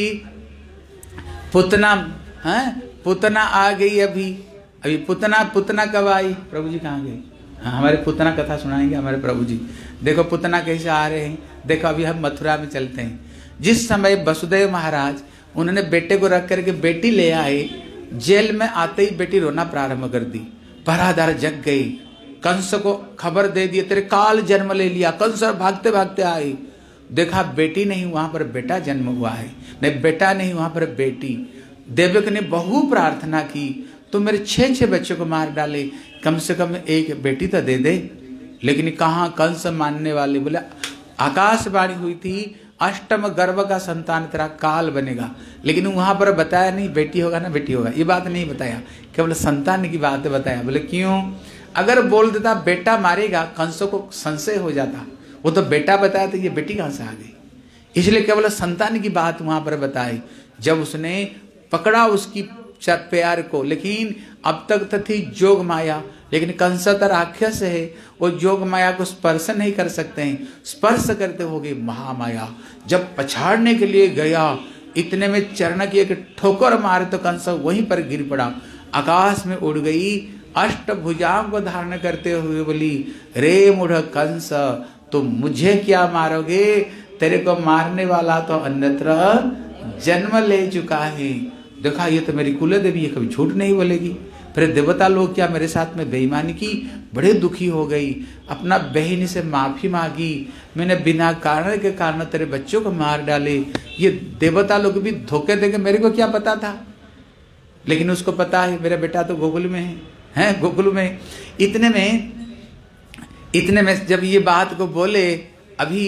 पुतना है, पुतना आ गई अभी अभी पुतना पुतना कब आई? प्रभु जी कहाँ गए? हाँ, हमारे पुतना कथा सुनाएंगे हमारे प्रभु जी। देखो पुतना कैसे आ रहे हैं। देखो अभी हम मथुरा में चलते हैं। जिस समय वसुदेव महाराज उन्होंने बेटे को रख करके बेटी ले आए, जेल में आते ही बेटी रोना प्रारंभ कर दी। पहरादार जग गई, कंस को खबर दे दी तेरे काल जन्म ले लिया। कंस भागते भागते आए, देखा बेटी नहीं, वहां पर बेटा जन्म हुआ है। नहीं बेटा नहीं, वहां पर बेटी। देवक ने बहु प्रार्थना की, तो मेरे छह छह बच्चों को मार डाले, कम से कम एक बेटी तो दे दे। लेकिन कहाँ कंस मानने वाले, बोले आकाशवाणी हुई थी अष्टम गर्भ का संतान तेरा काल बनेगा, लेकिन वहां पर बताया नहीं बेटी होगा ना बेटी होगा, ये बात नहीं बताया, केवल संतान की बात बताया। बोले क्यों? अगर बोल देता बेटा मारेगा, कंस को संशय हो जाता, वो तो बेटा बताया तो ये बेटी कहां से आ गई। इसलिए केवल संतान की बात वहां पर बताई। जब उसने पकड़ा उसकी प्यार को, लेकिन अब तक तो थी जोग माया, लेकिन कंस तो राक्षस है, वो जोग माया को स्पर्श नहीं कर सकते हैं, स्पर्श करते हो गई महामाया। जब पछाड़ने के लिए गया, इतने में चरण की एक ठोकर मारे तो कंस वहीं पर गिर पड़ा, आकाश में उड़ गई। अष्टभुजाओं को धारण करते हुए बोली, रे मूढ़ कंस तुम मुझे क्या मारोगे, तेरे को मारने वाला तो अन्यत्र जन्म ले चुका है। देखा ये तो मेरी कुल देवी, ये कभी झूठ नहीं बोलेगी। फिर देवता लोग क्या मेरे साथ में बेईमानी की, बड़े दुखी हो गई, अपना बहन से माफी मांगी, मैंने बिना कारण के कारण तेरे बच्चों को मार डाले। ये देवता लोग भी धोखे देंगे, मेरे को क्या पता था, लेकिन उसको पता है मेरा बेटा तो गोकुल में है, हैं गोकुल में। इतने में इतने में जब ये बात को बोले, अभी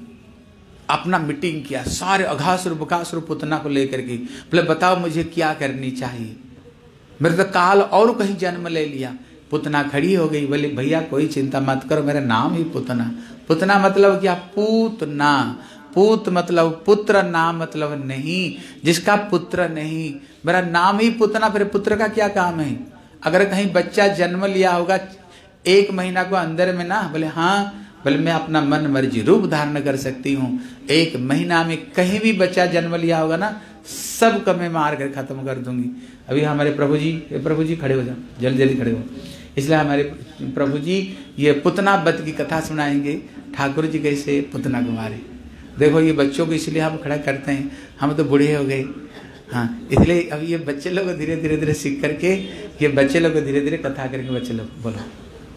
अपना मीटिंग किया सारे अघासुर बकासुर पुतना को लेकर के, बोले बताओ मुझे क्या करनी चाहिए, मेरे तो काल और कहीं जन्म ले लिया। पुतना खड़ी हो गई, बोले भैया कोई चिंता मत करो, मेरा नाम ही पुतना। पुतना मतलब क्या? पूतना। पूत मतलब पुत्र, नाम मतलब नहीं, जिसका पुत्र नहीं, मेरा नाम ही पुतना। फिर पुत्र का क्या काम है? अगर कहीं बच्चा जन्म लिया होगा एक महीना को अंदर में ना, बोले हाँ, बोले मैं अपना मन मर्जी रूप धारण कर सकती हूँ। एक महीना में कहीं भी बच्चा जन्म लिया होगा ना, सबको मैं मार कर खत्म कर दूंगी। अभी हमारे प्रभु जी, प्रभु जी खड़े हो जाओ, जल्दी जल्दी खड़े हो। इसलिए हमारे प्रभु जी ये पुतना वध की कथा सुनाएंगे, ठाकुर जी कैसे पुतना को मारे। देखो ये बच्चों को इसलिए हम खड़ा करते हैं, हम तो बूढ़े हो गए, हाँ, इसलिए अब ये बच्चे लोग धीरे धीरे धीरे सीख करके ये बच्चे लोग धीरे धीरे कथा करके बच्चे लोग बोलो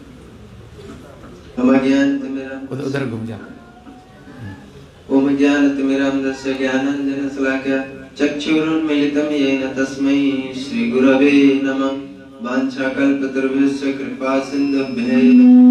उधर उधर घूम जाओ। ओम ज्ञानतिमिरान्धस्य ज्ञानाञ्जनशलाकया चक्षुरुन्मीलितं येन तस्मै श्रीगुरवे नमः। वाञ्छाकल्पतरुभ्यश्च कृपासिन्धुभ्यः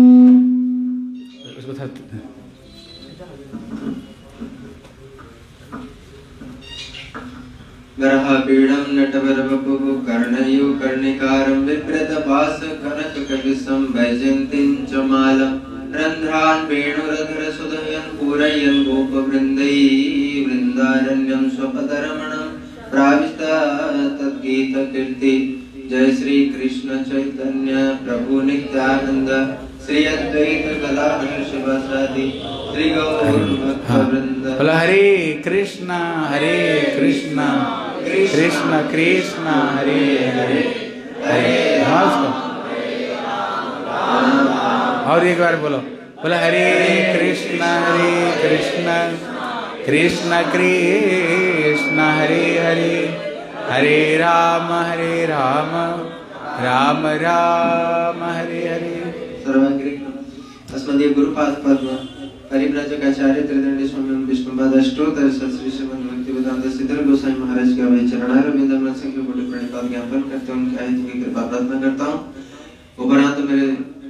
गरहापीडं नटवरवपुः कर्णयो कर्णिकारं बिभ्रतभास कनककपिशं वैजयन्तीं च मालं रन्ध्रान् वेणुरधरसुधयन् पूरयन् गोपवृन्दैः वृन्दारण्यं स्वपदरमणं प्राविष्टा तद्गीतकीर्ति। जय श्री कृष्ण चैतन्य प्रभु नित्यानंद श्री अद्वैत गदाधर शिवासादि श्री गौर भक्तवृंद। बोलो हरे कृष्णा हरे कृष्णा कृष्ण कृष्ण हरे हरे हरे राम। और एक बार बोलो, बोलो हरे कृष्णा हरे कृष्णा कृष्ण कृष्ण हरे हरे हरे राम हरे राम राम राम हरे हरे। अस्मदीय गुरुपाद पद्म परिव्राजकाचार्य त्रिदंडी स्वामी विष्णुपाद अष्टोत्तर श्री श्रीमद् भक्तिवेदांत श्रीधर गोसाई महाराज के अभय चरणारविंद में संख्य कोटि प्रणिपात ज्ञापन करते हैं, उनकी आयत की कृपा प्रार्थना करता हूँ। उपरांत मेरे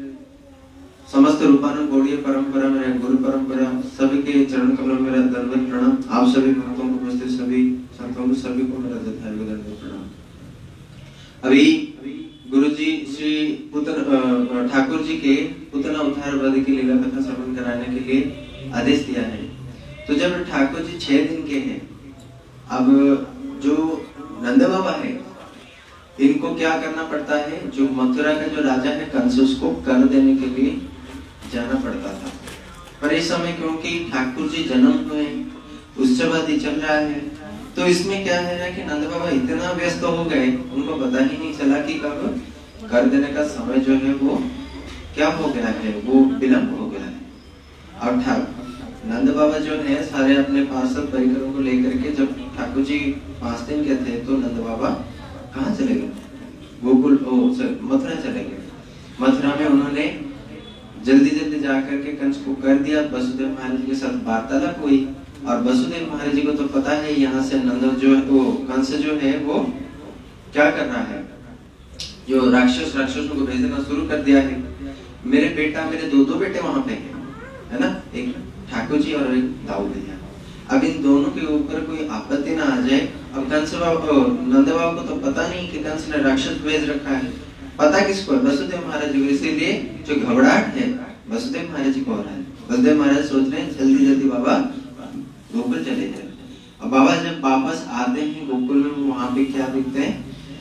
समस्त रूपानुग गौड़ीय परंपरा मेरे गुरु परंपरा सभी के चरण कमलों में मेरा दंडवत प्रणाम। आप सभी भक्तों को उपस्थित सभी संतों को सभी को मेरा दंडवत प्रणाम। अभी गुरुजी श्री पुत्र ठाकुर जी के पुतना उद्धार वध की लीला कथा श्रवण कराने के लिए आदेश दिया है। तो जब ठाकुर जी छह दिन के हैं, अब जो नंद बाबा है इनको क्या करना पड़ता है, जो मथुरा का जो राजा है कंस उसको कर देने के लिए जाना पड़ता था। पर इस समय क्योंकि ठाकुर जी जन्म हुए उत्सवादि चल रहा है, तो इसमें क्या है कि नंद बाबा इतना व्यस्त हो गए उनको पता ही नहीं चला कि कब कर देने का समय जो है वो क्या हो गया है, वो विलंब हो गया है। और ठाकुर नंद बाबा जो है सारे अपने पार्षद परिकरों को लेकर के जब ठाकुर जी पांच दिन के थे तो नंद बाबा कहाँ चले गए, गोकुल मथुरा चले गए। मथुरा में उन्होंने जल्दी जल्दी जाकर के कंस को कर दिया। वसुदेव महाराज के साथ वार्तालाप हुई और वसुदेव महाराज जी को तो पता है यहाँ से नंद जो है वो कंस जो है वो क्या कर रहा है, जो राक्षस राक्षसों को भेजना शुरू कर दिया है। मेरे बेटा मेरे दो दो बेटे वहां पे हैं, है ना, एक ठाकुर जी और एक दाऊ भैया। अब इन दोनों के ऊपर कोई आपत्ति ना आ जाए। अब कंस बाबू नंद बाबू को तो पता नहीं कि कंस ने राक्षस भेज रखा है, पता किसको है, वसुदेव महाराज जी को। इसीलिए जो घबराहट है वसुदेव महाराज जी को हो रहा है। वसुदेव महाराज सोच रहे हैं जल्दी जल्दी बाबा गोकुल चले जाए। अब बाबा जब वापस आते हैं गोकुल में, वहां पे क्या देखते हैं,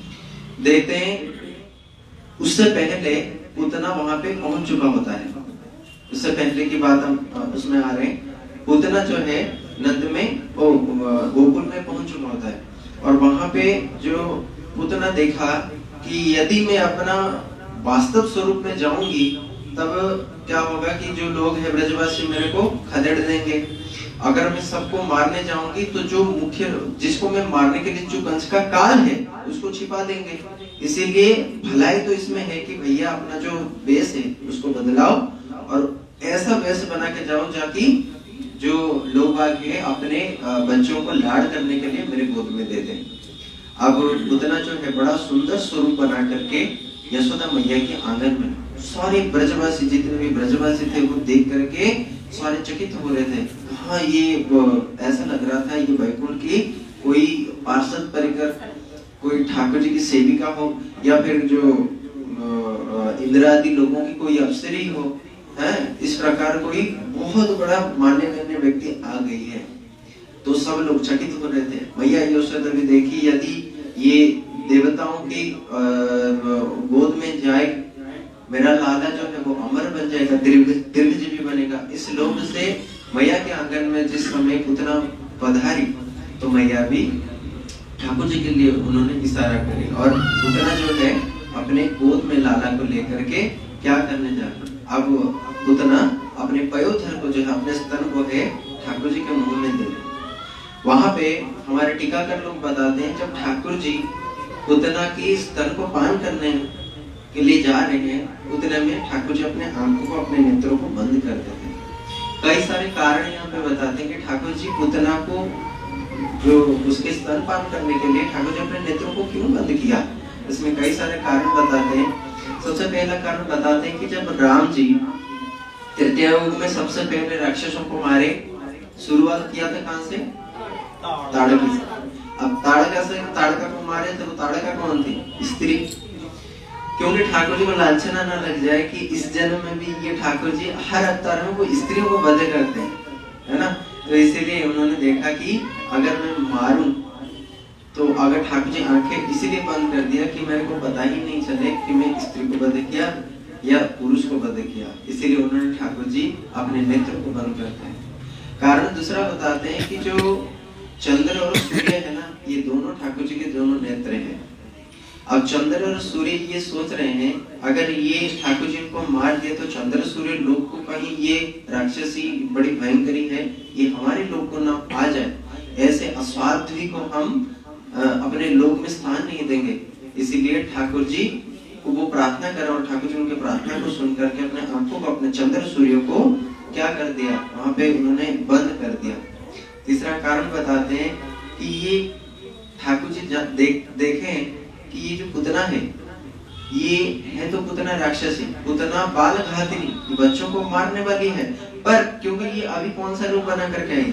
देखते हैं उससे पहले पूतना वहां पे पहुंच चुका होता है। उससे पहले की बात हम उसमें आ रहे हैं। पूतना जो है नंद में वो गोकुल में पहुंच चुका होता है और वहां पे जो पूतना देखा कि यदि मैं अपना वास्तव स्वरूप में जाऊंगी तब क्या होगा कि जो लोग हैं ब्रजवासी मेरे को खदेड़ देंगे। अगर मैं सबको मारने जाऊंगी तो जो मुख्य जिसको मैं मारने के लिए जो कंस का काल है उसको छिपा देंगे। इसीलिए भलाई तो इसमें है कि भैया अपना जो वेश है उसको बदलाओ और ऐसा वेश बना के जाओ जाकि जो लोग आगे अपने बच्चों को लाड़ करने के लिए मेरे गोद में दे दें। अब पूतना जो है बड़ा सुंदर स्वरूप बना करके यशोदा मैया के आंगन में सारे ब्रजवासी जितने भी ब्रजवासी थे वो देख करके सारे चकित हो रहे थे। हाँ, ये ऐसा लग रहा था ये वैकुंठ की कोई पार्षद परिकर, कोई ठाकुर जी की सेविका हो या फिर जो इंद्र आदि लोगों की कोई अप्सरी हो, है इस प्रकार कोई बहुत बड़ा मान्य गण्य व्यक्ति आ गई है। तो सब लोग चकित हो रहे थे। मैया यशोदा भी देखी यदि ये देवताओं की गोद में जाए मेरा लाला जो है वो अमर बन जाएगा, दीर्घ दीर्घजीवी बनेगा। इस लोभ से मैया के आंगन में जिस समय पूतना पधारी तो मैया भी ठाकुर जी के लिए उन्होंने इशारा करी और पूतना जो है अपने गोद में लाला को लेकर के क्या करने जा रहे, अब पूतना अपने पयोधर को जो है अपने स्तन को है ठाकुर जी के मुंह में दे रहे। वहां पे हमारे टीकाकर लोग बताते हैं जब ठाकुर जी पूतना की स्तन को पान करने के लिए जा रहे हैं, उतने में ठाकुर जी अपने आंखों को अपने नेत्रों को बंद कर देते हैं। कई सारे कारण यहाँ पे बताते हैं कि ठाकुर जी पूतना को जो उसके स्तन पान करने के लिए ठाकुर जी अपने नेत्रों को क्यों बंद किया, इसमें कई सारे कारण बताते हैं। सबसे पहला कारण बताते हैं कि जब राम जी तृतीया युग में सबसे पहले राक्षसों को मारे, शुरुआत किया था कहां से, ताड़का से। अब ताड़का से ताड़का को मारे तो ताड़का कौन थी, स्त्री, क्योंकि ठाकुर जी को लांछना ना लग जाए कि इस जन्म में भी ये ठाकुर जी हर अवतार में वो स्त्रियों को वध करते हैं, है ना। तो इसीलिए उन्होंने देखा कि अगर मैं मारूं तो अगर ठाकुर जी आंखें इसीलिए बंद कर दिया कि मेरे को पता ही नहीं चले कि मैं स्त्री को वध किया या पुरुष को वध किया, इसीलिए उन्होंने ठाकुर जी अपने नेत्र को बंद करते हैं। कारण दूसरा बताते हैं कि जो चंद्र और सूर्य है ना, ये दोनों ठाकुर जी के दोनों नेत्र हैं। अब चंद्र और सूर्य ये सोच रहे हैं अगर ये ठाकुर जी को मार दिया तो चंद्र सूर्य लोग को कहीं ये राक्षसी बड़ी भयंकरी है, ये हमारे लोग को ना आ जाए, ऐसे अस्वाध्वी को हम अपने लोक में स्थान नहीं देंगे। इसीलिए ठाकुर जी को वो प्रार्थना करा और ठाकुर जी उनके प्रार्थना को सुन करके अपने आंखों को अपने चंद्र सूर्य को क्या कर दिया, वहां पे उन्होंने बंद कर दिया। तीसरा कारण बताते हैं कि ये ठाकुर जी देख देखें कि ये जो पूतना है ये है तो पूतना राक्षसी, पूतना बाल घातिनी, बच्चों को मारने वाली है, पर क्योंकि ये अभी कौन सा रूप बना करके आई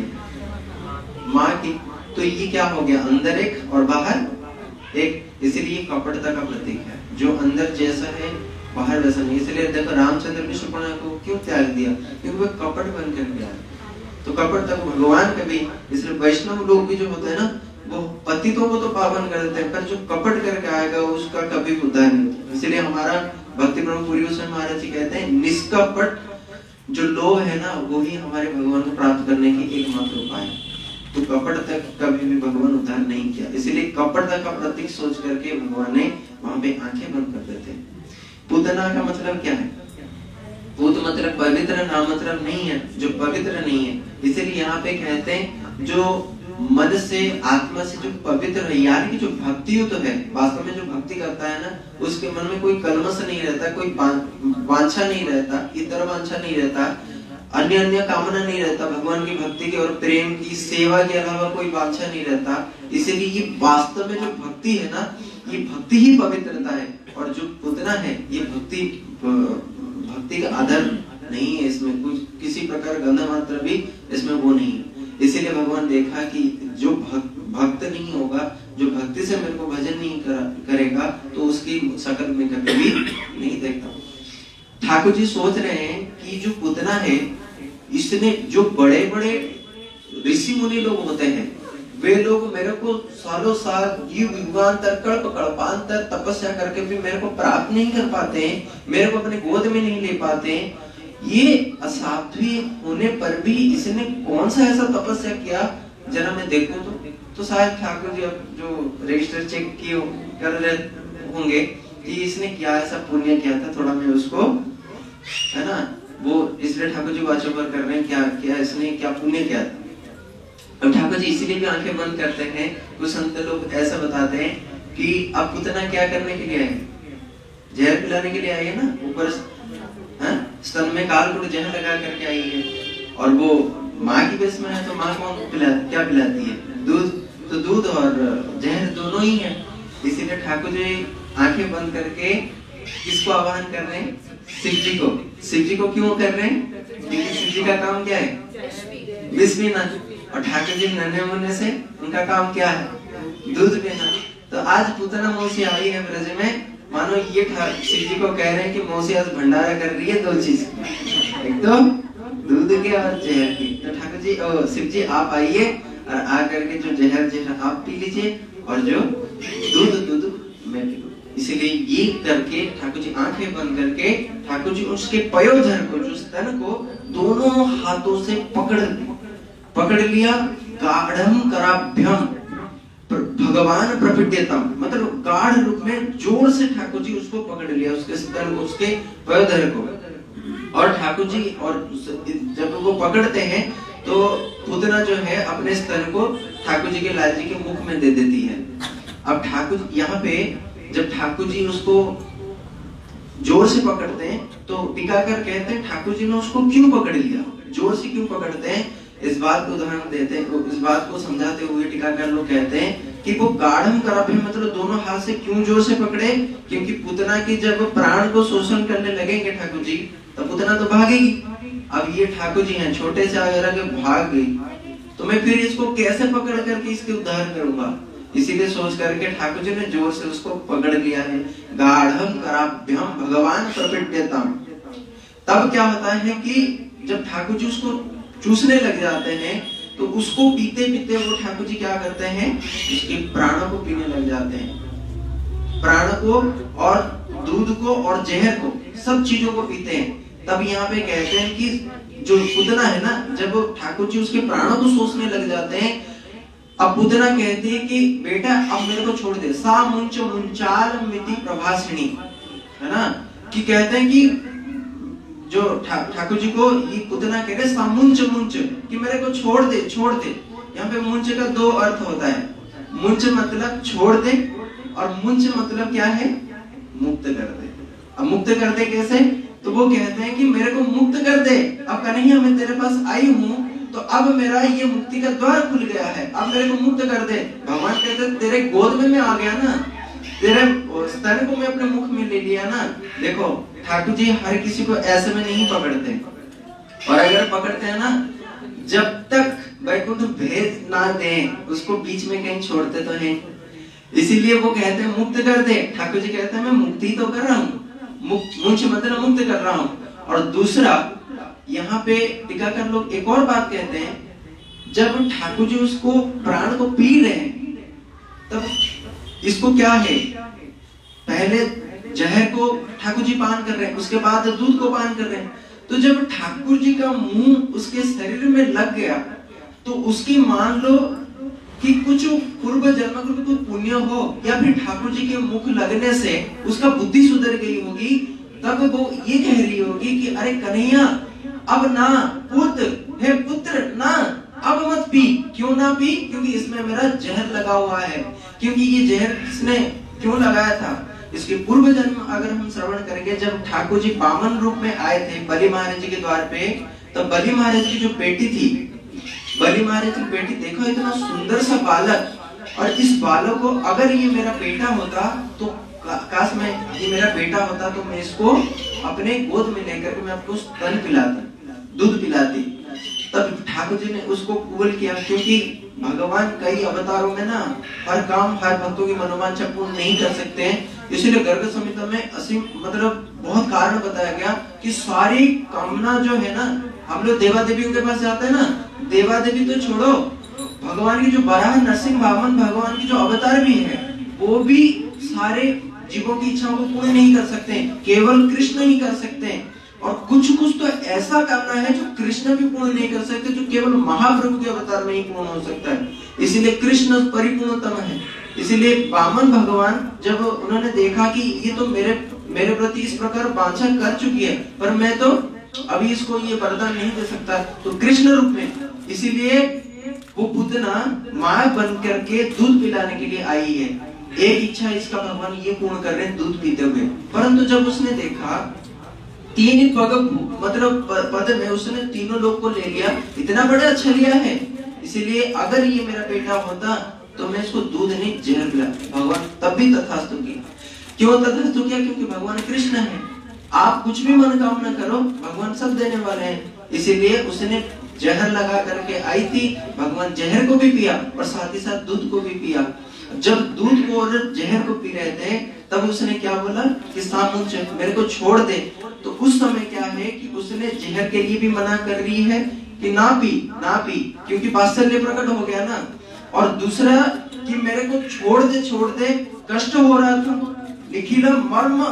है, माँ की, तो ये क्या हो गया, अंदर एक और बाहर एक, इसीलिए कपटता का प्रतीक है। जो अंदर जैसा है बाहर वैसा नहीं। इसलिए देखो रामचंद्र भी शूर्पणखा को क्यों त्याग दिया, क्योंकि वो कपट बन कर गया। तो कपटता को भगवान कभी, इसलिए वैष्णव लोग भी जो होते हैं ना वो पतितों को तो पावन कर देते हैं, पर जो कपट करके आएगा उसका कभी उद्धार नहीं। इसलिए हमारा भक्ति प्रभु पूरी महाराज जी कहते हैं निष्कपट जो लोग है ना वो ही हमारे भगवान को प्राप्त करने की एकमात्र उपाय है। तो कपट तक कभी भी भगवान उद्धार नहीं किया, इसलिए कपटता का प्रतीक सोच करके भगवान ने वहां पे आंखें बंद कर देते। पूतना का मतलब क्या है, पूत मतलब पवित्र, नाम मतलब नहीं है, जो पवित्र नहीं है। इसीलिए यहाँ पे कहते हैं जो मन से आत्मा से जो पवित्र है, यानी कि जो भक्ति तो है, वास्तव में जो भक्ति करता है ना उसके मन में कोई कलमश नहीं रहता, कोई वांछा नहीं रहता, इतर वांछा नहीं रहता, अन्य अन्य कामना नहीं रहता, भगवान की भक्ति की और प्रेम की सेवा के अलावा कोई वांछा नहीं रहता। इसीलिए ये वास्तव में जो भक्ति है ना ये भक्ति ही पवित्रता है, और जो पूतना है ये भक्ति भक्ति का आधार नहीं है, इसमें कुछ किसी प्रकार गंध मात्र भी इसमें वो नहीं है। इसीलिए भगवान देखा कि जो भक्त भक्त नहीं होगा, जो भक्ति से मेरे को भजन नहीं कर, करेगा तो उसकी शकल में कभी भी नहीं देखता। ठाकुर जी सोच रहे हैं कि जो पूतना है इसने जो बड़े बड़े ऋषि मुनि लोग होते हैं वे लोग मेरे को सालों साल युग युगांतर कल्प कल्पांतर तपस्या करके भी मेरे को प्राप्त नहीं कर पाते हैं, मेरे को अपने गोद में नहीं ले पाते हैं। ये असाध्वी होने पर भी इसने कौन सा ऐसा तपस्या किया, जरा मैं देखूं तो तो शायद ठाकुर जी अब जो रजिस्टर चेक किए कर रहे होंगे कि इसने क्या ऐसा पुण्य किया था, थोड़ा मैं उसको है ना वो, इसलिए ठाकुर जी वाचक कर रहे हैं क्या क्या इसने क्या पुण्य किया था। अब ठाकुर जी इसीलिए भी आंखें बंद करते हैं। कुछ संत लोग ऐसा बताते हैं कि अब पूतना क्या करने के लिए आए, जहर पिलाने के लिए आई है ना, ऊपर स्तन में कालकूट जहर लगा करके आई है, और वो माँ की बेस में है तो माँ कौन पिला क्या पिलाती है, दूध, तो दूध और जहर दोनों ही है। इसीलिए ठाकुर जी आंखें बंद करके किसको आह्वान कर रहे हैं, शिव जी को। शिव जी को क्यों कर रहे हैं, क्योंकि शिव जी का काम क्या है, विष पीना, और ठाकुर जी नन्हे मुन्ने से उनका काम क्या है, दूध पीना। तो आज पूतना मौसी आई है ब्रज में, मानो ये शिव जी को कह रहे हैं कि मौसी आज भंडारा कर रही है दो चीज, एक तो दूध के और जहर की। तो ठाकुर जी ओ शिव जी आप आइए और आकर के जो जहर जहर आप पी लीजिए और जो दूध दूध मैं पी लूं। इसीलिए ये करके ठाकुर जी आंखें बंद करके ठाकुर जी उसके पयोधर को, जो स्तन को दोनों हाथों से पकड़ पकड़ लिया, गाढ़म कराभ्यम, भगवान प्रपिड्यतम, मतलब गाढ़ रूप में जोर से ठाकुर जी उसको पकड़ लिया, उसके स्तन को, उसके पैर को। और ठाकुर जी और जब वो पकड़ते हैं तो पुतना जो है अपने स्तन को ठाकुर जी के लाल जी के मुख में दे देती है। अब ठाकुर यहाँ पे जब ठाकुर जी उसको जोर से पकड़ते हैं तो टीकाकार कहते हैं ठाकुर जी ने उसको क्यों पकड़ लिया, जोर से क्यों पकड़ते हैं, इस बात को उदाहरण देते हैं, इस बात को समझाते हुए टीकाकार लोग कहते हैं कि वो गाढ़म कराभे, मतलब दोनों हाथ से क्यों जोर से पकड़े, क्योंकि पुतना की जब प्राण को शोषण करने लगेंगे ठाकुर जी तो पुतना तो भागेगी। अब ये ठाकुर जी हैं, छोटे से आगे के भाग गई तो मैं फिर इसको कैसे पकड़ करके इसके उद्धार करूंगा, इसीलिए सोच करके ठाकुर जी ने जोर से उसको पकड़ लिया है। गाढ़म कराभ्यम भगवान प्रपिड्यतम। तब क्या होता है कि जब ठाकुर जी उसको चूसने लग जाते हैं तो उसको पीते पीते वो ठाकुर जी क्या करते हैं, उसके प्राणों को पीने लग जाते हैं, प्राण को और दूध को और जहर को, सब चीजों को पीते हैं। तब यहाँ पे कहते हैं कि जो पुतना है ना, जब ठाकुर जी उसके प्राणों को सोचने लग जाते हैं, अब पुतना कहती है कि बेटा अब मेरे को छोड़ दे, सा मुंच मुंचाल मिति प्रभासिनी, है ना, कि कहते हैं कि जो ठाकुर जी को ये पुतना कह रहे सा मुंच मुंच, कि मेरे को छोड़ दे छोड़ दे। यहाँ पे मुंच का दो अर्थ होता है, मुंच मतलब छोड़ दे और मुंच मतलब क्या है, मुक्त कर दे। अब मुक्त कर दे कैसे, तो वो कहते हैं कि मेरे को मुक्त कर दे, अब कन्हैया मैं तेरे पास आई हूँ तो अब मेरा ये मुक्ति का द्वार खुल गया है, अब मेरे को मुक्त कर दे। भगवान कहते हैं तेरे गोद में मैं आ गया ना, तेरे स्तन को मैं अपने मुख में ले लिया ना। देखो ठाकुर जी हर किसी को ऐसे में नहीं पकड़ते, और अगर पकड़ते हैं ना, जब तक वैकुंठ भेज ना दें उसको बीच में कहीं छोड़ते तो हैं, इसीलिए वो कहते हैं मुक्त कर दे। ठाकुर जी कहते हैं मैं मुक्ति तो कर रहा हूँ, मुझे मतलब मुक्त कर रहा हूँ। और दूसरा यहाँ पे टीकाकार लोग एक और बात कहते हैं, जब ठाकुर जी उसको प्राण को पी रहे हैं तब इसको क्या है, पहले जहर को ठाकुर जी पान कर रहे हैं, उसके बाद दूध को पान कर रहे हैं। तो जब ठाकुर जी का मुंह उसके शरीर में लग गया तो उसकी मान लो कि कुछ पूर्व जन्म का कोई पुण्य हो या फिर ठाकुर जी के मुख लगने से उसका बुद्धि सुधर गई होगी, तब वो ये कह रही होगी कि अरे कन्हैया अब ना, पुत्र हे पुत्र ना, अब मत पी। क्यों ना पी, क्योंकि इसमें मेरा जहर लगा हुआ है। क्योंकि ये जहर किसने क्यों लगाया था, इसके पूर्व जन्म अगर हम श्रवण करेंगे, जब ठाकुर जी बामन रूप में आए थे बलि महाराज जी के द्वार पे, तो बलि महाराज की जो बेटी थी, बलि महाराज की बेटी, देखो इतना सुंदर सा बालक, और इस बालक को अगर ये मेरा बेटा होता तो काश में ये मेरा बेटा होता तो मैं इसको अपने गोद में लेकर के मैं आपको स्तन पिलाती, दूध पिलाती। तब ठाकुर जी ने उसको कबूल किया, क्योंकि भगवान कई अवतारों में ना हर काम हर भक्तों की मनोवांछा पूर्ण नहीं कर सकते हैं, इसीलिए गर्ग संहिता में असीम मतलब बहुत कारण बताया गया कि सारी कामना जो है ना, हम लोग देवा देवियों के पास जाते हैं ना, देवा देवी तो छोड़ो, भगवान की जो बराह नरसिंह वामन भगवान की जो अवतार भी है, वो भी सारे जीवों की इच्छाओं को पूर्ण नहीं कर सकते, केवल कृष्ण ही कर सकते हैं। और कुछ कुछ तो ऐसा करना है जो कृष्ण भी पूर्ण नहीं कर सकते, जो केवल महाप्रभु के अवतार में ही पूर्ण हो सकता है। इसीलिए कृष्ण परिपूर्णतम है। इसीलिए वामन भगवान जब उन्होंने देखा कि ये तो मेरे मेरे प्रति इस प्रकार वांछा कर चुकी है, पर मैं तो अभी इसको ये वरदान नहीं दे सकता, तो कृष्ण रूप में, इसीलिए वो पुतना मां बन करके दूध पिलाने के लिए आई है। एक इच्छा इसका भगवान ये पूर्ण कर रहे हैं दूध पीते हुए। परंतु जब उसने देखा तीन ही पग मतलब पद में उसने तीनों लोग को ले लिया, इतना बड़ा अच्छा लिया है, इसीलिए अगर ये मेरा बेटा होता तो मैं इसको दूध नहीं जहर पिला। भगवान तब भी तथास्तु किया। क्यों तथास्तु किया, क्योंकि भगवान कृष्ण है, आप कुछ भी मनोकामना करो भगवान सब देने वाले हैं। इसीलिए उसने जहर लगा करके आई थी, भगवान जहर को भी पिया और साथ ही साथ दूध को भी पिया। जब दूध को और जहर को पी रहे थे तब उसने क्या बोला कि सामुच मेरे को छोड़ दे। तो उस समय क्या है कि उसने जहर के लिए भी मना कर रही है कि ना पी ना पी, क्योंकि वात्सल्य प्रकट हो गया ना। और दूसरा कि मेरे को छोड़ दे छोड़ दे, कष्ट हो रहा था। निखिल मर्म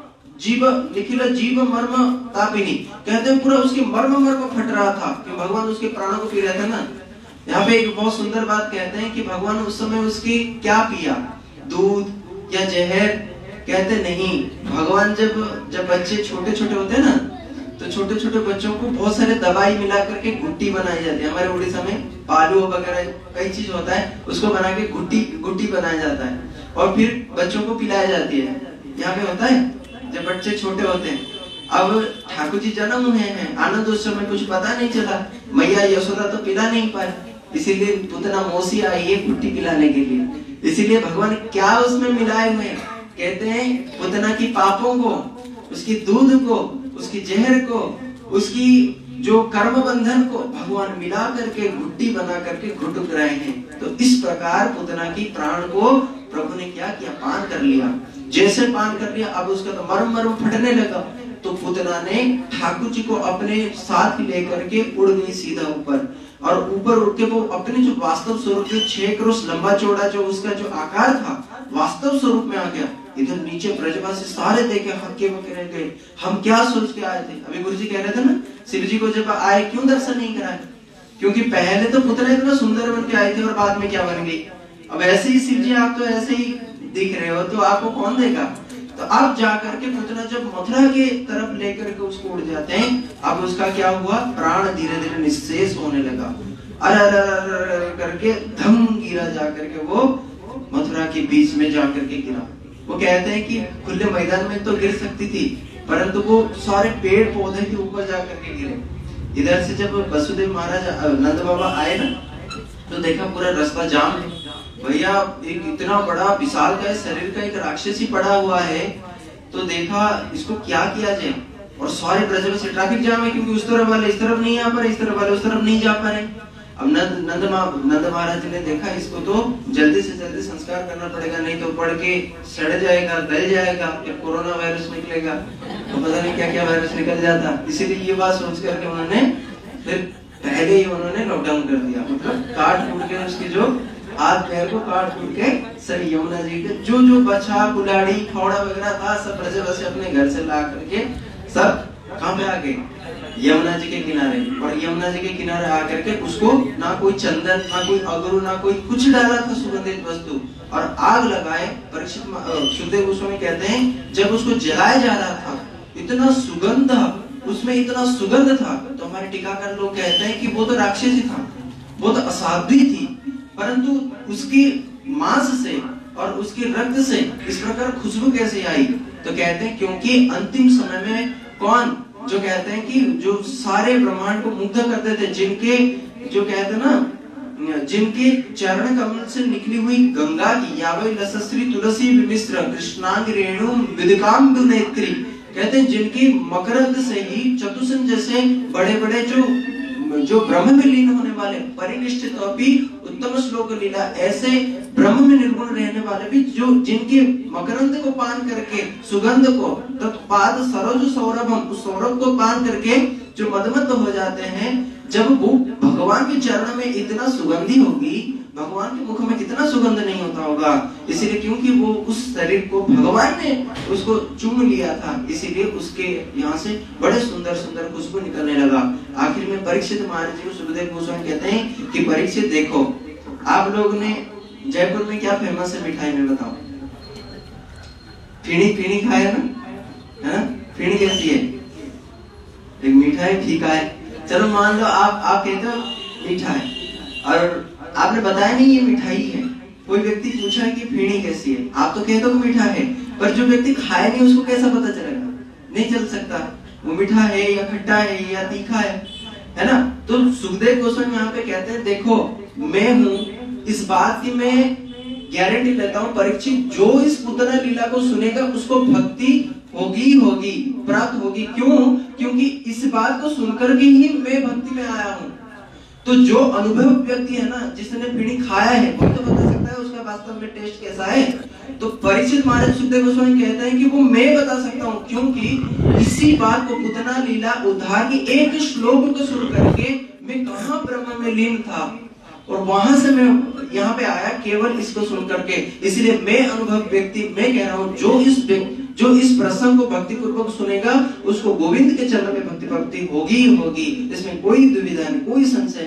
जीव निखिल जीव मर्म तापिनी, कहते हैं पूरा उसके मर्म मर्म फट रहा था कि भगवान उसके प्राणों को पी रहे थे ना। यहाँ पे एक बहुत सुंदर बात कहते हैं कि भगवान उस समय उसकी क्या पिया, दूध या जहर? कहते नहीं, भगवान जब जब बच्चे छोटे छोटे होते हैं ना, तो छोटे छोटे बच्चों को बहुत सारे दवाई मिला करके गुट्टी बनाई जाती है। हमारे उड़ीसा में पालू वगैरह कई चीज होता है, उसको बना के गुट्टी गुट्टी बनाया जाता है और फिर बच्चों को पिलाई जाती है। यहाँ पे होता है जब बच्चे छोटे होते हैं। अब ठाकुर जी जन्म हुए हैं, आनंद उत्सव में कुछ पता नहीं चला, मैया यशोदा तो पिला नहीं पाए, इसीलिए पुतना मौसी आई है गुट्टी पिलाने के लिए। इसीलिए भगवान क्या उसमें मिलाए हुए हैं? कहते हैं पुतना की पापों को, उसकी दूध को, उसकी जहर को, उसकी जो कर्म बंधन को भगवान मिला करके गुट्टी बना करके घुटुक रहे हैं। तो इस प्रकार पुतना की प्राण को प्रभु ने क्या किया? पान कर लिया। जैसे पान कर लिया, अब उसका तो मरम मरम फटने लगा, तो पुतना ने ठाकुर जी को अपने साथ लेकर के उड़ गई सीधा ऊपर, और ऊपर उड़ के वो अपने जो वास्तव स्वरूप, जो छह क्रोश लंबा चौड़ा जो उसका जो आकार था, वास्तव स्वरूप में आ गया। इधर नीचे ब्रजवासी सारे देखे हक्के बके रह गए, हम क्या सोच के आए थे? अभी गुरु जी कह रहे थे ना, शिव जी को जब आए क्यों दर्शन नहीं कराए? क्योंकि पहले तो पुतना इतना सुंदर बन के आए थे और बाद में क्या बन गई? अब ऐसे ही शिव जी आप तो ऐसे ही दिख रहे हो, तो आपको कौन देगा? तो अब जाकर के पुतना जब मथुरा के तरफ लेकर के उसको उड़ जाते हैं, अब उसका क्या हुआ? प्राण धीरे धीरे निःशेष होने लगा, अरे करके धम गिरा, जाकर के वो मथुरा के बीच में जाकर के गिरा। वो कहते हैं कि खुले मैदान में तो गिर सकती थी, परंतु वो सारे पेड़ पौधे के ऊपर जाकर के गिरे। इधर से जब वसुदेव महाराज नंद बाबा आए ना, तो देखा पूरा रास्ता जाम है। भैया एक इतना बड़ा विशाल का शरीर का एक राक्षसी पड़ा हुआ है, तो देखा इसको क्या किया जाए, और सारे ब्रजवासी ट्रैफिक जाम है, क्योंकि उस तरफ वाले इस तरफ नहीं आ पा रहे, इस तरफ वाले उस तरफ नहीं जा पा रहे। अब नंद नंद नंद महाराज ने देखा इसको तो जल्दी से जल्दी संस्कार करना पड़ेगा, नहीं तो पढ़ के सड़ जाएगा, गल जाएगा, फिर कोरोना वायरस निकलेगा, तो पता नहीं क्या क्या वायरस निकल जाता। इसीलिए ये बात सोच करके उन्होंने फिर पहले ही उन्होंने लॉकडाउन कर दिया, मतलब काट कूट के उसकी जो हाथ पैर को काट कूट के सभी यमुना जी के जो जो बछा कुलाड़ी फावड़ा वगैरह था सब ब्रजवासी अपने घर से ला करके सब कहाँ पे आ गए? यमुना जी के किनारे। और यमुना जी के किनारे आकर के उसको ना कोई चंदन, ना कोई अगरू, ना कोई कुछ डाला था सुगंधित वस्तु, और आग लगाए। परीक्षित सुखदेव गोस्वामी कहते हैं जब उसको जलाया जा रहा था, इतना सुगंध, उसमें इतना सुगंध था, तो हमारे टीकाकार लोग कहते हैं कि वो तो राक्षसी था, वो तो असाध्वी थी, परंतु उसकी मांस से और उसके रक्त से इस प्रकार खुशबू कैसे आई? तो कहते हैं क्योंकि अंतिम समय में कौन जो कहते हैं कि जो सारे ब्रह्मांड को मुग्ध करते थे, जिनके जो कहते हैं ना, जिनके चरण कमल से निकली हुई गंगा की यावै लसस्री तुलसी विमिश्र कृष्णांग रेणु विदिकाम्बु नेत्री, कहते हैं जिनकी मकरंद से ही चतुसन जैसे बड़े बड़े जो जो ब्रह्म में लीन होने वाले परिनिष्ठित उत्तम श्लोक लीला, ऐसे ब्रह्म में निर्गुण रहने वाले भी जो जिनके मकरंद को पान करके सुगंध को तत्पाद सरोज सौरभम, उस सौरभ को पान करके जो मदमत्त हो जाते हैं, जब वो भगवान के चरण में इतना सुगंधी होगी, भगवान के मुख में कितना सुगंध नहीं होता होगा। इसीलिए क्योंकि वो उस शरीर को भगवान ने उसको चूम लिया था, इसीलिए उसके यहाँ से बड़े सुंदर सुंदर खुशबू निकलने लगा। आखिर में परीक्षित महाराज जी को सुखदेव गोस्वामी कहते हैं कि परीक्षित देखो, आप लोग ने जयपुर में क्या फेमस है मिठाई में बताओ? फीणी फीणी खाया ना, है ना? फीणी कैसी है? एक मिठाई फीका है। चलो मान लो आप आप कहते हो मीठा है, और आपने बताया नहीं ये मिठाई है। कोई व्यक्ति पूछा है कि फीणी कैसी है, आप तो कहते हो मीठा है, पर जो व्यक्ति खाए नहीं उसको कैसा पता चलेगा? नहीं चल सकता वो मीठा है या खट्टा है या तीखा है, है ना? तो सुखदेव गोस्वामी यहाँ पे कहते हैं देखो, मैं हूँ इस बात की मैं गारंटी लेता हूँ, परीक्षित जो इस पुतना लीला को सुनेगा उसको भक्ति होगी होगी प्राप्त होगी। क्यों? क्योंकि इस बात को सुनकर के ही मैं भक्ति में आया हूँ। तो जो अनुभव व्यक्ति है ना, जिसने फीणी खाया है, वो तो बता सकता है उसका वास्तव में टेस्ट कैसा है। तो परीक्षित महाराज सुखदेव गोस्वामी कहते हैं कि वो मैं बता सकता हूँ, क्योंकि इसी बात को पुतना लीला उद्धार की एक श्लोक को शुरू करके मैं कहाँ ब्रह्म में लीन था, और वहां से मैं यहाँ पे आया केवल इसको सुन करके। इसलिए मैं अनुभव व्यक्ति मैं कह रहा हूँ, जो इस जो इस प्रसंग को भक्ति पूर्वक सुनेगा उसको गोविंद के चरण में भक्ति भक्ति होगी होगी, इसमें कोई दुविधा नहीं, कोई संशय नहीं।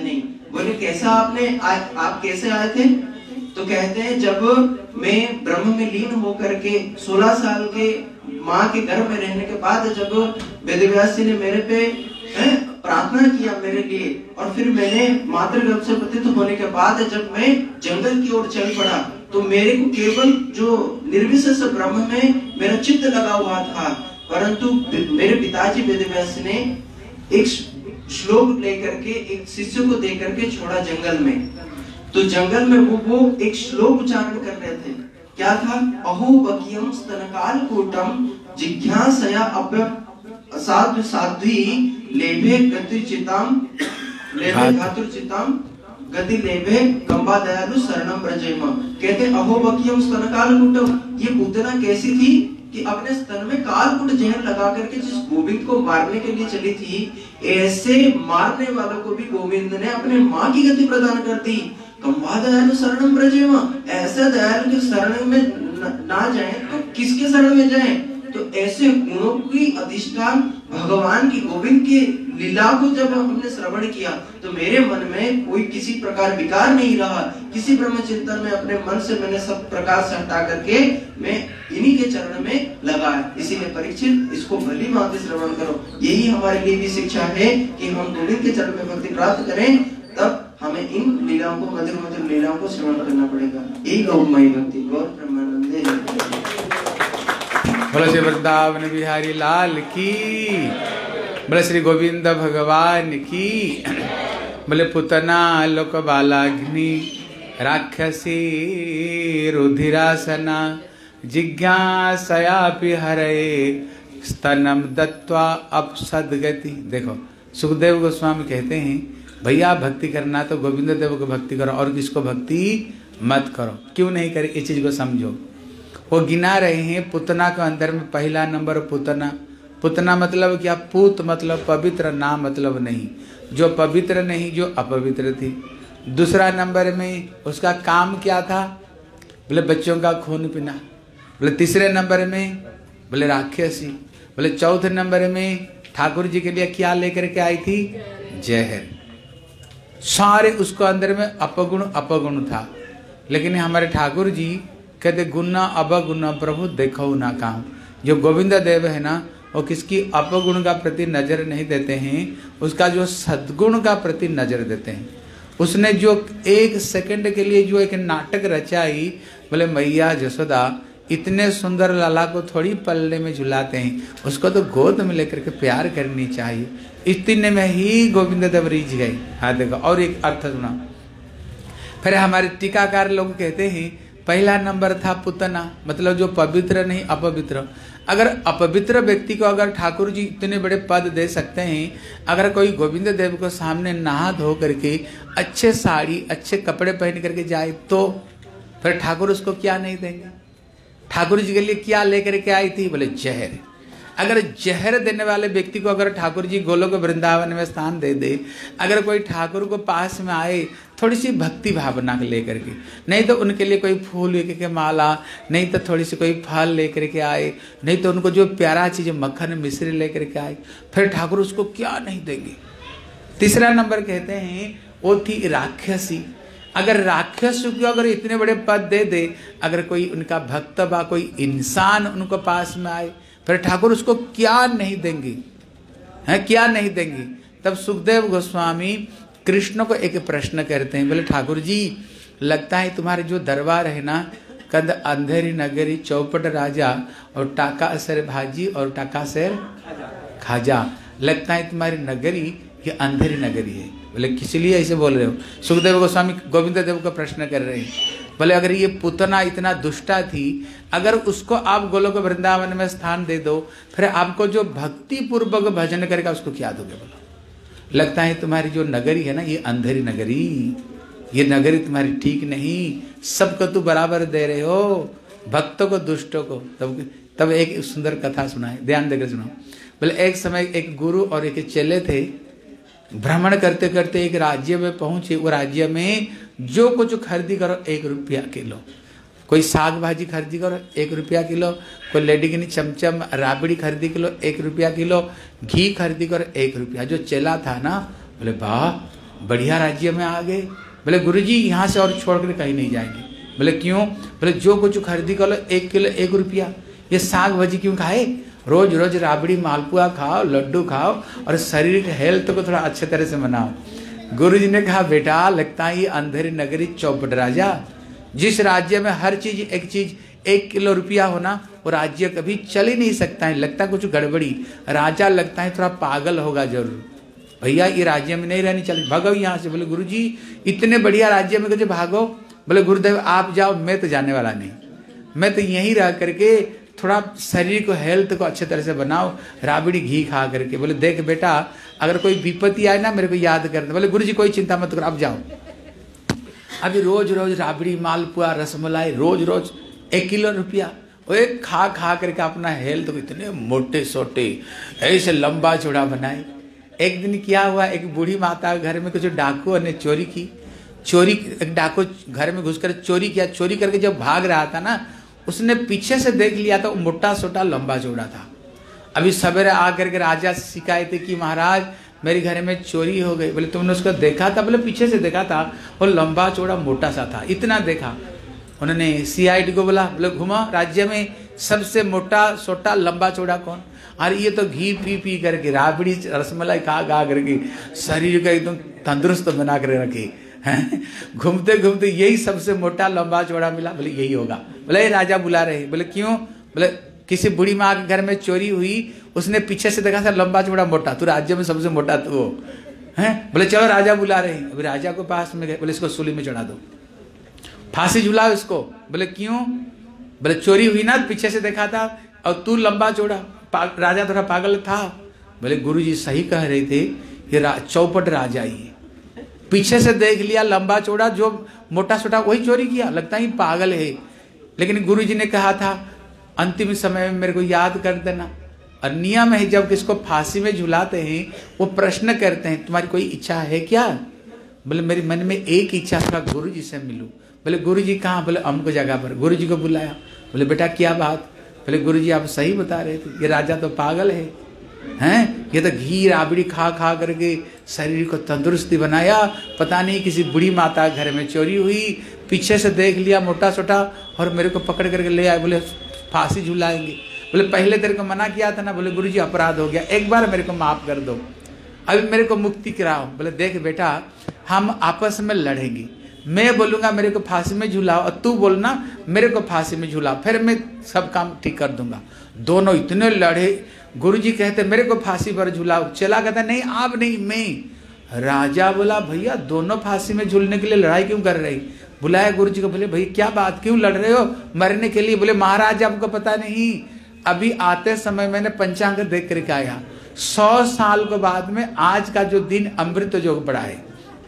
बोले कैसा आपने आ, आप कैसे आए थे? तो कहते हैं जब मैं ब्रह्म में लीन होकर के सोलह साल के माँ के गर्भ में रहने के बाद जब वेदव्यास जी ने मेरे पे है, प्रार्थना किया मेरे लिए, और फिर मैंने मातृगर्भ से पतित होने के बाद जब मैं जंगल की ओर चल पड़ा, तो मेरे को केवल जो निर्विशेष ब्रह्म में मेरा चित्त लगा हुआ था, परंतु मेरे पिताजी वेदव्यास ने एक श्लोक लेकर के एक शिष्य को दे करके छोड़ा जंगल में। तो जंगल में वो वो एक श्लोक उच्चारण कर रहे थे, क्या था? अहो बकियम स्तनकाल कूटम जिज्ञासया अप्य साधु साध्वी लेभे गतिचिताम लेभे घातुचिताम गति लेभे गंबा दयालु शरणम ब्रजेम। कहते अहो बकियम स्तनकाल कूटम, ये पूतना कैसी थी कि अपने स्तन में कालकूट जहर लगा करके जिस गोविंद को मारने के लिए चली थी, ऐसे मारने वालों को भी गोविंद ने अपने माँ की गति प्रदान कर दी। गंबा दयालु शरणम ब्रजेम, ऐसे दयालु के शरण में ना जाए तो किसके शरण में जाए? तो ऐसे गुणों की अधिष्ठान भगवान की गोविंद की लीला को जब हमने श्रवण किया तो मेरे मन में कोई किसी प्रकार विकार नहीं रहा, किसी ब्रह्म चिंतन में अपने मन से मैंने सब प्रकार से हटा करके मैं इन्हीं के चरण में लगा। इसीलिए परीक्षित इसको भली भांति श्रवण करो। यही हमारे लिए भी शिक्षा है कि हम गोविंद के चरण में भक्ति प्राप्त करें, तब हमें इन लीलाओं को, मधुर मधुर लीलाओं को श्रवण करना पड़ेगा। यही गौमयी भक्ति। गौर ब्रह्मानंदे। बोलो श्री वृंदावन बिहारी लाल की, बोले श्री गोविंद भगवान की, बोले पुतना लोक बालाग्नि राक्षसी रुधिरासना जिज्ञासयापि हरे स्तनम दत्वा अपसद्गति। देखो सुखदेव गोस्वामी कहते हैं भैया भक्ति करना तो गोविंद देव को भक्ति करो और किसको भक्ति मत करो। क्यों नहीं करे इस चीज को समझो। वो गिना रहे हैं पुतना के अंदर में पहला नंबर पुतना। पुतना मतलब क्या? पूत मतलब पवित्र, ना मतलब नहीं, जो पवित्र नहीं, जो अपवित्र थी। दूसरा नंबर में उसका काम क्या था? बोले बच्चों का खून पीना। बोले तीसरे नंबर में बोले राक्षसी। बोले चौथे नंबर में ठाकुर जी के लिए क्या लेकर के आई थी? जहर। सारे उसको अंदर में अपगुण अपगुण था। लेकिन हमारे ठाकुर जी कहते गुण अवगुण प्रभु देखो ना काम। जो गोविंद देव है ना, वो किसकी अपगुण का प्रति नजर नहीं देते हैं, उसका जो सद्गुण का प्रति नजर देते हैं। उसने जो एक सेकंड के लिए जो एक नाटक रचाई, बोले मैया जसोदा इतने सुंदर लाला को थोड़ी पल्ले में झुलाते हैं, उसको तो गोद में लेकर के प्यार करनी चाहिए। इतने में ही गोविंद देव रीझ गए। हाँ देखो, और एक अर्थ सुना। फिर हमारे टीकाकार लोग कहते हैं पहला नंबर था पुतना, मतलब जो पवित्र नहीं अपवित्र। अगर अपवित्र व्यक्ति को अगर ठाकुर जी इतने बड़े पद दे सकते हैं, अगर कोई गोविंद देव को सामने नहा धो करके अच्छे साड़ी अच्छे कपड़े पहन करके जाए तो फिर ठाकुर उसको क्या नहीं देंगे? ठाकुर जी के लिए क्या लेकर के आई थी? बोले जहर। अगर जहर देने वाले व्यक्ति को अगर ठाकुर जी गोलोक वृंदावन में स्थान दे दे, अगर कोई ठाकुर को पास में आए थोड़ी सी भक्ति भावना लेकर के, नहीं तो उनके लिए कोई फूल लेकर के माला, नहीं तो थोड़ी सी कोई फल लेकर के आए, नहीं तो उनको जो प्यारा चीज मक्खन मिश्री लेकर के आए, फिर ठाकुर उसको क्या नहीं देंगे? तीसरा नंबर कहते हैं वो थी राक्षसी। अगर राक्षस को अगर इतने बड़े पद दे दे, अगर कोई उनका भक्त बा कोई इंसान उनको पास में आए, फिर ठाकुर उसको क्या नहीं देंगे? हैं क्या नहीं देंगे? तब सुखदेव गोस्वामी कृष्ण को एक प्रश्न करते हैं, बोले ठाकुर जी लगता है तुम्हारे जो दरबार है ना, कंद अंधेरी नगरी चौपट राजा और टाका असर भाजी और टाका सर खाजा, लगता है तुम्हारी नगरी ये अंधेरी नगरी है। बोले किस लिए ऐसे बोल रहे हो? सुखदेव गोस्वामी गोविंद देव को प्रश्न कर रहे हैं। बोले अगर ये पुतना इतना दुष्टा थी, अगर उसको आप गोलोक वृंदावन में स्थान दे दो, फिर आपको जो भक्ति पूर्वक भजन करेगा उसको क्या दोगे? बोलो लगता है तुम्हारी जो नगरी है ना ये अंधेरी नगरी, ये नगरी तुम्हारी ठीक नहीं, सबको तू बराबर दे रहे हो, भक्तों को दुष्टों को। तब तब एक सुंदर कथा सुनाए, ध्यान देकर सुनो। बोले एक समय एक गुरु और एक चेले थे, भ्रमण करते करते एक राज्य में पहुंचे। वो राज्य में जो कुछ खरीदी करो एक रुपया किलो, कोई साग भाजी खरीदी करो एक रुपया किलो, कोई लेडी की चमचम राबड़ी खरीदी किलो एक रुपया किलो, घी खरीदी करो एक रुपया। जो चेला था ना, बोले वाह बढ़िया राज्य में आ गए। बोले गुरुजी यहाँ से और छोड़ कर कहीं नहीं जाएंगे। बोले क्यों? बोले जो कुछ खरीदी कर लो एक किलो एक रुपया, ये साग भाजी क्यों खाए? रोज रोज राबड़ी मालपुआ खाओ, लड्डू खाओ और शरीर के हेल्थ को थोड़ा अच्छे तरह से मनाओ। गुरुजी ने कहा बेटा लगता है ये अंधेरी नगरी चौपट राजा, जिस राज्य में हर चीज एक चीज एक किलो रुपया होना वो राज्य कभी चल ही नहीं सकता है। लगता कुछ गड़बड़ी, राजा लगता है थोड़ा पागल होगा जरूर। भैया ये राज्य में नहीं रहनी चाहिए, भागो यहाँ से। बोले गुरुजी इतने बढ़िया राज्य में कैसे भागो? बोले गुरुदेव आप जाओ, मैं तो जाने वाला नहीं, मैं तो यहीं रह करके थोड़ा शरीर को हेल्थ को अच्छे तरह से बनाओ, राबड़ी घी खा करके। बोले देख बेटा अगर कोई विपत्ति आए ना मेरे को याद कर दे। बोले गुरुजी कोई चिंता मत करो, अब जाओ। अभी रोज रोज राबड़ी मालपुआ रसमलाई रोज रोज एक किलो रुपया वो खा खा करके अपना हेल्थ को इतने मोटे सोटे ऐसे लंबा चौड़ा बनाए। एक दिन क्या हुआ, एक बूढ़ी माता घर में कुछ डाकुओं ने चोरी की। चोरी एक डाकू घर में घुसकर चोरी किया। चोरी करके जब भाग रहा था ना, उसने पीछे से देख लिया तो मोटा सोटा लंबा चौड़ा था। अभी सवेरे आकर के राजा से शिकायत की महाराज मेरे घर में चोरी हो गई। बोले तुमने उसको देखा था? बोले पीछे से देखा था, वो लंबा चौड़ा मोटा सा था, इतना देखा। उन्होंने सीआईडी को बोला, बोले घुमा राज्य में सबसे मोटा सोटा लंबा चौड़ा कौन? अरे ये तो घी पी पी करके राबड़ी रसमलाई खा खा करके शरीर का एकदम तंदुरुस्त बना कर रखे हैं, घूमते घूमते यही सबसे मोटा लंबा चौड़ा मिला। बोले यही होगा। बोले राजा बुला रहे। बोले क्यों? बोले किसी बूढ़ी माँ के घर में चोरी हुई, उसने पीछे से देखा था लंबा चौड़ा मोटा, तू राज्य में सबसे मोटा तू हो हैं। बोले चलो राजा बुला रहे। अभी राजा को पास में गए। बोले इसको सूली में चढ़ा दो, फांसी झुलाओ इसको। बोले क्यों? बोले चोरी हुई ना, पीछे से देखा था और तू लंबा चौड़ा। राजा थोड़ा पागल था। बोले गुरुजी सही कह रहे थे, ये चौपट राजा ही पीछे से देख लिया लंबा चौड़ा, जो मोटा छोटा वही चोरी किया, लगता ही पागल है। लेकिन गुरुजी ने कहा था अंतिम समय में मेरे को याद कर देना। और नियम है जब किसको फांसी में झुलाते हैं वो प्रश्न करते हैं तुम्हारी कोई इच्छा है क्या? बोले मेरे मन में एक इच्छा था गुरुजी से मिलूं। बोले गुरुजी कहाँ? बोले अमुक जगह पर। गुरुजी को बुलाया। बोले बेटा क्या बात? बोले गुरुजी आप सही बता रहे थे, ये राजा तो पागल है हैं, ये तो घी राबड़ी खा खा करके शरीर को तंदुरुस्ती बनाया। पता नहीं किसी बूढ़ी माता घर में चोरी हुई, पीछे से देख लिया मोटा छोटा और मेरे को पकड़ करके ले आए। बोले फांसी झुलाएंगे। बोले पहले तेरे को मना किया था ना। बोले गुरुजी अपराध हो गया, एक बार मेरे को माफ कर दो, अभी मेरे को मुक्ति कराओ। बोले देख बेटा हम आपस में लड़ेंगे, मैं बोलूंगा मेरे को फांसी में झुलाओ और तू बोलना मेरे को फांसी में झुलाओ, फिर मैं सब काम ठीक कर दूंगा। दोनों इतने लड़े। गुरुजी कहते मेरे को फांसी पर झुलाओ, चला कहता नहीं आप नहीं मैं। राजा बोला भैया दोनों फांसी में झूलने के लिए लड़ाई क्यों कर रही? बुलाया गुरुजी को। बोले भैया क्या बात, क्यों लड़ रहे हो? मरने के लिए। बोले महाराज आपको पता नहीं, अभी आते समय मैंने पंचांग देख करके आया, सौ साल के बाद में आज का जो दिन अमृत योग पड़ा है,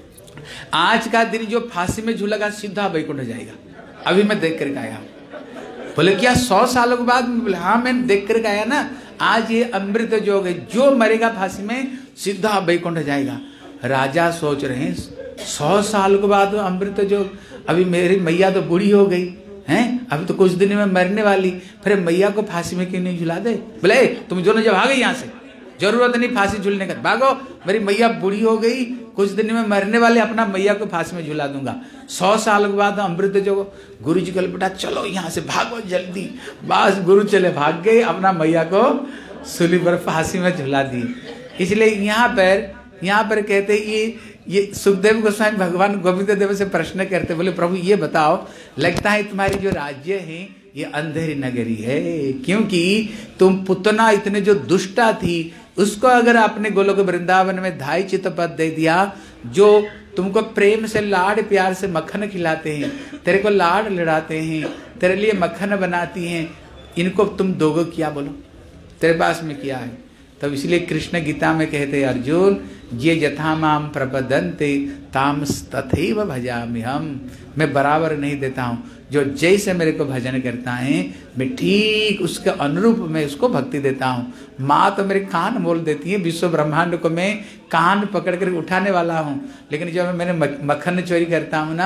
आज का दिन जो फांसी में झूलेगा सीधा वैकुंठ जाएगा। अभी मैं देख करके आया। बोले क्या सौ सालों के बाद? बोले हाँ मैंने देख करके आया ना, आज ये अमृत योग है, जो मरेगा फांसी में सीधा वैकुंठ जाएगा। राजा सोच रहे हैं सौ साल के बाद अमृत योग, अभी मेरी मैया तो बूढ़ी हो गई हैं, अभी तो कुछ दिन में मरने वाली, फिर मैया को फांसी में क्यों नहीं झुला दे? बोले तुम दोनों जब आ गए यहाँ से, जरूरत नहीं फांसी झूलने का, भागो, मेरी मैया बूढ़ी हो गई, कुछ दिन में मरने वाले, अपना मैया को फांसी में झुला दूंगा। सौ साल के बाद अमृत जो। गुरु जी कल बेटा चलो यहाँ से भागो जल्दी। बस गुरु चले भाग गए, अपना मैया को सूली पर फांसी में झुला दी। इसलिए यहाँ पर यहाँ पर कहते ये ये सुखदेव गोस्वामी भगवान गोविंद देव से प्रश्न करते, बोले प्रभु ये बताओ, लगता है तुम्हारी जो राज्य है ये अंधेरी नगरी है, क्योंकि तुम पुतना इतने जो दुष्टा थी उसको अगर आपने गोलोक वृंदावन में धाई चित पद दे दिया, जो तुमको प्रेम से लाड प्यार से मक्खन खिलाते हैं, तेरे को लाड लड़ाते हैं, तेरे लिए मक्खन बनाती हैं, इनको तुम दोगो क्या? बोलो तेरे पास में क्या है? तब इसलिए कृष्ण गीता में कहते हैं अर्जुन ये यथा माम प्रपदन्ते ताम तथैव भजामि हम, मैं बराबर नहीं देता हूँ, जो जैसे मेरे को भजन करता है मैं ठीक उसके अनुरूप में उसको भक्ति देता हूँ। माँ तो मेरे कान मोल देती है, विश्व ब्रह्मांड को मैं कान पकड़ कर उठाने वाला हूँ, लेकिन जब मैंने मक्खन चोरी करता हूँ ना,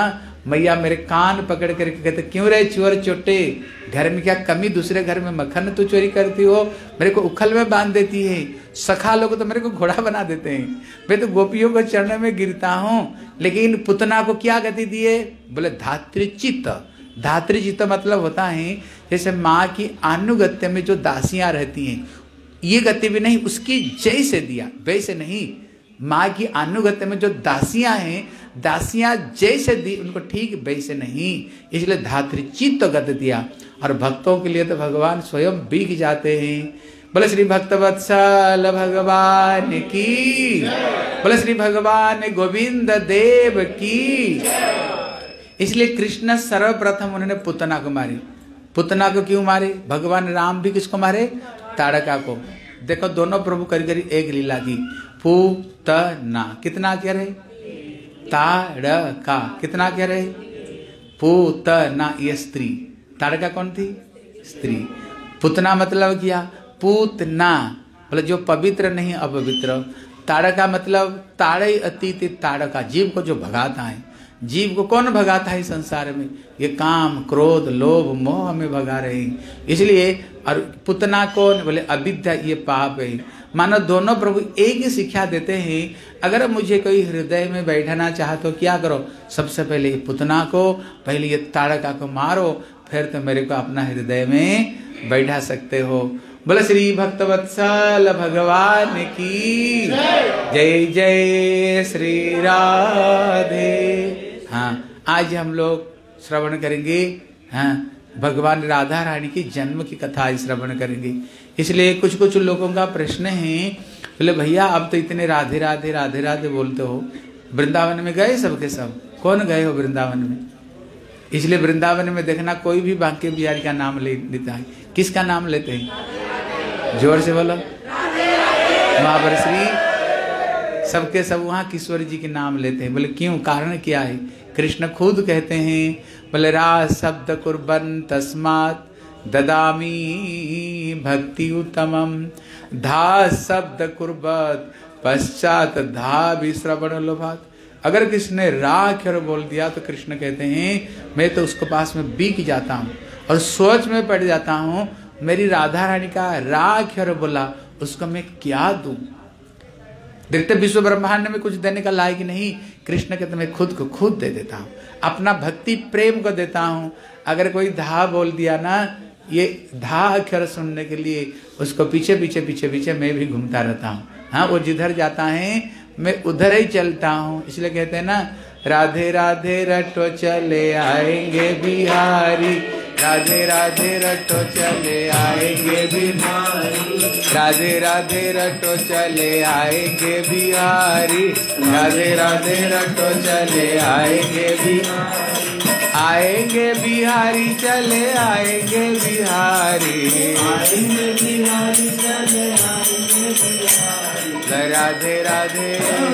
मैया मेरे कान पकड़ कर कहते क्यों रे चोर चोटे, घर में क्या कमी, दूसरे घर में मक्खन तू चोरी करती हो, मेरे को उखल में बांध देती है, सखा लोग तो मेरे को घोड़ा बना देते हैं, मैं तो गोपियों को चरणों में गिरता हूँ, लेकिन पुतना को क्या गति दिए, बोले धातृचित्त। धातृचित्त मतलब होता है जैसे माँ की अनुगत्य में जो दासियां रहती हैं, ये गति भी नहीं, उसकी जैसे दिया वैसे नहीं, माँ की अनुगत्य में जो दासियां हैं, दासियां जैसे दी उनको ठीक वैसे नहीं, इसलिए धातृचित्त गति दिया। और भक्तों के लिए तो भगवान स्वयं बिक जाते हैं। बोले श्री भक्तवत्सल भगवान की, बोले श्री भगवान गोविंद देव की। इसलिए कृष्ण सर्वप्रथम उन्होंने पुतना को मारी। पुतना को क्यों मारे? भगवान राम भी किसको मारे? ताड़का को। देखो दोनों प्रभु करी करी एक लीला की। पुतना कितना क्या रहे? ताड़का कितना क्या रहे? पुतना ये स्त्री, ताड़का कौन थी? स्त्री। पुतना मतलब क्या? पुतना बोले जो पवित्र नहीं अपवित्र। ताड़का मतलब ताड़े अतीत ताड़का, जीव को जो भगाता है। जीव को कौन भगाता है संसार में? ये काम क्रोध लोभ मोह में भगा रहे हैं। इसलिए और पुतना कौन? बोले अविद्या, ये पाप है। मानो दोनों प्रभु एक ही शिक्षा देते हैं। अगर मुझे कोई हृदय में बैठाना चाहे तो क्या करो? सबसे पहले पुतना को, पहले ये ताड़का को मारो, फिर तो मेरे को अपना हृदय में बैठा सकते हो। बोले श्री भक्तवत्सल भगवान की जय जय श्री राधे। हाँ, आज हम लोग श्रवण करेंगे हाँ भगवान राधा रानी की जन्म की कथा श्रवण करेंगे। इसलिए कुछ कुछ लोगों का प्रश्न है, बोले भैया अब तो इतने राधे राधे राधे राधे बोलते हो, वृंदावन में गए सबके सब? कौन गए हो वृंदावन में? इसलिए वृंदावन में देखना कोई भी बांके बिहारी का नाम ले लेता है। किसका नाम लेते हैं? जोर से बोलो। महावर श्री सबके सब वहाँ किशोर जी के नाम लेते हैं। बोले क्यों? कारण क्या है? कृष्ण खुद कहते हैं, बोले रास शब्द कुर्बन तस्मात् ददामी भक्ति उत्तमम, धा शब्द कुर्बत पश्चात धा भी श्रवण लोभात। अगर किसी ने राख्यर बोल दिया तो कृष्ण कहते हैं मैं तो उसको पास में बिक जाता हूँ और सोच में पड़ जाता हूँ, मेरी राधा रानी का राख्यर बोला, उसको मैं क्या दूं? देखते विश्व ब्रह्मांड में कुछ देने का लायक नहीं। कृष्ण कहते मैं खुद को खुद दे देता हूँ, अपना भक्ति प्रेम को देता हूँ। अगर कोई धा बोल दिया ना, ये धा अक्षर सुनने के लिए उसको पीछे पीछे पीछे पीछे मैं भी घूमता रहता हूँ। हाँ, वो जिधर जाता है मैं उधर ही चलता हूँ। इसलिए कहते हैं ना, राधे राधे रटो चले आएंगे बिहारी, राधे राधे रटो चले आएंगे बिहारी, राधे राधे रटो चले आएंगे बिहारी, राधे राधे रटो चले आएंगे बिहारी, आएंगे बिहारी चले आएंगे बिहारी, आएंगे बिहारी चले आएंगे बिहारी, राधे राधे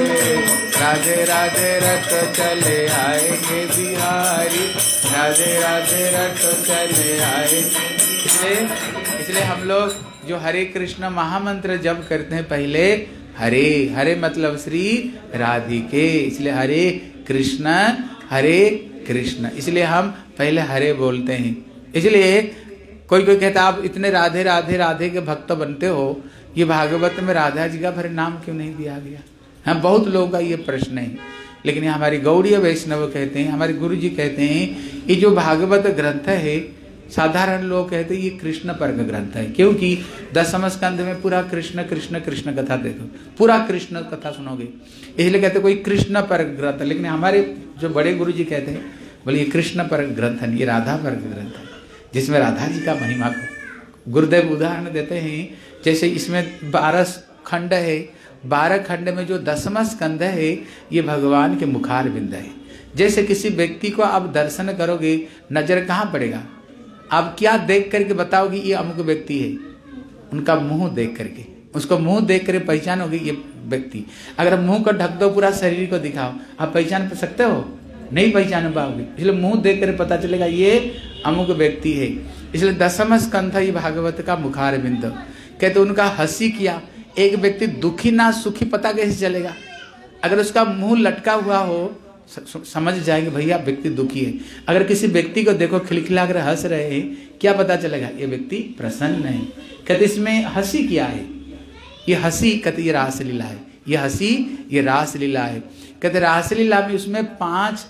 राधे राधे रटो चले आएंगे बिहारी, राधे राधे रटो चले आएंगे। इसलिए इसलिए हम लोग जो हरे कृष्ण महामंत्र जप करते हैं, पहले हरे हरे मतलब श्री राधिके, इसलिए हरे कृष्ण हरे कृष्ण, इसलिए हम पहले हरे बोलते हैं। इसलिए कोई कोई कहता आप इतने राधे राधे राधे के भक्त बनते हो, ये भागवत में राधा जी का फिर नाम क्यों नहीं दिया गया? हाँ, बहुत लोगों का ये प्रश्न है। लेकिन हमारी गौड़ीय वैष्णव कहते हैं, हमारे गुरु जी कहते हैं, ये जो भागवत ग्रंथ है, साधारण लोग कहते हैं ये कृष्ण पर ग्रंथ है, क्योंकि दसम स्कंध में पूरा कृष्ण कृष्ण कृष्ण कथा देखो, पूरा कृष्ण कथा सुनोगे, इसलिए कहते कोई कृष्ण पर ग्रंथ। लेकिन हमारे जो बड़े गुरु जी कहते हैं, बोले ये कृष्ण पर ग्रंथ है, ये राधा पर ग्रंथ है, जिसमें राधा जी का महिमा को गुरुदेव उदाहरण देते हैं। जैसे इसमें बारह खंड है, बारह खंड में जो दसवां स्कंद है ये भगवान के मुखार बिंद है। जैसे किसी व्यक्ति को आप दर्शन करोगे, नजर कहाँ पड़ेगा? आप क्या देख करके बताओगे ये अमुक व्यक्ति है? उनका मुंह देख करके, उसको मुंह देख कर पहचानोगे ये व्यक्ति। अगर मुंह को ढक दो, पूरा शरीर को दिखाओ, आप पहचान सकते हो? नहीं पहचान पाओगे। इसलिए मुंह देख कर पता चलेगा ये अमुक व्यक्ति है। इसलिए दसम स्कंध ये भागवत का मुखार बिंद। कहते उनका हंसी किया, एक व्यक्ति दुखी ना सुखी पता कैसे चलेगा? अगर उसका मुंह लटका हुआ हो समझ जाएंगे भैया व्यक्ति दुखी है। अगर किसी व्यक्ति को देखो खिलखिला कर हंस रहे हैं, क्या पता चलेगा ये व्यक्ति प्रसन्न है। कहते इसमें हंसी क्या है? ये हंसी कहते ये रासलीला है, ये हंसी ये रासलीला है। कहते रासलीला में उसमें पांच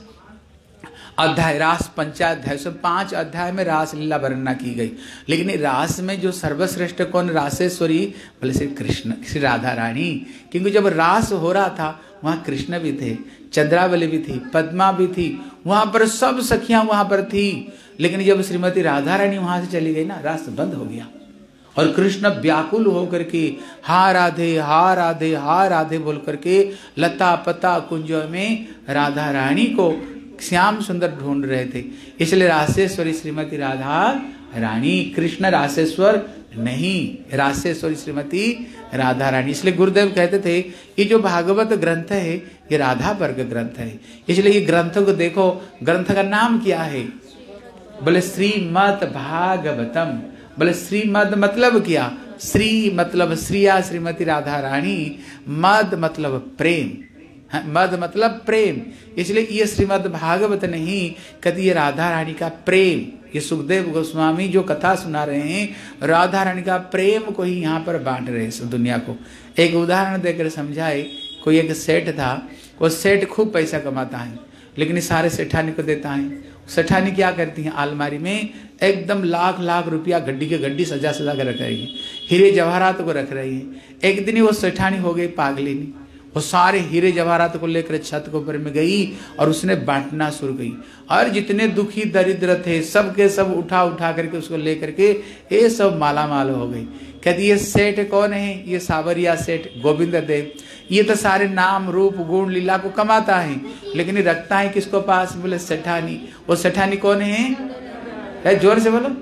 अध्याय, रास पंचाध्याय, उसमें पांच अध्याय में रासलीला वर्णना की गई। लेकिन रास में जो सर्वश्रेष्ठ कौन? रासेश्वरी बोले श्री कृष्ण, श्री राधा रानी। क्योंकि जब रास हो रहा था वहाँ कृष्ण भी थे, चंद्रावली भी थी, पद्मा भी थी, वहां पर सब सखियां वहां पर थी। लेकिन जब श्रीमती राधा रानी वहां से चली गई ना, रास बंद हो गया और कृष्ण व्याकुल होकर के हा राधे हा राधे हा राधे बोल करके लता पता कुंज में राधा रानी को श्याम सुंदर ढूंढ रहे थे। इसलिए रासेश्वरी श्रीमती राधा रानी, कृष्ण रासेश्वर नहीं, रासेश्वरी श्रीमती राधा रानी। इसलिए गुरुदेव कहते थे ये जो भागवत ग्रंथ है ये राधा वर्ग ग्रंथ है। इसलिए ये ग्रंथ को देखो, ग्रंथ का नाम क्या है? बोले श्रीमद् भागवतम। बोले श्रीमद् मतलब क्या? श्री मतलब श्रिया श्रीमती राधा रानी, मद मतलब प्रेम, मद मतलब प्रेम। इसलिए ये श्रीमद् भागवत नहीं, कहती ये राधा रानी का प्रेम। ये सुखदेव गोस्वामी जो कथा सुना रहे हैं राधा रानी का प्रेम को ही यहाँ पर बांट रहे हैं दुनिया को। एक उदाहरण देकर समझाए, कोई एक सेठ था, वो सेठ खूब पैसा कमाता है लेकिन सारे सेठानी को देता है। सेठानी क्या करती है? अलमारी में एकदम लाख लाख रुपया गड्डी के गड्डी सजा सजा कर रख रही है, हीरे जवाहरात को रख रही है। एक दिन वो सेठानी हो गई पागलिनी, वो सारे हीरे जवाहरात को लेकर छत के ऊपर में गई और उसने बांटना शुरू की। और जितने दुखी दरिद्र थे सब के सब उठा उठा करके उसको लेकर के ये सब माला माल हो गई। कहती ये सेठ कौन है? ये सावरिया सेठ गोविंद देव। ये तो सारे नाम रूप गुण लीला को कमाता है लेकिन ये रखता है किसको पास? बोले सेठानी। वो सेठानी कौन है? है जोर से बोलो।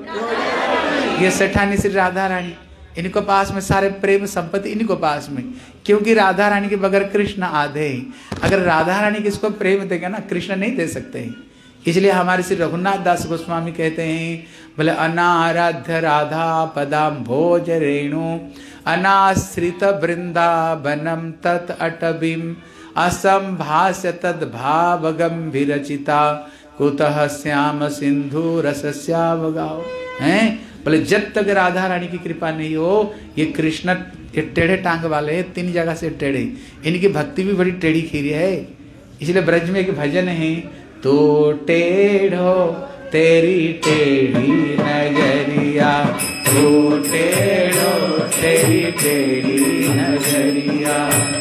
ये सेठानी श्री राधा रानी, इनको पास में सारे प्रेम संपत्ति इनको पास में, क्योंकि राधा रानी के बगैर कृष्ण आधे हैं। अगर राधा रानी किसको प्रेम देगा ना, कृष्ण नहीं दे सकते हैं। इसलिए हमारे श्री रघुनाथ दास गोस्वामी कहते हैं बोले अनाराध्य राधा पदाम भोज रेणु अनाश्रित वृंदावनम तत् अटवीम असंभाष्य तद भाव गंभीरचिता कुतः श्याम सिंधु रसस्यावगाओ। हैं बोले जब तक राधा रानी की कृपा नहीं हो, ये कृष्ण ये टेढ़े टांग वाले हैं, तीन जगह से टेढ़े, इनकी भक्ति भी बड़ी टेढ़ी खीरी है। इसलिए ब्रज में एक भजन है, तो टेढ़ो तेरी टेढ़ी नजरिया, तो टेढ़ो तेरी टेढ़ी नजरिया,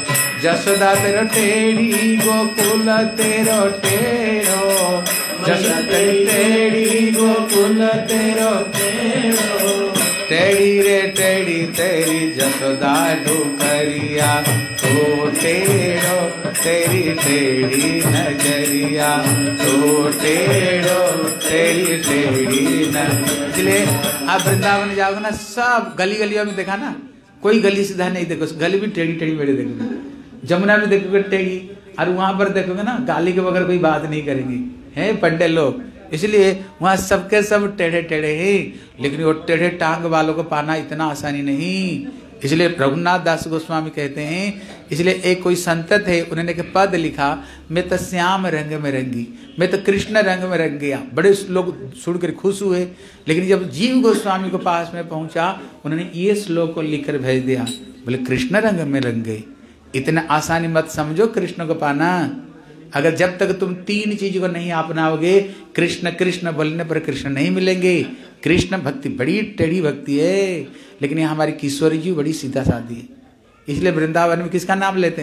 जसोदा तेरो टेढ़ी गोकुल तेरो टेढ़ो, जसोदा तेरी टेढ़ी गोकुल तेरो टेढ़ो, टेढ़ी रे टेढ़ी तेरी जसोदा डुकरिया, तो टेढ़ो तेरी टेढ़ी नजरिया, तो टेढ़ो तेरी टेढ़ी नजरिया। इसलिए आप वृंदावन जाओगे ना, सब गली गलियों में देखा ना, कोई गली सीधा नहीं देखो, गली भी टेढ़ी टेढ़ी मेरे देखोगे। जमुना में देखोगे टेढ़ी, और वहां पर देखोगे ना गाली के बगैर कोई बात नहीं करेंगे, हैं पंडे लोग। इसलिए वहां सबके सब टेढ़े टेढ़े हैं, लेकिन वो टेढ़े टांग वालों को पाना इतना आसानी नहीं। इसलिए रघुनाथ दास गोस्वामी कहते हैं, इसलिए एक कोई संत थे, उन्होंने एक पद लिखा, मैं तो श्याम रंग में रंगी, मैं तो कृष्ण रंग में रंग गया। बड़े लोग सुनकर खुश हुए, लेकिन जब जीव गोस्वामी को पास में पहुंचा, उन्होंने ये श्लोक को लिखकर भेज दिया, बोले कृष्ण रंग में रंग गए। इतना आसानी मत समझो कृष्ण को पाना। अगर जब तक तुम तीन चीज को नहीं अपनाओगे, कृष्ण कृष्ण बोलने पर कृष्ण नहीं मिलेंगे। कृष्ण भक्ति बड़ी टेढ़ी भक्ति है, लेकिन ये हमारी किशोरी जी बड़ी सीधा साधी है। इसलिए वृंदावन में किसका नाम लेते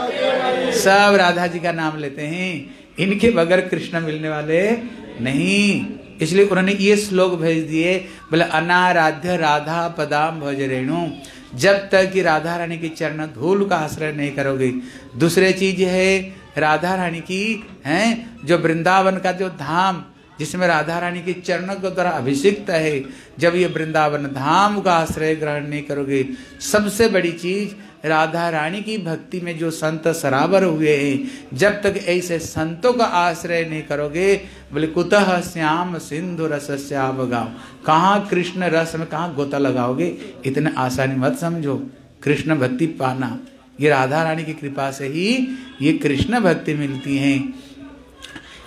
हैं? सब राधा जी का नाम लेते हैं, इनके बगैर कृष्ण मिलने वाले नहीं। इसलिए उन्होंने ये श्लोक भेज दिए, बोले अनाराध्य राधा पदाम भज रेणु, जब तक कि राधा रानी की चरण धूल का आश्रय नहीं करोगे। दूसरे चीज है राधा रानी की हैं, जो वृंदावन का जो धाम जिसमें राधा रानी के चरणों के द्वारा अभिषिक्त है, जब ये वृंदावन धाम का आश्रय ग्रहण नहीं करोगे। सबसे बड़ी चीज राधा रानी की भक्ति में जो संत सरावर हुए हैं, जब तक ऐसे संतों का आश्रय नहीं करोगे, बोले कुतः श्याम सिंधु रसस्यावगाओ, कहाँ कृष्ण रस में कहाँ गोता लगाओगे। इतने आसानी मत समझो कृष्ण भक्ति पाना। ये राधा रानी की कृपा से ही ये कृष्ण भक्ति मिलती है।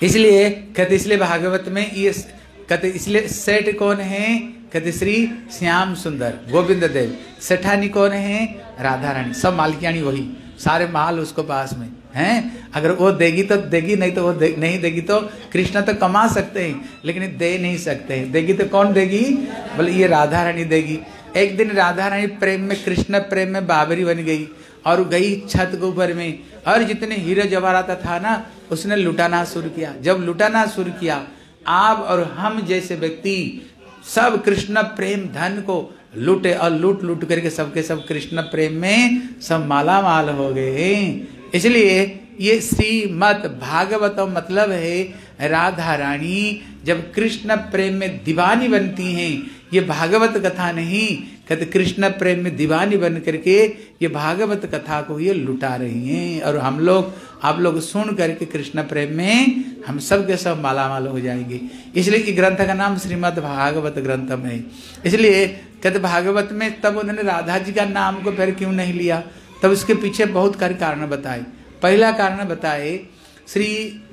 इसलिए कहते इसलिए भागवत में ये कहते इसलिए सेठ कौन है, कहते श्री श्याम सुंदर गोविंद देव। सेठानी कौन है, राधा रानी। सब मालकियानी वही, सारे माल उसको पास में हैं। अगर वो देगी तो देगी, नहीं तो वो दे, नहीं देगी तो कृष्ण तो कमा सकते हैं लेकिन दे नहीं सकते। देगी तो कौन देगी, बोले ये राधा रानी देगी। एक दिन राधा रानी प्रेम में, कृष्ण प्रेम में बाबरी बन गई और गई छत के ऊपर में, और जितने हीरे जवाहरात था ना उसने लुटाना शुरू किया। जब लुटाना शुरू किया, आप और हम जैसे व्यक्ति सब कृष्ण प्रेम धन को लूटे और लूट लूट करके सबके सब कृष्ण प्रेम में सब माला माल हो गए। इसलिए ये श्रीमद् भागवतम मतलब है राधा रानी जब कृष्ण प्रेम में दीवानी बनती हैं। ये भागवत कथा नहीं, कहते कृष्ण प्रेम में दीवानी बन करके ये भागवत कथा को ये लुटा रही हैं। और हम लोग, आप लोग सुन करके कृष्ण प्रेम में हम सब के सब माला माल हो जाएंगे। इसलिए कि ग्रंथ का नाम श्रीमद् भागवत ग्रंथम है। इसलिए कहते भागवत में तब उन्होंने राधा जी का नाम को फिर क्यों नहीं लिया, तब इसके पीछे बहुत सारे कारण बताए। पहला कारण बताए, श्री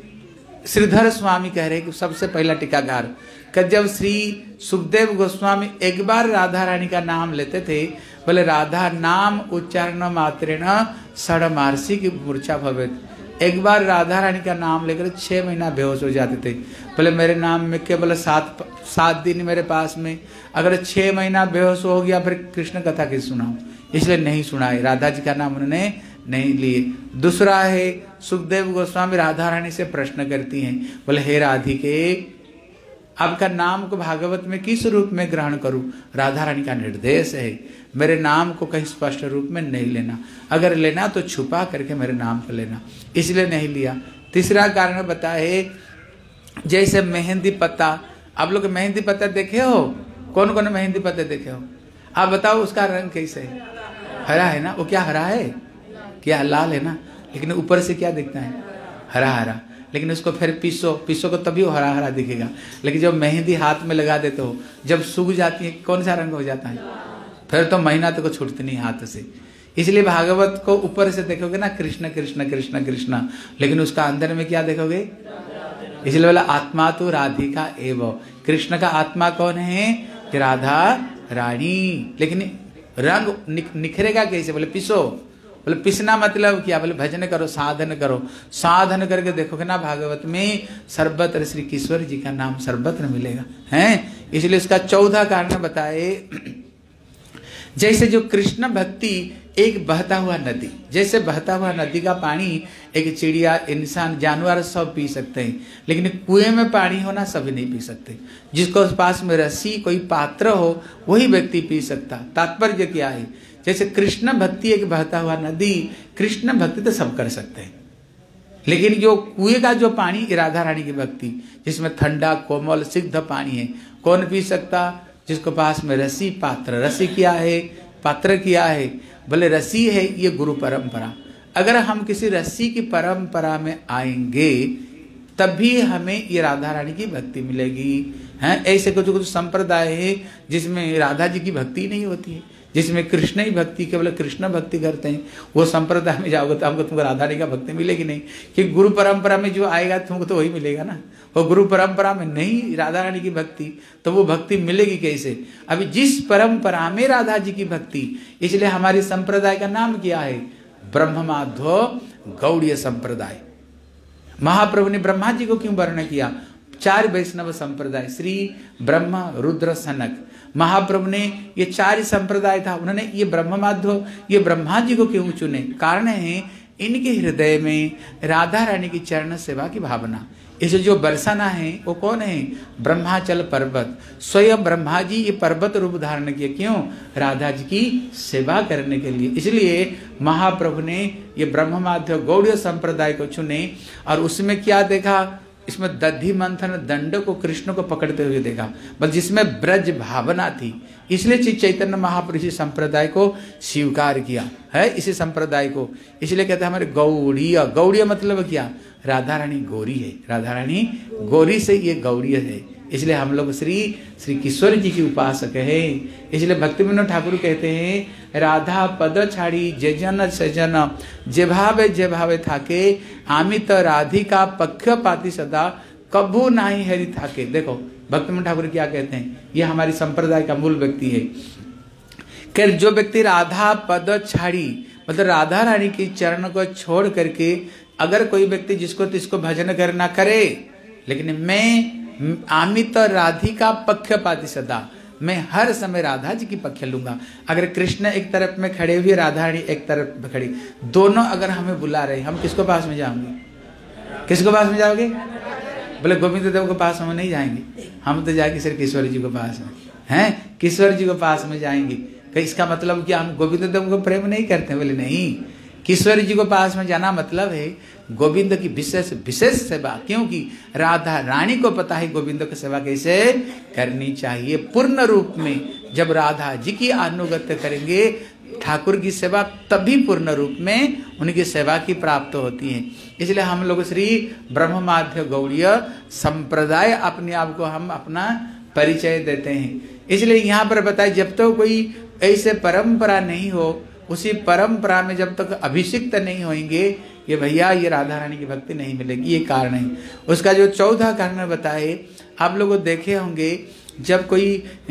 श्रीधर स्वामी कह रहे कि सबसे पहला टीकाकार कि जब श्री सुखदेव गोस्वामी एक बार राधा रानी का नाम लेते थे, बोले राधा नाम उच्चारण मात्रेण षडमार्षि की मूर्छा भवेत। एक बार राधा रानी का नाम लेकर छह महीना बेहोश हो जाते थे। बोले मेरे नाम में केवल सात सात दिन मेरे पास में, अगर छह महीना बेहोश हो गया फिर कृष्ण कथा किस सुनाऊं, इसलिए नहीं सुनाए। राधा जी का नाम उन्होंने नहीं लिए। दूसरा है, सुखदेव गोस्वामी राधा रानी से प्रश्न करती हैं, बोले हे राधिके आपका नाम को भागवत में किस रूप में ग्रहण करूं। राधा रानी का निर्देश है मेरे नाम को कहीं स्पष्ट रूप में नहीं लेना, अगर लेना तो छुपा करके मेरे नाम को लेना, इसलिए नहीं लिया। तीसरा कारण बताए, जैसे मेहंदी पत्ता, आप लोग मेहंदी पत्ता देखे हो, कौन कौन मेहंदी पत्ते देखे हो, आप बताओ उसका रंग कैसे है, हरा है ना, वो क्या हरा है, क्या लाल है ना, लेकिन ऊपर से क्या दिखता है, हरा हरा। लेकिन उसको फिर पीसो पीसो को तभी वो हरा हरा दिखेगा। लेकिन जब मेहंदी हाथ में लगा देते हो, जब सूख जाती है कौन सा रंग हो जाता है, फिर तो महीना तक तो छूटती नहीं हाथ से। इसलिए भागवत को ऊपर से देखोगे ना कृष्ण कृष्ण कृष्ण कृष्ण, लेकिन उसका अंदर में क्या देखोगे, इसलिए बोला आत्मा तो राधिका एवं। कृष्ण का आत्मा कौन है, राधा रानी। लेकिन रंग निखरेगा कैसे, बोले पिसो, बोले पिसना मतलब क्या, बोले भजन करो, साधन करो, साधन करके देखोगे ना भागवत में सर्वत्र श्री किशोर जी का नाम सर्वत्र मिलेगा हैं। इसलिए इसका चौदह कारण बताए। जैसे जो कृष्ण भक्ति एक बहता हुआ नदी, जैसे बहता हुआ नदी का पानी एक चिड़िया, इंसान, जानवर सब पी सकते हैं, लेकिन कुएं में पानी होना सभी नहीं पी सकते। जिसको पास में रस्सी कोई पात्र हो वही व्यक्ति पी सकता। तात्पर्य क्या है, जैसे कृष्ण भक्ति एक बहता हुआ नदी, कृष्ण भक्ति तो सब कर सकते हैं, लेकिन जो कुएं का जो पानी राधा रानी की भक्ति, जिसमें ठंडा कोमल सिद्ध पानी है, कौन पी सकता, जिसको पास में रस्सी पात्र। रस्सी क्या है, पात्र क्या है, बोले रस्सी है ये गुरु परंपरा। अगर हम किसी रस्सी की परंपरा में आएंगे तभी हमें ये राधा रानी की भक्ति मिलेगी हैं। ऐसे कुछ कुछ संप्रदाय है जिसमें राधा जी की भक्ति नहीं होती है, जिसमें कृष्ण ही भक्ति, केवल कृष्ण भक्ति करते हैं। वो संप्रदाय में जाओगे तो हमको तुमको राधा रानी का भक्ति मिलेगी नहीं, कि गुरु परंपरा में जो आएगा तुमको तो वही मिलेगा ना। वो गुरु परंपरा में नहीं राधा रानी की भक्ति, तो वो भक्ति मिलेगी कैसे। अभी जिस परंपरा में राधा जी की भक्ति, इसलिए हमारी संप्रदाय का नाम क्या है, ब्रह्म माधव गौड़ीय संप्रदाय। महाप्रभु ने ब्रह्मा जी को क्यों वर्ण किया, चार वैष्णव संप्रदाय, श्री ब्रह्म रुद्र सनक। महाप्रभु ने ये चार संप्रदाय था, उन्होंने ये ब्रह्म माधव ये ब्रह्मा जी को क्यों चुने, कारण है इनके हृदय में राधा रानी की चरण सेवा की भावना। इसे जो बरसाना है वो कौन है, ब्रह्माचल पर्वत, स्वयं ब्रह्मा जी ये पर्वत रूप धारण किए, क्यों, राधा जी की सेवा करने के लिए। इसलिए महाप्रभु ने ये ब्रह्म माधव गौड़ीय संप्रदाय को चुने, और उसमें क्या देखा, इसमें दधि मंथन दंड को कृष्ण को पकड़ते हुए देखा, बस जिसमें ब्रज भावना थी। इसलिए श्री चैतन्य महापुरुष संप्रदाय को स्वीकार किया है, इसी संप्रदाय को। इसलिए कहते हैं हमारे गौड़ीय, गौड़ीय मतलब क्या, राधा रानी गौरी है, राधा रानी गौरी से ये गौड़ीय है। इसलिए हम लोग श्री श्री किशोर जी की उपासक है। इसलिए भक्ति विनोद ठाकुर कहते हैं राधा पद छाड़ी जे जन सजन जे भावे जे भावे थाके आमी तो राधिका पक्ष पाती सदा कभू नाही हरि थाके। देखो भक्ति विनोद ठाकुर क्या कहते हैं, ये हमारी संप्रदाय का मूल व्यक्ति है कि जो व्यक्ति राधा पद छाड़ी मतलब राधा रानी की चरण को छोड़ करके अगर कोई व्यक्ति जिसको तिसको भजन करना करे, लेकिन मैं आमित राधिका पक्ष पाती सदा, मैं हर समय राधा जी की पक्ष लूंगा। अगर कृष्ण एक तरफ में खड़े हुए राधा रानी एक तरफ में खड़ी, दोनों अगर हमें बुला रहे, हम किसको पास में जाओगे? किसको पास में जाओगे? बोले गोविंद देव के पास हम नहीं जाएंगे, हम तो जाएंगे सिर्फ किशोर जी के पास में, हैं किशोर जी के पास में जाएंगे। इसका मतलब क्या हम गोविंद देव को प्रेम नहीं करते? बोले नहीं, किशोर जी को पास में जाना मतलब है गोविंद की विशेष विशेष सेवा, क्योंकि राधा रानी को पता है गोविंद की सेवा कैसे करनी चाहिए। पूर्ण रूप में जब राधा जी की अनुगत्य करेंगे ठाकुर की सेवा, तभी पूर्ण रूप में उनकी सेवा की प्राप्त होती है। इसलिए हम लोग श्री ब्रह्म माध्य गौड़ीय संप्रदाय अपने आप को हम अपना परिचय देते हैं। इसलिए यहाँ पर बताए जब तक तो कोई ऐसे परंपरा नहीं हो, उसी परंपरा में जब तक अभिषिक्त नहीं होंगे, ये भैया ये राधा रानी की भक्ति नहीं मिलेगी। ये कारण है उसका। जो चौदह कारण बताए आप लोग देखे होंगे, जब कोई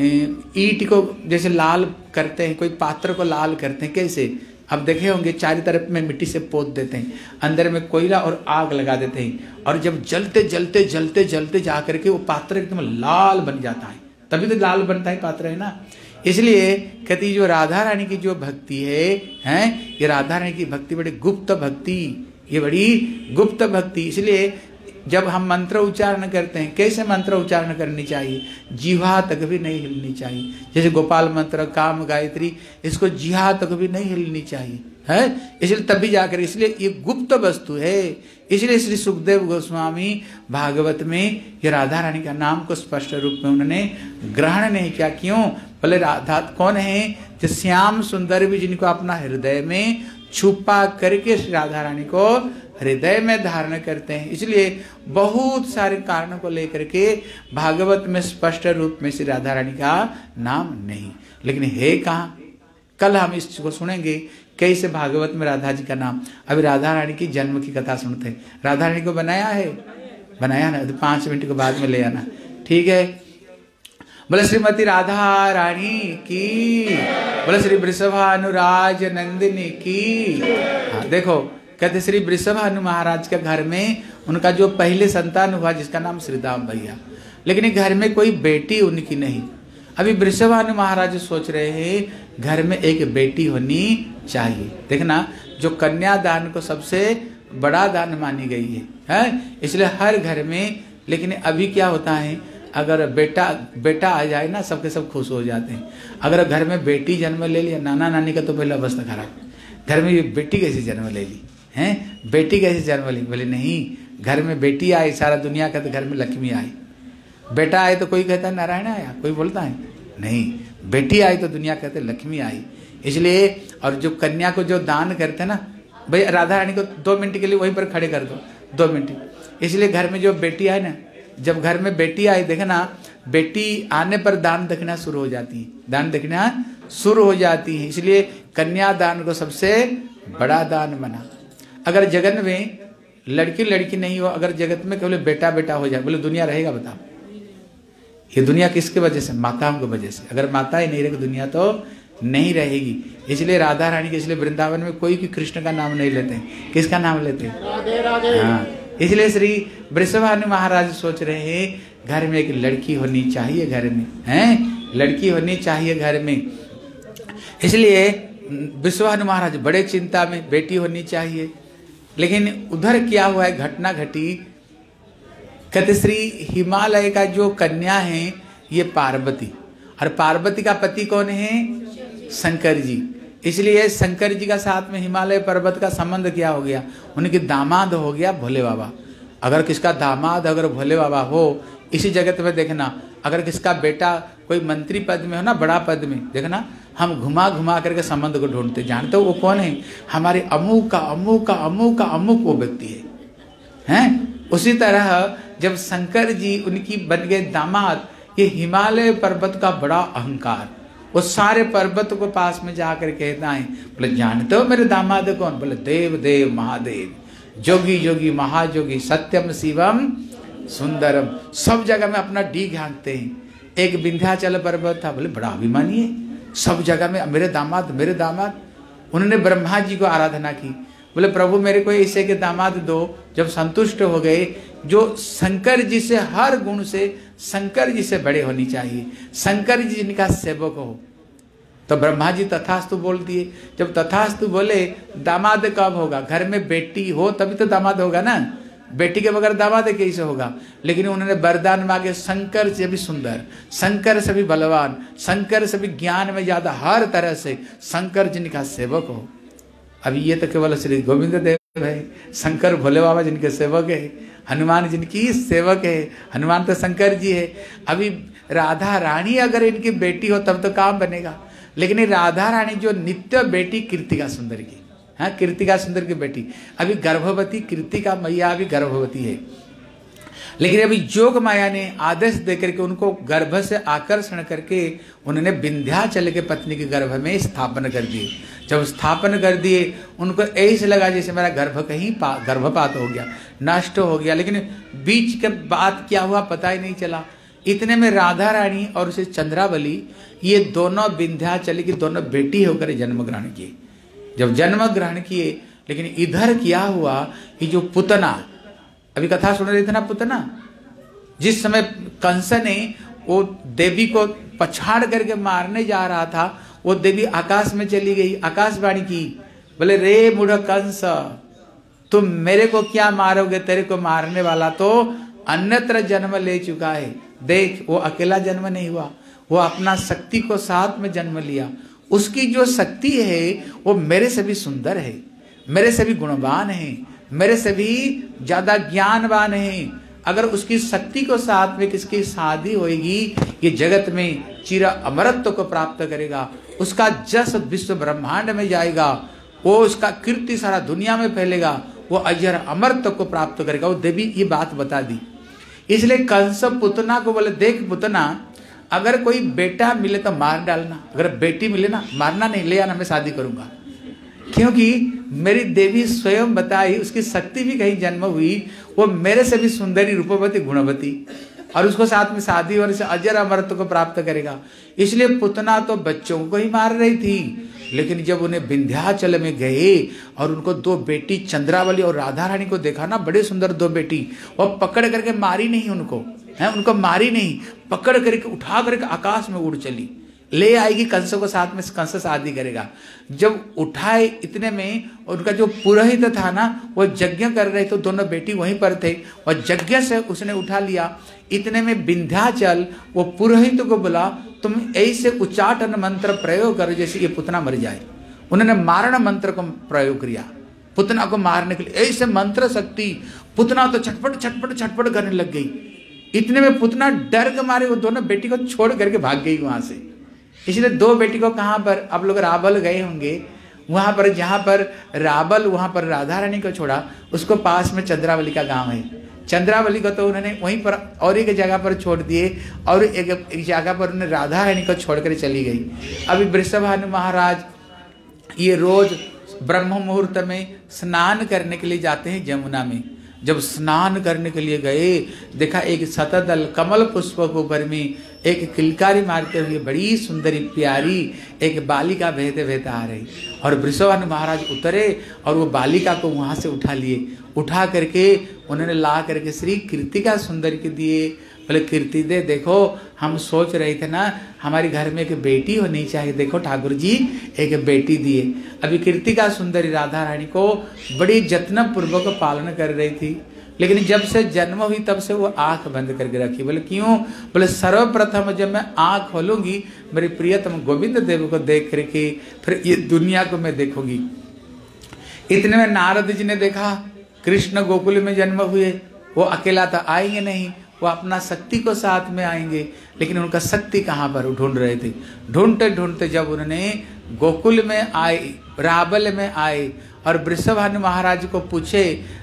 ईंट को जैसे लाल करते हैं, कोई पात्र को लाल करते हैं कैसे, अब देखे होंगे चारों तरफ में मिट्टी से पोत देते हैं, अंदर में कोयला और आग लगा देते हैं, और जब जलते जलते जलते जलते जा करके वो पात्र एकदम लाल बन जाता है, तभी तो लाल बनता है पात्र, है ना। इसलिए कहती जो राधा रानी की जो भक्ति है हैं ये राधा रानी की भक्ति बड़ी गुप्त भक्ति, ये बड़ी गुप्त भक्ति। इसलिए जब हम मंत्र उच्चारण करते हैं, कैसे मंत्र उच्चारण करनी चाहिए? जिह्वा तक भी नहीं हिलनी चाहिए। जैसे गोपाल मंत्र, काम, गायत्री, इसको जिह्वा तक भी नहीं हिलनी चाहिए, है। इसलिए तभी जाकर, इसलिए ये गुप्त वस्तु है। इसलिए श्री सुखदेव गोस्वामी भागवत में ये राधा रानी का नाम को स्पष्ट रूप में उन्होंने ग्रहण नहीं किया। क्यों? बोले राधा कौन है? जो श्याम सुंदर भी जिनको अपना हृदय में छुपा करके श्री राधा रानी को हृदय में धारण करते हैं। इसलिए बहुत सारे कारणों को लेकर के भागवत में स्पष्ट रूप में श्री राधा रानी का नाम नहीं, लेकिन है कहाँ? कल हम इसको सुनेंगे कैसे भागवत में राधा जी का नाम। अभी राधा रानी की जन्म की कथा सुनते हैं। राधा रानी को बनाया है, बनाया ना, तो पांच मिनट के बाद में ले आना, ठीक है। बोले श्रीमती राधा रानी की, बोले श्री वृषभानुराज नंदिनी की। हाँ देखो, कहते श्री वृषभानु महाराज के घर में उनका जो पहले संतान हुआ जिसका नाम श्रीदाम भैया, लेकिन घर में कोई बेटी उनकी नहीं। अभी वृषभानु महाराज सोच रहे हैं घर में एक बेटी होनी चाहिए। देखना, जो कन्यादान को सबसे बड़ा दान मानी गई है, है? इसलिए हर घर में, लेकिन अभी क्या होता है, अगर बेटा बेटा आ जाए ना, सबके सब खुश हो जाते हैं। अगर घर में बेटी जन्म ले लिया, नाना नानी का तो पहले अवस्था खराब, घर में ये बेटी कैसे जन्म ले ली है, बेटी कैसे जन्म ली? बोले नहीं, घर में बेटी आई सारा दुनिया कहते घर में लक्ष्मी आई, बेटा आए तो कोई कहता है नारायण आया, कोई बोलता है नहीं, बेटी आई तो दुनिया कहते लक्ष्मी आई। इसलिए और जो कन्या को जो दान करते ना, भाई राधा रानी को दो मिनट के लिए वहीं पर खड़े कर दो, दो मिनट। इसलिए घर में जो बेटी आए ना, जब घर में बेटी आई, देखना बेटी आने पर दान दक्षिणा शुरू हो जाती है, दान दक्षिणा शुरू हो जाती है। इसलिए कन्या दान को सबसे बड़ा दान बना। अगर जगत में लड़की लड़की नहीं हो, अगर जगत में केवल बेटा बेटा हो जाए, बोले दुनिया रहेगा? बताओ, ये दुनिया किसके वजह से? माताओं की वजह से। अगर माताएं नहीं रहेगी दुनिया तो नहीं रहेगी। इसलिए राधा रानी के, इसलिए वृंदावन में कोई भी कृष्ण का नाम नहीं लेते हैं, किसका नाम लेते हैं? राधे राधे। हाँ, इसलिए श्री वृषभानु महाराज सोच रहे हैं घर में एक लड़की होनी चाहिए, घर में हैं लड़की होनी चाहिए घर में। इसलिए वृषभानु महाराज बड़े चिंता में, बेटी होनी चाहिए। लेकिन उधर क्या हुआ है, घटना घटी। कहते श्री हिमालय का जो कन्या है ये पार्वती, और पार्वती का पति कौन है? शंकर जी। इसलिए शंकर जी का साथ में हिमालय पर्वत का संबंध क्या हो गया? उनके दामाद हो गया भोले बाबा। अगर किसका दामाद अगर भोले बाबा हो, इसी जगत में देखना, अगर किसका बेटा कोई मंत्री पद में हो ना, बड़ा पद में, देखना हम घुमा घुमा करके संबंध को ढूंढते, जानते हो वो कौन है? हमारे अमुक का अमुक का अमुक का अमुक वो व्यक्ति है, हैं उसी तरह जब शंकर जी उनकी बन गए दामाद, ये हिमालय पर्वत का बड़ा अहंकार, वो सारे पर्वत को पास में जाकर कहता है, बोले जानते हो मेरे दामाद कौन? बोले देव देव महादेव, जोगी जोगी महाजोगी, सत्यम शिवम सुंदरम। सब जगह में अपना डी हाँकते हैं। एक विंध्याचल पर्वत था, बोले बड़ा अभिमानी है, सब जगह में मेरे दामाद मेरे दामाद। उन्होंने ब्रह्मा जी को आराधना की, बोले प्रभु मेरे को ऐसे के दामाद दो। जब संतुष्ट हो गए, जो शंकर जी से हर गुण से शंकर जी से बड़े होनी चाहिए, शंकर जी जिनका सेवक हो, तो ब्रह्मा जी तथास्तु बोल दिए। जब तथास्तु बोले, दामाद कब होगा? घर में बेटी हो तभी तो दामाद होगा ना, बेटी के बगैर दामाद कैसे होगा? लेकिन उन्होंने वरदान मांगे, शंकर से भी सुंदर, शंकर से भी बलवान, शंकर से भी ज्ञान में ज्यादा, हर तरह से शंकर जिनका सेवक हो। अभी ये तो केवल श्री गोविंद देव है, शंकर भोले बाबा जिनके सेवक है, हनुमान जिनकी सेवक है, हनुमान तो शंकर जी है। अभी राधा रानी अगर इनकी बेटी हो तब तो काम बनेगा, लेकिन ये राधा रानी जो नित्य बेटी कृतिका सुंदर की, हाँ कृतिका सुंदर की बेटी, अभी गर्भवती कृतिका मैया अभी गर्भवती है। लेकिन अभी जोग माया ने आदेश देकर के उनको गर्भ से आकर्षण करके उन्होंने विंध्याचल के पत्नी के गर्भ में स्थापन कर दिए। जब स्थापन कर दिए, उनको ऐसे लगा जैसे मेरा गर्भ कहीं गर्भपात हो गया, नष्ट हो गया। लेकिन बीच के बात क्या हुआ पता ही नहीं चला। इतने में राधा रानी और उसे चंद्रावली, ये दोनों विंध्याचल की दोनों बेटी होकर जन्म ग्रहण किए। जब जन्म ग्रहण किए, लेकिन इधर क्या हुआ, ये जो पुतना, अभी कथा सुन रहे थे ना, पुतना जिस समय कंस ने वो देवी को पछाड़ करके मारने जा रहा था, वो देवी आकाश में चली गई, आकाशवाणी की, बोले रे मूढ़ कंस, तुम मेरे को क्या मारोगे? तेरे को मारने वाला तो अन्यत्र जन्म ले चुका है। देख, वो अकेला जन्म नहीं हुआ, वो अपना शक्ति को साथ में जन्म लिया। उसकी जो शक्ति है वो मेरे से भी सुंदर है, मेरे से भी गुणवान है, मेरे से भी ज्यादा ज्ञानवान है। अगर उसकी शक्ति को साथ में किसकी शादी होगी, ये जगत में चिर अमरत्व को प्राप्त करेगा, उसका जस विश्व ब्रह्मांड में जाएगा, वो उसका कीर्ति सारा दुनिया में फैलेगा, वो अजर अमरत्व को प्राप्त करेगा। वो देवी ये बात बता दी। इसलिए कंस पुतना को बोले, देख पुतना, अगर कोई बेटा मिले तो मार डालना, अगर बेटी मिले ना मारना नहीं, ले आना, मैं शादी करूंगा। क्योंकि मेरी देवी स्वयं बताई, उसकी शक्ति भी कहीं जन्म हुई, वो मेरे से भी सुंदरी, रूपवती, गुणवती, और उसको साथ में शादी और इसे अजर अमरत्व को प्राप्त करेगा। इसलिए पुतना तो बच्चों को ही मार रही थी। लेकिन जब उन्हें विंध्याचल में गए और उनको दो बेटी चंद्रावली और राधा रानी को देखा ना, बड़े सुंदर दो बेटी, वो पकड़ करके मारी नहीं उनको, है उनको मारी नहीं, पकड़ करके उठा करके आकाश में उड़ चली, ले आएगी कंस को साथ में, कंस शादी करेगा। जब उठाए, इतने में उनका जो पुरोहित था ना, वो यज्ञ कर रहे थे, दोनों बेटी वहीं पर थे और यज्ञ से उसने उठा लिया। इतने में विंध्याचल वो पुरोहित को बोला, तुम ऐसे उच्चाटन मंत्र प्रयोग करो जैसे ये पुतना मर जाए। उन्होंने मारण मंत्र को प्रयोग किया पुतना को मारने के लिए, ऐसे मंत्र शक्ति, पुतना तो छटपट छटपट छटपट करने लग गई। इतने में पुतना डर के मारे वो दोनों बेटी को छोड़ करके भाग गई वहां से। इसलिए दो बेटी को कहाँ पर, आप लोग रावल गए होंगे, वहां पर जहां पर रावल, वहां पर राधा रानी को छोड़ा, उसको पास में चंद्रावली का गांव है। चंद्रावली को तो उन्होंने वहीं पर और एक जगह पर छोड़ दिए, और एक, एक जगह पर उन्होंने राधा रानी को छोड़कर चली गई। अभी वृषभानु महाराज ये रोज ब्रह्म मुहूर्त में स्नान करने के लिए जाते हैं यमुना में। जब स्नान करने के लिए गए, देखा एक शतदल कमल पुष्प के ऊपर में एक किलकारी मारते हुए बड़ी सुंदरी प्यारी एक बालिका बहते बहते आ रही, और वृषभानु महाराज उतरे और वो बालिका को वहां से उठा लिए। उठा करके उन्होंने ला करके श्री कृतिका सुंदरी के दिए। बोले कीर्ति दे, देखो हम सोच रहे थे ना हमारे घर में एक बेटी होनी चाहिए, देखो ठाकुर जी एक बेटी दिए। अभी कीर्तिका सुंदरी राधा रानी को बड़ी जत्न पूर्वक पालन कर रही थी, लेकिन जब से जन्म हुई तब से वो आंख बंद करके रखी। बोले क्यों? बोले सर्वप्रथम जब मैं आंख खोलूंगी मेरे प्रियतम गोविंद देव को देख करके फिर ये दुनिया को मैं देखूंगी। इतने में नारद जी ने देखा कृष्ण गोकुल में जन्म हुए, वो अकेला तो आएंगे नहीं, वो अपना शक्ति को साथ में आएंगे, लेकिन उनका शक्ति कहाँ पर ढूंढ रहे थे। ढूंढते ढूंढते जब उन्होंने गोकुल में आए, रावल में आए और वृषभानु महाराज को पूछे,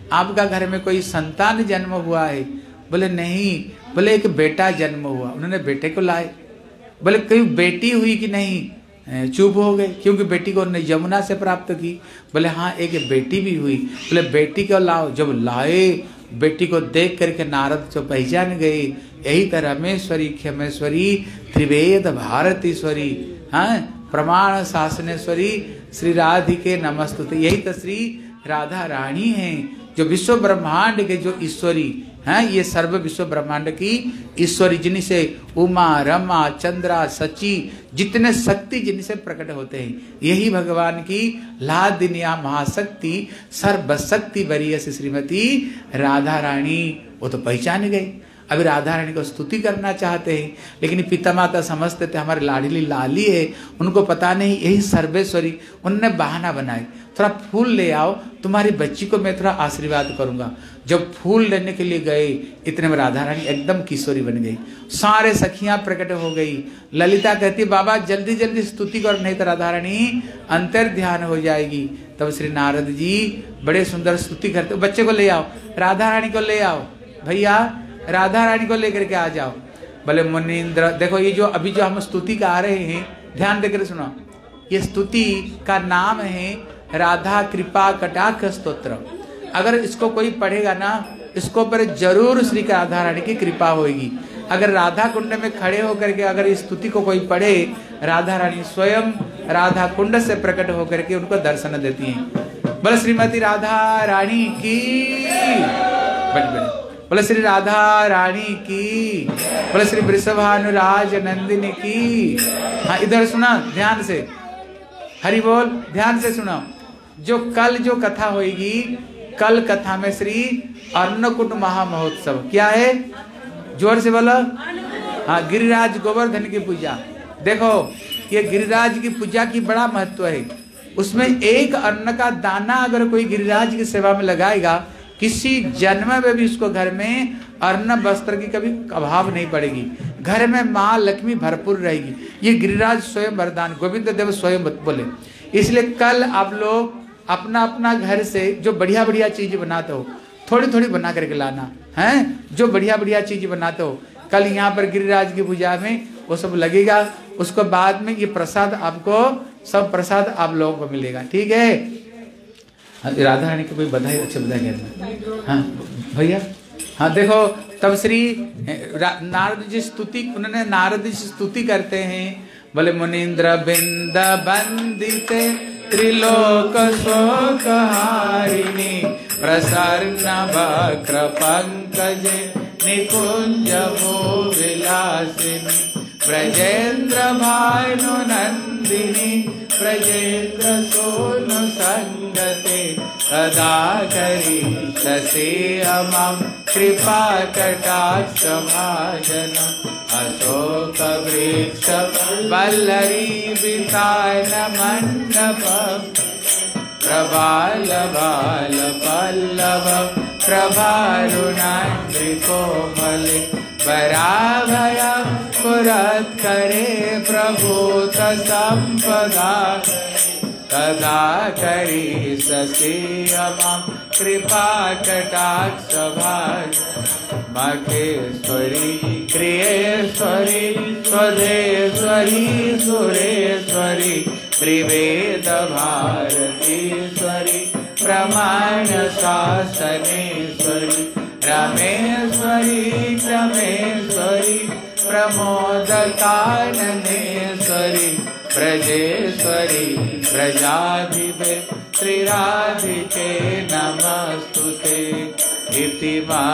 आपका घर में कोई संतान जन्म हुआ है? बोले नहीं। बोले एक बेटा जन्म हुआ। उन्होंने बेटे को लाए। बोले कोई बेटी हुई कि नहीं? चुप हो गए, क्योंकि बेटी को उन्होंने यमुना से प्राप्त की। बोले हाँ एक बेटी भी हुई। बोले बेटी को लाओ। जब लाए बेटी को देख करके नारद तो पहचान गए, यही तो रमेश्वरी क्षमेश्वरी त्रिवेद भारतीश्वरी, हाँ प्रमाण शासनेश्वरी श्री राधिके नमस्तुते। यही तो श्री राधा रानी हैं जो विश्व ब्रह्मांड के जो ईश्वरी हैं, ये सर्व विश्व ब्रह्मांड की ईश्वरी, जिनसे उमा रमा चंद्रा सची जितने शक्ति जिनसे प्रकट होते हैं, यही भगवान की लादिनिया महाशक्ति सर्वशक्ति वरीयसी श्रीमती राधा रानी। वो तो पहचान गए। अभी राधा रानी को स्तुति करना चाहते हैं, लेकिन पिता माता समझते थे हमारे लाडली लाली है, उनको पता नहीं यही सर्वेश्वरी। उनने बहाना बनाए, थोड़ा फूल ले आओ, तुम्हारी बच्ची को मैं थोड़ा आशीर्वाद करूंगा। जब फूल लेने के लिए गए, इतने में राधा रानी एकदम किशोरी बन गई। सारे सखियां प्रकट हो गई। ललिता कहती बाबा जल्दी जल्दी स्तुति करो, नहीं तो राधा रानी अंतर ध्यान हो जाएगी। तब श्री नारद जी बड़े सुंदर स्तुति करते, बच्चे को ले आओ, राधा रानी को ले आओ, भैया राधा रानी को लेकर के आ जाओ। बोले मुनीन्द्र देखो, ये जो अभी जो हम स्तुति गा रहे हैं, ध्यान देकर सुनो, ये स्तुति का नाम है राधा कृपा कटाक्ष स्तोत्र। अगर इसको कोई पढ़ेगा ना, इसको पर जरूर श्री राधा रानी की कृपा होगी। अगर राधा कुंड में खड़े होकर के अगर इस स्तुति को कोई पढ़े, राधा रानी स्वयं राधा कुंड से प्रकट होकर के उनको दर्शन देती हैं। बोले श्रीमती राधा रानी की, बड़े बड़े बोले श्री राधा रानी की, बोले श्री वृषभानुराज नंदिनी की। हाँ इधर सुना ध्यान से, हरि बोल, ध्यान से सुनो। जो कल जो कथा होगी, कल कथा में श्री अन्नकूट महामहोत्सव क्या है, जोर से बोलो। हाँ गिरिराज गोवर्धन की पूजा। देखो ये गिरिराज की पूजा की बड़ा महत्व है। उसमें एक अन्न का दाना अगर कोई गिरिराज की सेवा में लगाएगा, किसी जन्म में भी उसको घर में अन्न वस्त्र की कभी अभाव नहीं पड़ेगी। घर में माँ लक्ष्मी भरपूर रहेगी। ये गिरिराज स्वयं वरदान गोविंद देव स्वयं बोले। इसलिए कल आप लोग अपना अपना घर से जो बढ़िया बढ़िया चीज बनाते हो, थोड़ी थोड़ी बना करके लाना है। जो बढ़िया बढ़िया चीज बनाते हो, कल यहाँ पर गिरिराज की पूजा में वो सब लगेगा। उसको बाद में ये प्रसाद आपको, सब प्रसाद आप लोगों को मिलेगा, ठीक है। राधा रानी को कोई बधाई, अच्छे बधाई कहना। हाँ भैया, हाँ देखो तब श्री नारद जी स्तुति, उन्होंने नारद जी स्तुति करते हैं। बोले मुनीन्द्र बिंद बंदिते त्रिलोक शोक हारिणी, प्रसन्न वक्र पंकज निकुंज विलासिनी, ब्रजेंद्र भानु नंदिनी, ब्रजेंद्र सोनु संगते, सदा करी ससे अमम कृपा कटाक्ष भाजनम, अशोक वृक्ष वल्लरी वितान मंडपम, प्रबाल बाल पल्लव प्रभारुणान्द्रि कोमले, वराभय पुरत् करे प्रभूत संपदा, तदा करी ससे अमम कृपा कटाक्ष भाज, मखेश्वरी क्रियेश्वरी स्वधेश्वरी सुरेश्वरी, त्रिवेद भारतीश्वरी प्रमाण शासनेश्वरी, रमेश्वरी क्रमेश्वरी प्रमोद काननेश्वरी, ब्रजेश्वरी ब्रजाधिपे श्रीराधिके नमस्तुते, इति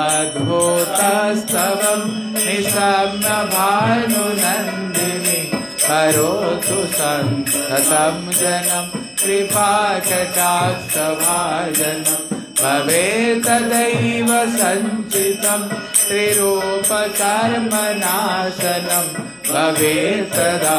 माधोतस्तवं निशम्य भानुनन्दिनी, करोतु सन्ततं जनं कृपा कटाक्ष भाजनं, भवेत् तदैव सञ्चितं त्रिरूपकर्मनाशनं, भवेत् तदा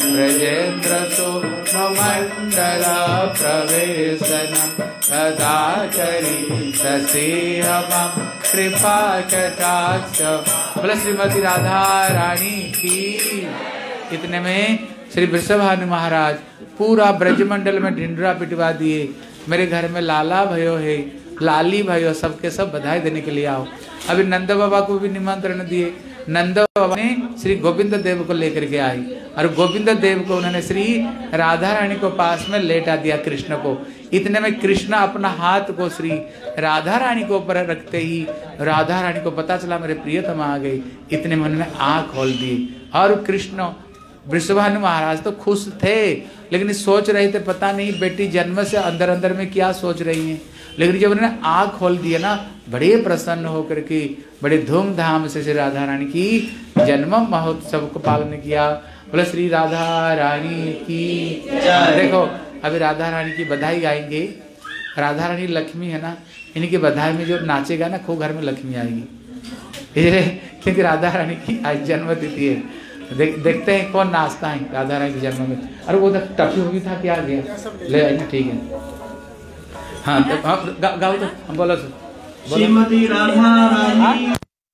ब्रजेन्द्रसोममण्डला प्रवेशनं, तदा करी ससे अमम कृपा कटाक्ष। बोले श्रीमती राधा रानी की। इतने में श्री वृषभानु महाराज पूरा ब्रजमंडल में ढिंडरा पिटवा दिए। मेरे घर में लाला भयो है, लाली भाई और सबके सब बधाई देने के लिए आओ। अभी नंद बाबा को भी निमंत्रण दिए। नंद बाबा ने श्री गोविंद देव को लेकर के आई और गोविंद देव को उन्होंने श्री राधा रानी को पास में लेटा दिया कृष्ण को। इतने में कृष्ण अपना हाथ को श्री राधा रानी को ऊपर रखते ही राधा रानी को पता चला मेरे प्रियतम आ गई। इतने में उन्होंने आँख खोल दी और कृष्ण वृषभानु महाराज तो खुश थे, लेकिन सोच रहे थे पता नहीं बेटी जन्म से अंदर अंदर में क्या सोच रही हैं। लेकिन जब उन्होंने आँख खोल दिया ना, बड़े प्रसन्न होकर के बड़े धूमधाम से श्री राधा रानी की जन्म महोत्सव को पालन किया। बोले श्री राधा रानी की देखो अभी राधा रानी की बधाई गाएंगे। राधा रानी लक्ष्मी है ना, इनकी बधाई में जो नाचेगा ना खूब घर में लक्ष्मी आएगी, क्योंकि राधा रानी की आज जन्म तिथि है। देख, देखते हैं कौन नाचता है राधा रानी के जन्म में। अरे वो टफी हुई था क्या गया ले आएंगे, ठीक है। हाँ तो गा, गाओ तो हम बोलो तो श्रीमती राधा रानी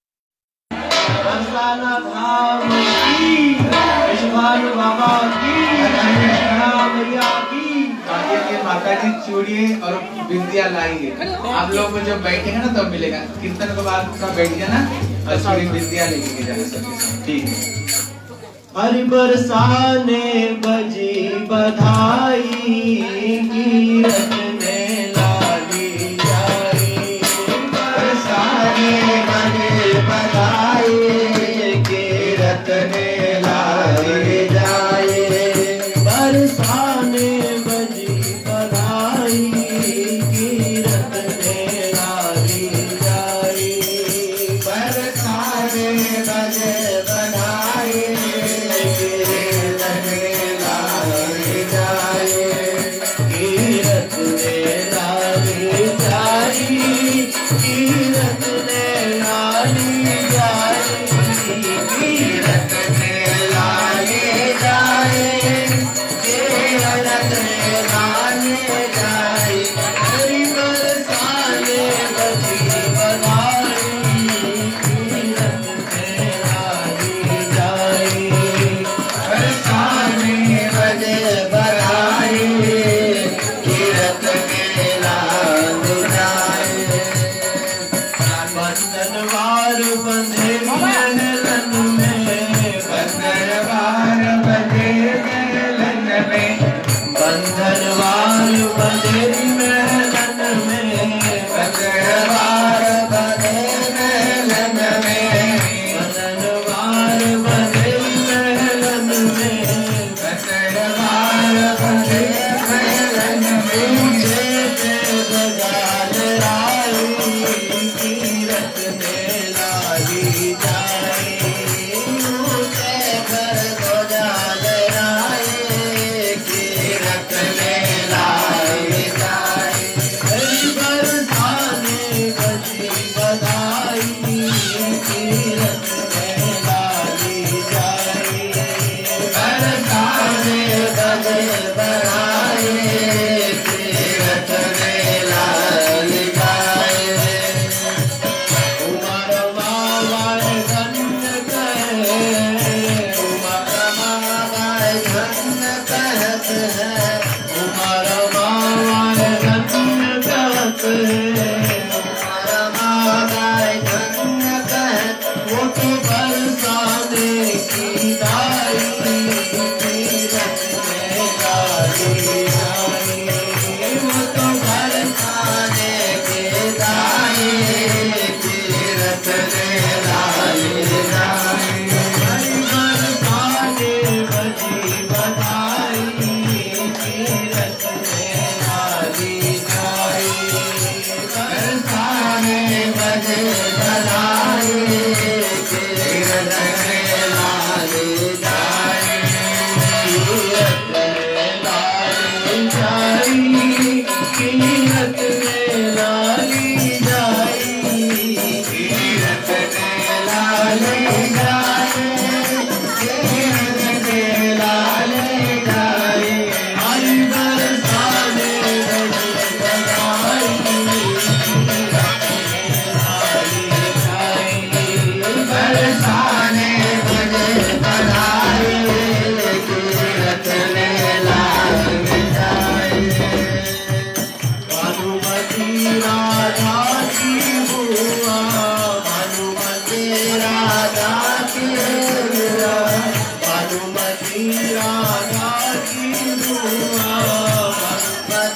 बरसाना धाम की, विश्वभानु बाबा की, मैया की, आगे के माता जी चूड़िए और बिंदिया लाएंगे। आप लोग जब बैठेंगे ना तब तो मिलेगा। कीर्तन के बाद का बैठ जाना और चूड़ी बिंदिया लेके जाना सबके, ठीक है। हरि बरसाने बजी बधाई, कीरत में लाली जाई। बरसाने बजी बधाई, कीरत में लाली जाई। बरसाने बजी बधाई, कीरत में लाली जाई। बरसाने बजे बधाई,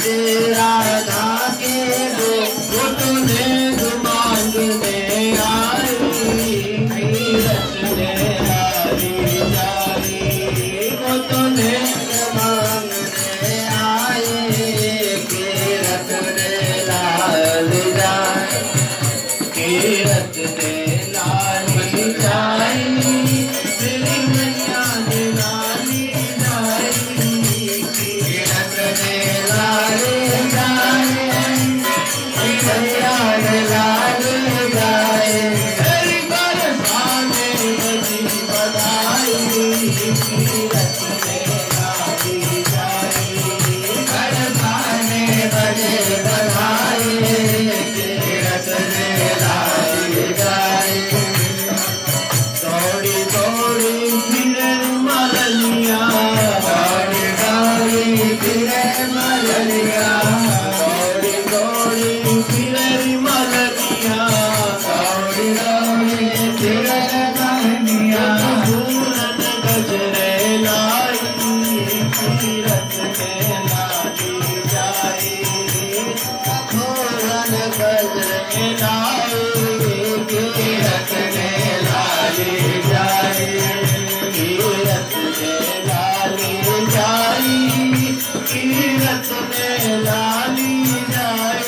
राधा के दो तूने मांगने आई रचने लाली जाई वो तूने मांगने आए के रचने लाल जाए के रचने लाल जाए मेरी मैया ने लाली जाए के रचने लाल जाए मैया ने लाल जाए मेरी बरसाने बजी बधाई की रचने लाली जाए बरसाने बजे बधाई के रचने लाली जाए दौड़ी दौड़ी फिरे मलनिया दौड़ी दौड़ी फिरे मलनिया दौड़ी दौड़ी फिरे मलनिया दौड़ी दौड़ी फिरे मलनिया पूरन गजरे लाई रचने लाली जाए पूरन गजरे लाई रचने लाली जाए रचने लाली जाई रचने लाली जाए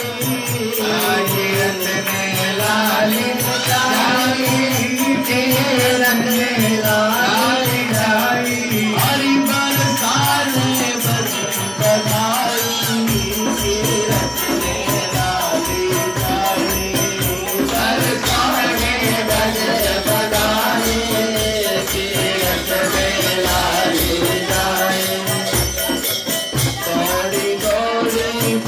रचने लाली जाए रचने लाली जाए हरि बरसाने बजी बधाई रचने लाली जाए बरसाने बजे बधाई रचने लाली जाए दौड़ी दौड़ी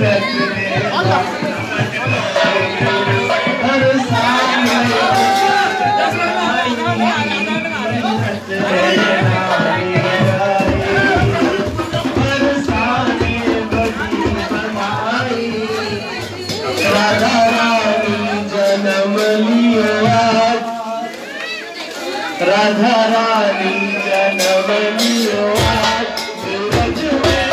राधा रानी जन्म लियो आज सूरज में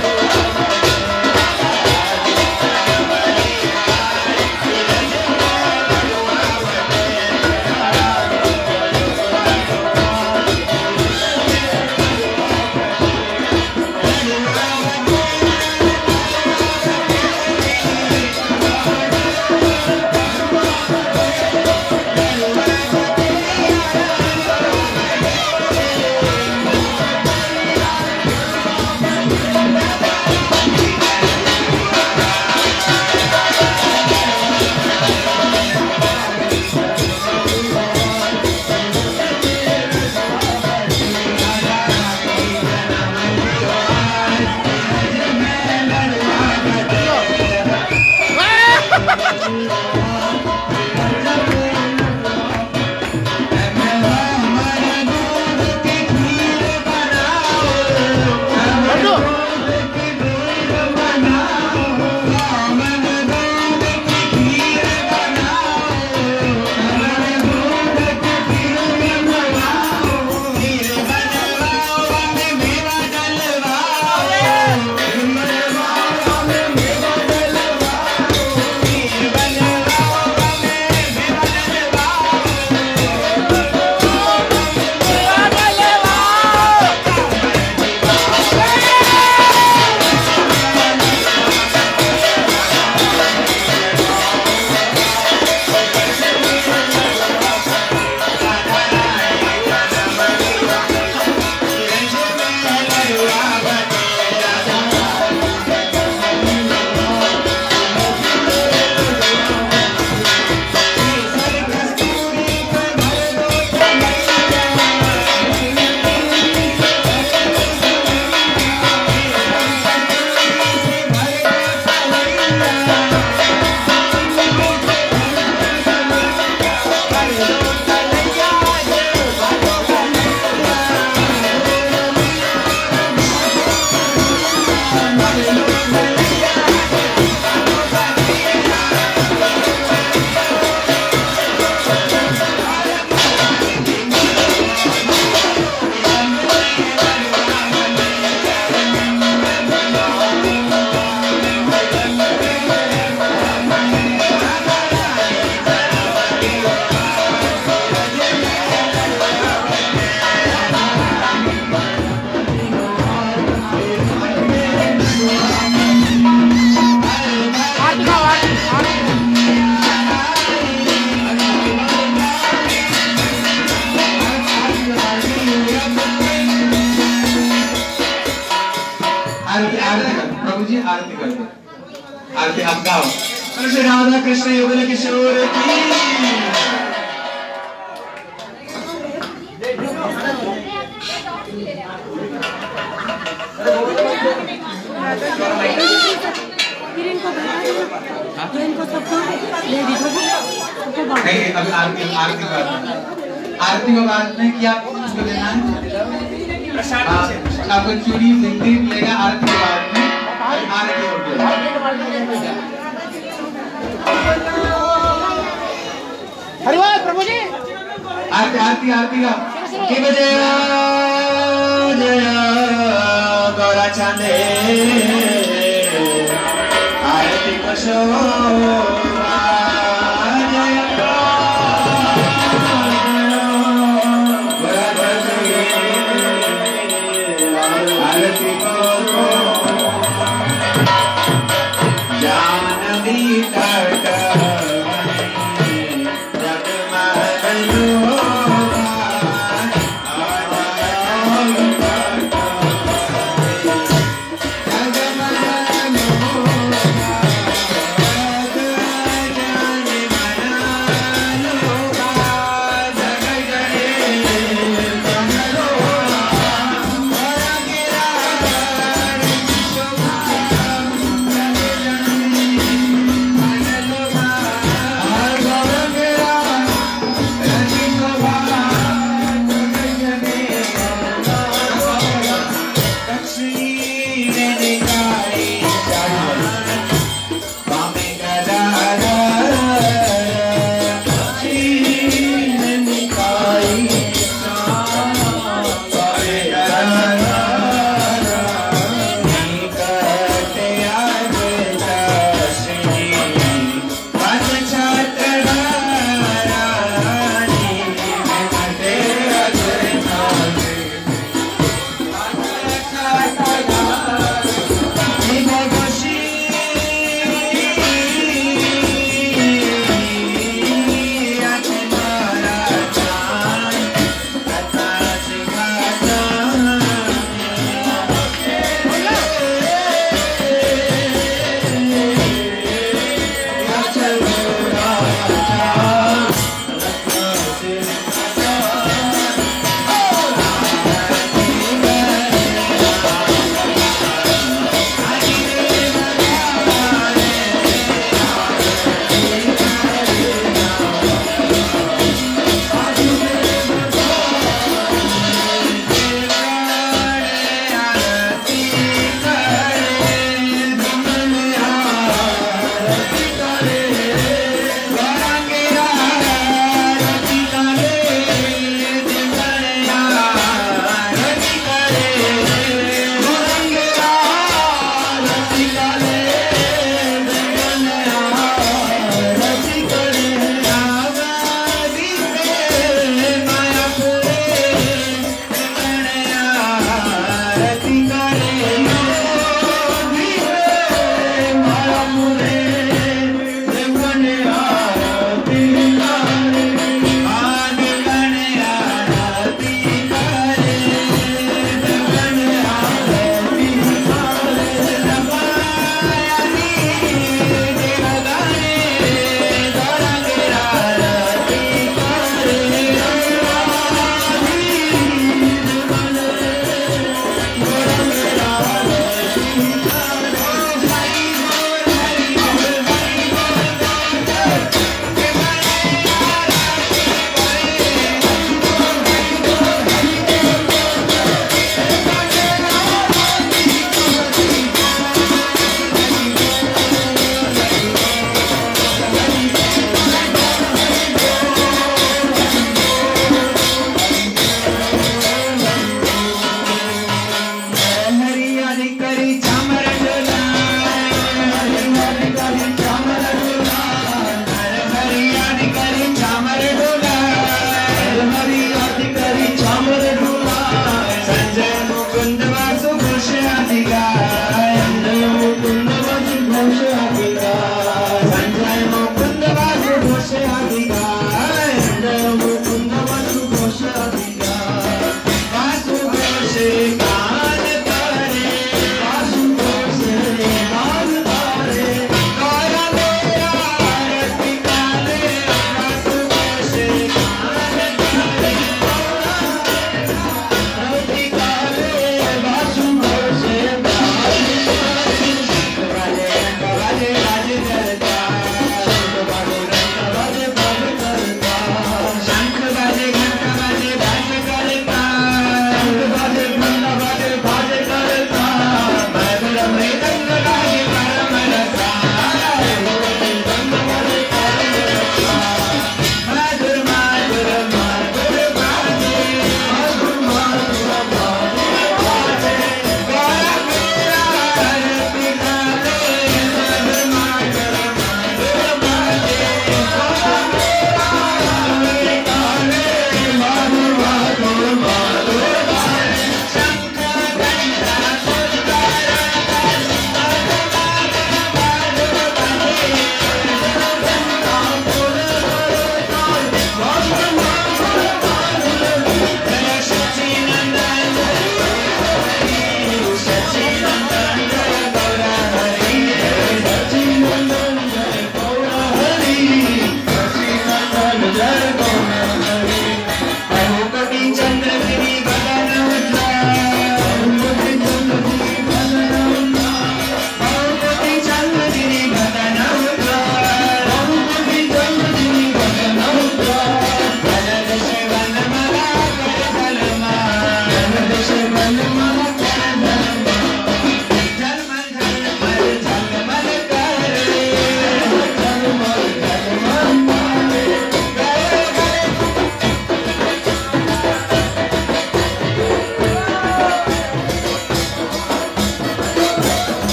आरती आप गाओ। कृष्ण राधा कृष्ण युगल किशोर की। नहीं अभी आरती आरती का आरती के बाद में क्या आपको देना है? आपको चूड़ी सिंदूर मिलेगा आरती के बाद में। आरती हो गया। हरि बोल प्रभु जी। आरती आरती आरती का की बजे जय गौरा चांदे आरती को शोभा जय आरती को जानवी तट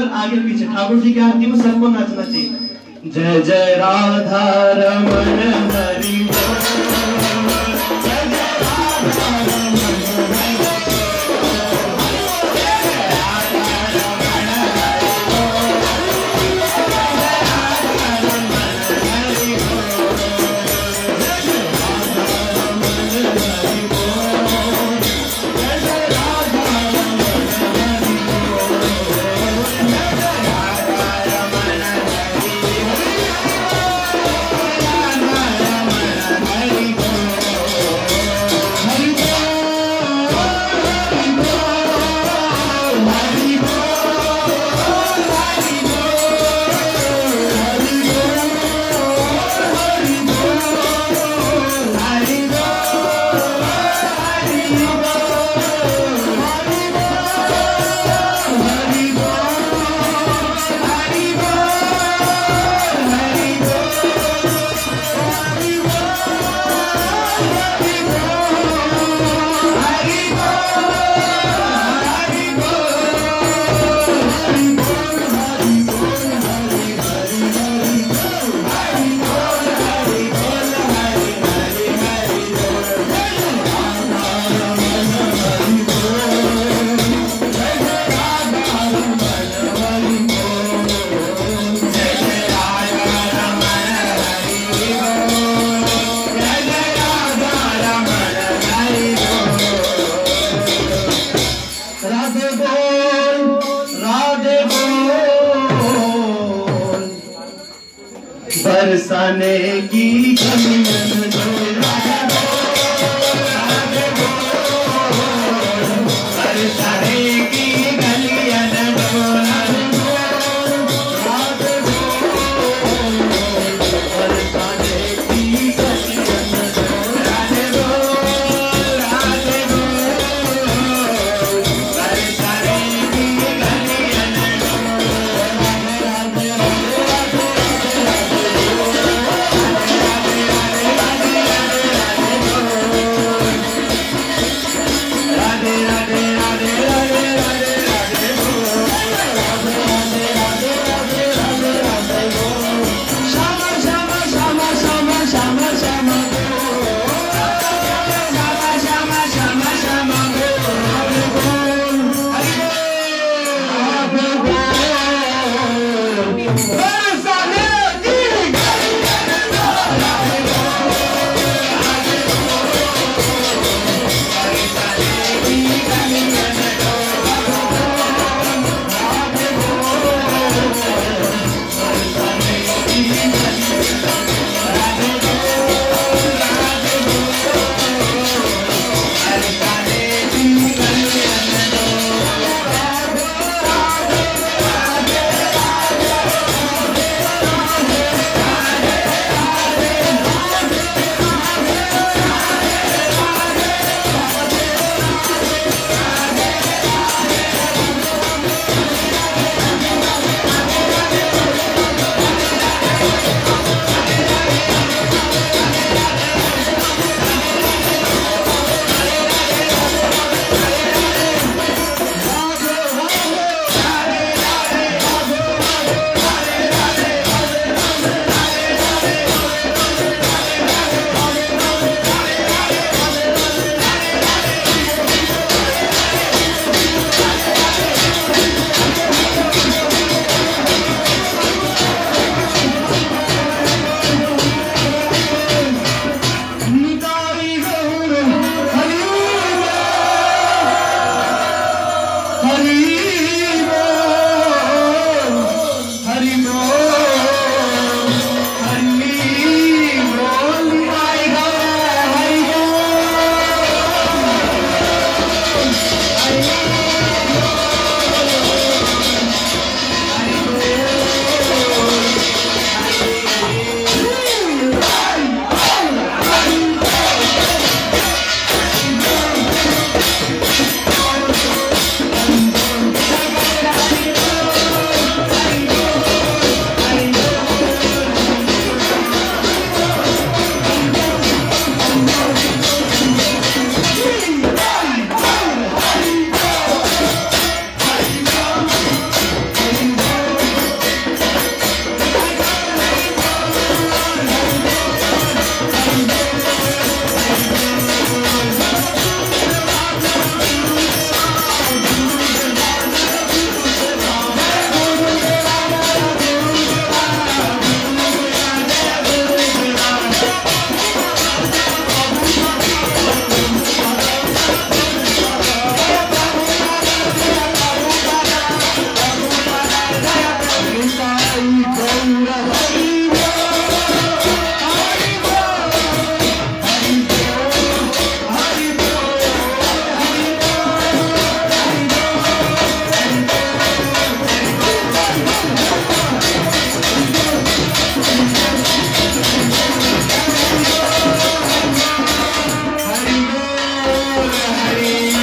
केवल आगे पीछे। ठाकुर जी की आरती में सबको नाचना चाहिए। जय जय राधा रमन हरि बरसाने की कमियन दो राधा बरसाने की गलियन दो बरसाने की गलियन दो राधे दो राधे दो बरसाने की गलियन दो राधे राधे हरि